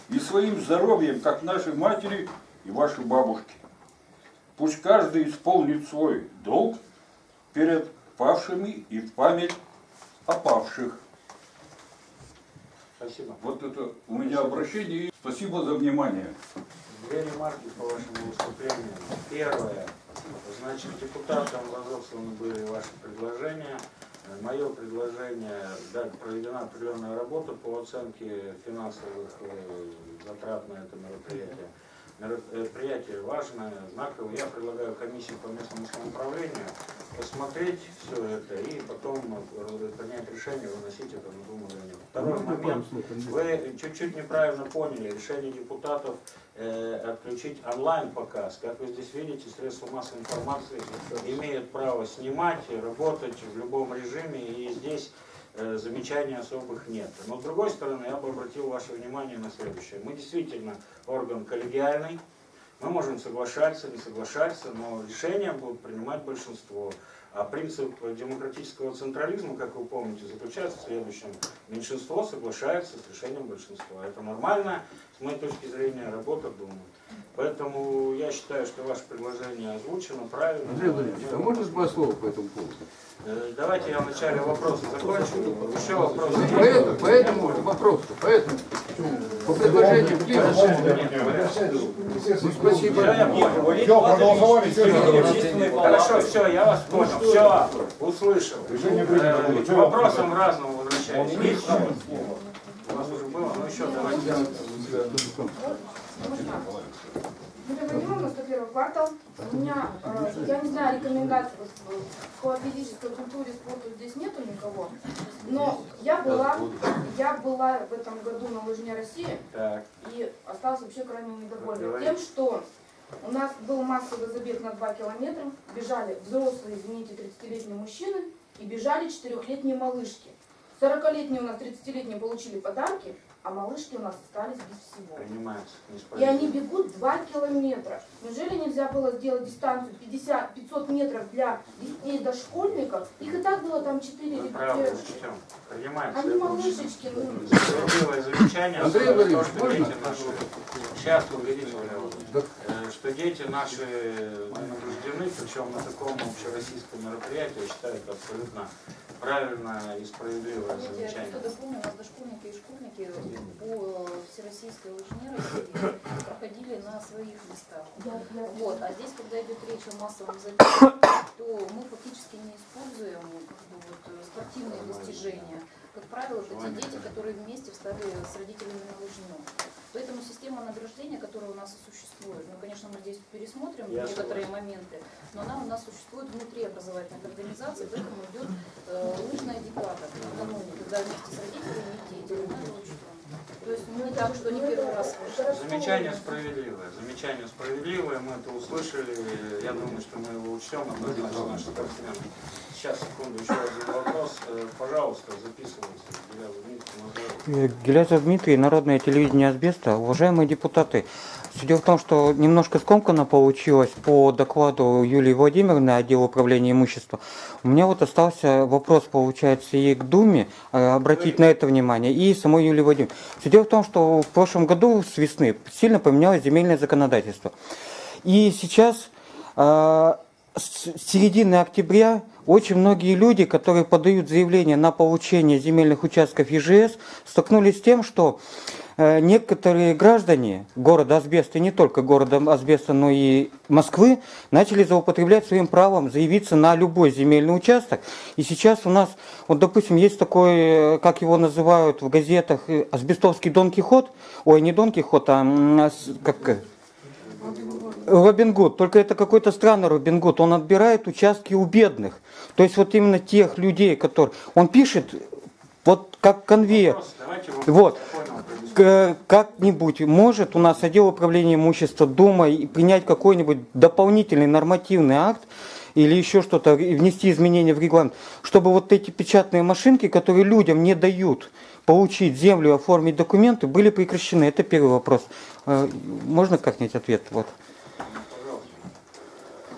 и своим здоровьем, как наши матери и ваши бабушки. Пусть каждый исполнит свой долг перед павшими и в память о павших. Спасибо. Вот это у меня обращение. Спасибо за внимание. Две ремарки по вашему выступлению. Первое. Значит, депутатам разосланы были ваши предложения. Мое предложение, да, проведена определенная работа по оценке финансовых затрат на это мероприятие. Мероприятие важное, знаковое. Я предлагаю комиссии по местному самоуправлению посмотреть все это и потом принять решение, выносить это на Думу или нет. Второй момент. Вы чуть-чуть неправильно поняли. Решение депутатов э, отключить онлайн-показ. Как вы здесь видите, средства массовой информации имеют право снимать, работать в любом режиме, и здесь э, замечаний особых нет. Но с другой стороны, я бы обратил ваше внимание на следующее. Мы действительно орган коллегиальный. Мы можем соглашаться, не соглашаться, но решения будут принимать большинство. А принцип демократического централизма, как вы помните, заключается в следующем. Меньшинство соглашается с решением большинства. Это нормальная, с моей точки зрения, работа Думы. Поэтому я считаю, что ваше предложение озвучено правильно. Андрей Владимирович, а можно два слова по этому поводу? Давайте я вначале вопросы закончу. Еще вопросы. Поэтому, поэтому вопросы, поэтому по предложению ну, спасибо. Все, проголосовали, все. Хорошо, все, я вас понял, все, услышал. К вопросам разным возвращаюсь. У вас уже было, ну еще давайте. Юлия Владимировна, сто первый квартал. У меня, э, я не знаю, рекомендаций по физической культуре, спорту здесь нету никого. Но я была, я была в этом году на Лыжне России Так. и осталась вообще крайне недовольна тем, что у нас был массовый забег на два километра, бежали взрослые, извините, тридцатилетние мужчины и бежали четырехлетние малышки. сорокалетние у нас тридцатилетние получили подарки, а малышки у нас остались без всего. Принимается. И они бегут два километра. Неужели нельзя было сделать дистанцию пятьдесят пятьсот метров для детей дошкольников? Их и так было там четыре или пять. Принимается. Они малышечки. Ну... Справедливое замечание. Андрей Владимирович, то, что можно? дети наши... Сейчас вы видите, что дети наши награждены, причем на таком общероссийском мероприятии, я считаю, это абсолютно правильно и справедливое замечание. Я просто дополню, у нас дошкольники и школьники по всероссийской лыжне России проходили на своих местах. Вот. А здесь, когда идет речь о массовом забеге, то мы фактически не используем как бы, вот, спортивные достижения. Как правило, это те дети, которые вместе встали с родителями на лыжню. Поэтому система награждения, которая у нас и существует, ну, конечно, мы здесь пересмотрим Я некоторые согласен. моменты, но она у нас существует внутри образовательных организаций, поэтому идет э, лыжная диктата, накануне, когда вместе с родителями и дети. Это учтем. То есть не так, что не первый раз. Замечание справедливое. Замечание справедливое, мы это услышали. Я думаю, что мы его учтем, однозначно наши спортсмены. Сейчас, секунду, еще один вопрос. Пожалуйста, записывайте. Гелязов Дмитрий, Народное телевидение Асбеста. Уважаемые депутаты, дело в том, что немножко скомканно получилось по докладу Юлии Владимировны, отдела управления имуществом. У меня вот остался вопрос, получается, и к Думе, обратить на это внимание, и самой Юлии Владимировне. Дело в том, что в прошлом году с весны сильно поменялось земельное законодательство. И сейчас, э, с середины октября, очень многие люди, которые подают заявление на получение земельных участков Е Ж С, столкнулись с тем, что э, некоторые граждане города Асбеста, и не только города Асбеста, но и Москвы, начали злоупотреблять своим правом заявиться на любой земельный участок. И сейчас у нас, вот, допустим, есть такой, как его называют в газетах, асбестовский Дон Кихот, ой, не Дон Кихот, а как... Робин Гуд, только это какой-то странный Робин Гуд, он отбирает участки у бедных. То есть вот именно тех людей, которые... Он пишет вот как конвейер. Вот. Как-нибудь может у нас отдел управления имуществом, Дума, принять какой-нибудь дополнительный нормативный акт или еще что-то, внести изменения в регламент, чтобы вот эти печатные машинки, которые людям не дают получить землю, оформить документы, были прекращены. Это первый вопрос. Можно как-нибудь ответ? Вот.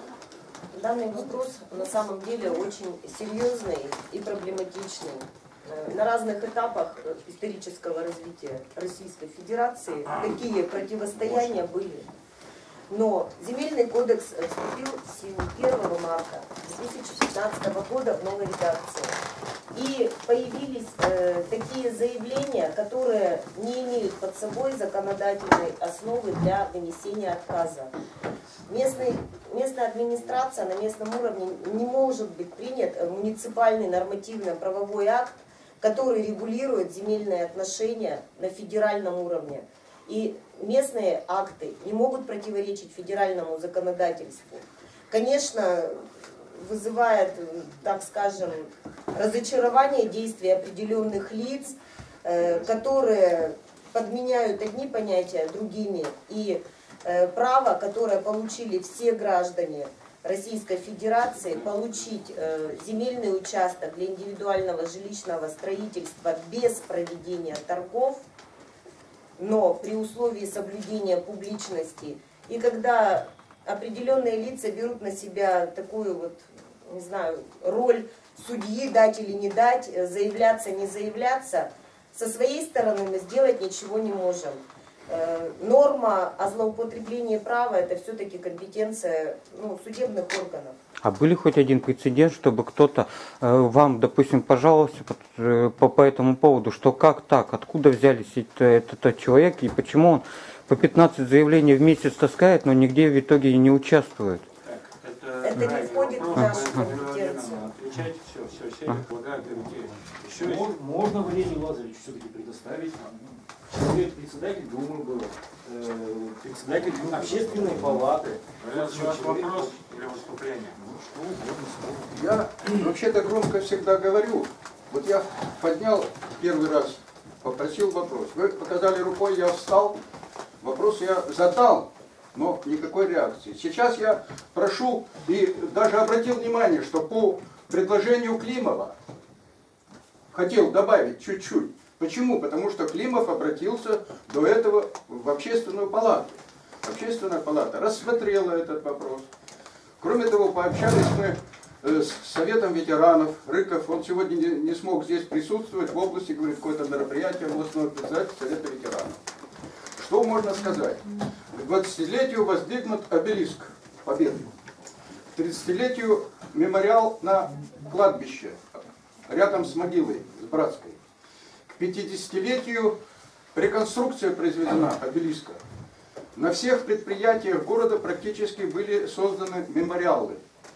Данный вопрос на самом деле очень серьезный и проблематичный. э, на разных этапах исторического развития Российской Федерации такие противостояния были. Но Земельный кодекс вступил в силу первого марта две тысячи пятнадцатого года в новой редакции. И появились э, такие заявления, которые не имеют под собой законодательной основы для вынесения отказа. Местный, местная администрация на местном уровне не может быть принят муниципальный нормативно-правовой акт, который регулирует земельные отношения на федеральном уровне. И местные акты не могут противоречить федеральному законодательству. Конечно, вызывает, так скажем, разочарование действий определенных лиц, которые подменяют одни понятия другими, и право, которое получили все граждане Российской Федерации, получить земельный участок для индивидуального жилищного строительства без проведения торгов, но при условии соблюдения публичности. И когда определенные лица берут на себя такую вот, не знаю, роль судьи, дать или не дать, заявляться, не заявляться, со своей стороны мы сделать ничего не можем. Норма о злоупотреблении права — это все-таки компетенция, ну, судебных органов. А были хоть один прецедент, чтобы кто-то э, вам, допустим, пожаловался по, э, по, по этому поводу, что как так, откуда взялись этот, этот человек и почему он по пятнадцать заявлений в месяц таскает, но нигде в итоге не участвует? Это, это не входит в нашу компетенцию. Отвечайте, все, все, все, я предлагаю перейти. Еще Мож, можно Валерию Лазаревичу все-таки предоставить. Человек председатель Думы был, э, председатель общественной палаты. Валерий, ваш вопрос или выступление? Я вообще-то громко всегда говорю. Вот я поднял первый раз, попросил вопрос. Вы показали рукой, я встал. Вопрос я задал, но никакой реакции. Сейчас я прошу и даже обратил внимание, что по предложению Климова хотел добавить чуть-чуть. Почему? Потому что Климов обратился до этого в общественную палату. Общественная палата рассмотрела этот вопрос. Кроме того, пообщались мы с Советом ветеранов. Рыков, он сегодня не, не смог здесь присутствовать, в области, говорит, какое-то мероприятие областного председателя Совета ветеранов. Что можно сказать? К двадцатилетию воздвигнут обелиск Победы. К тридцатилетию мемориал на кладбище, рядом с могилой, с Братской. К пятидесятилетию реконструкция произведена обелиска. На всех предприятиях города практически были созданы мемориалы,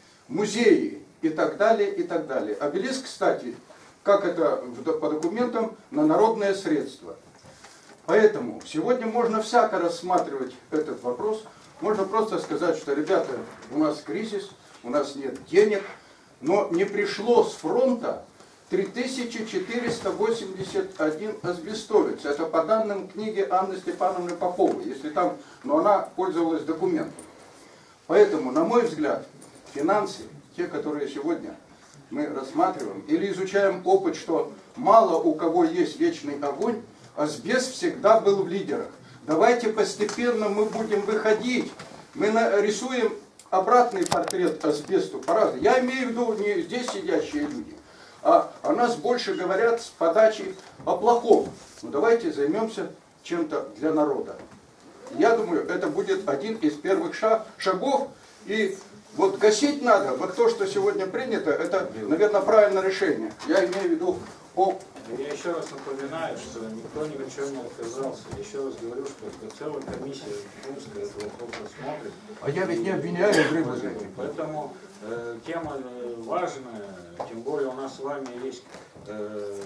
музеи и так далее, и так далее. Обелиск, кстати, как это по документам, на народное средство. Поэтому сегодня можно всяко рассматривать этот вопрос. Можно просто сказать, что, ребята, у нас кризис, у нас нет денег, но не пришло с фронта три тысячи четыреста восемьдесят один асбестовец. Это по данным книги Анны Степановны Поповой, если там, но она пользовалась документом. Поэтому, на мой взгляд, финансы, те, которые сегодня мы рассматриваем, или изучаем опыт, что мало у кого есть вечный огонь, асбест всегда был в лидерах. Давайте постепенно мы будем выходить, мы нарисуем обратный портрет асбесту по-разному. Я имею в виду не здесь сидящие люди, а о нас больше говорят с подачи о плохом. Ну давайте займемся чем-то для народа. Я думаю, это будет один из первых шагов. И вот гасить надо, вот то, что сегодня принято, это, наверное, правильное решение. Я имею в виду о... Я еще раз напоминаю, что никто ни в чем не отказался. Еще раз говорю, что это целая комиссия Думская этот вопрос рассмотрит. А я ведь не обвиняю Грибова. Поэтому э, тема важная, тем более у нас с вами есть э,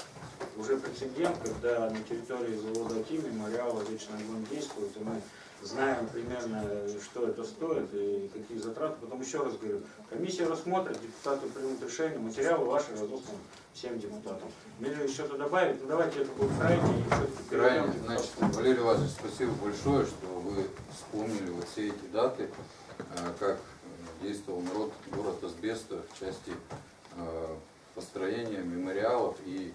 уже прецедент, когда на территории завода АТИ мемориала «Вечный огонь» действует, и мы знаем примерно, что это стоит и какие затраты. Потом еще раз говорю, комиссия рассмотрит, депутаты примут решение, материалы ваши разосланы всем депутатам. Или что-то добавить? Ну давайте это будет крайне. Крайне. Значит, Валерий Владимирович, спасибо большое, что вы вспомнили вот все эти даты, как действовал народ город Асбеста в части построения мемориалов и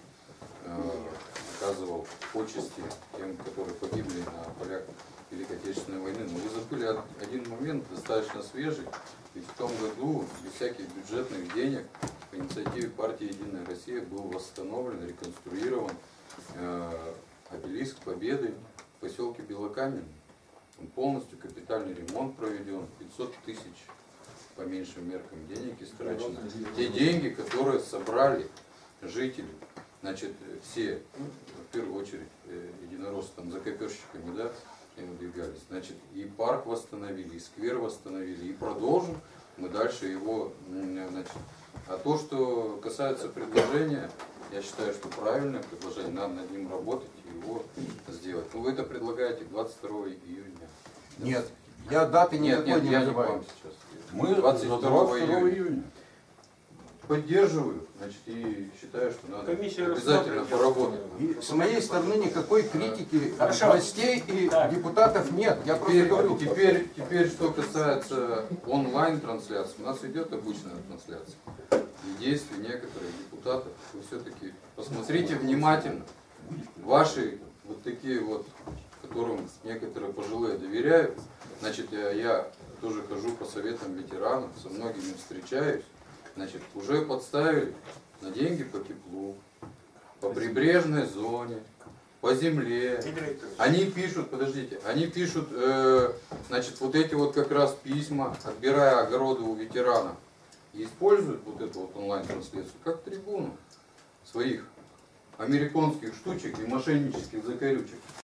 оказывал почести тем, которые погибли на полях Великой Отечественной войны. Но вы забыли один момент, достаточно свежий. Ведь в том году без всяких бюджетных денег по инициативе партии «Единая Россия» был восстановлен, реконструирован э, обелиск Победы в поселке Белокаменный. Он полностью капитальный ремонт проведен, пятьсот тысяч по меньшим меркам денег истрачено. Те деньги, которые собрали жители, значит, все, в первую очередь, э, единороссы там за коперщиками, да, и выдвигались. Значит, и парк восстановили, и сквер восстановили, и продолжим мы дальше его, значит. А то, что касается предложения, я считаю, что правильное предложение, надо над ним работать и его сделать. Ну, вы это предлагаете двадцать второго июня. Нет, я даты нет, никакой нет, не я называю. не вам сейчас. Мы двадцать второго июня. июня. Поддерживаю, значит, и считаю, что надо Комиссия обязательно рассмотрит. поработать. И с моей стороны никакой критики от Хорошо. властей и депутатов нет. Я просто Теперь, говорю. теперь, теперь, что касается онлайн-трансляции, у нас идет обычная трансляция. И действия некоторых депутатов, вы все-таки посмотрите внимательно. Ваши вот такие вот, которым некоторые пожилые доверяют, значит, я, я тоже хожу по советам ветеранов, со многими встречаюсь, значит, уже подставили на деньги по теплу, по прибрежной зоне, по земле. Они пишут, подождите, они пишут, э, значит, вот эти вот как раз письма, отбирая огороды у ветеранов, и используют вот эту вот онлайн-трансляцию как трибуну своих американских штучек и мошеннических закорючек.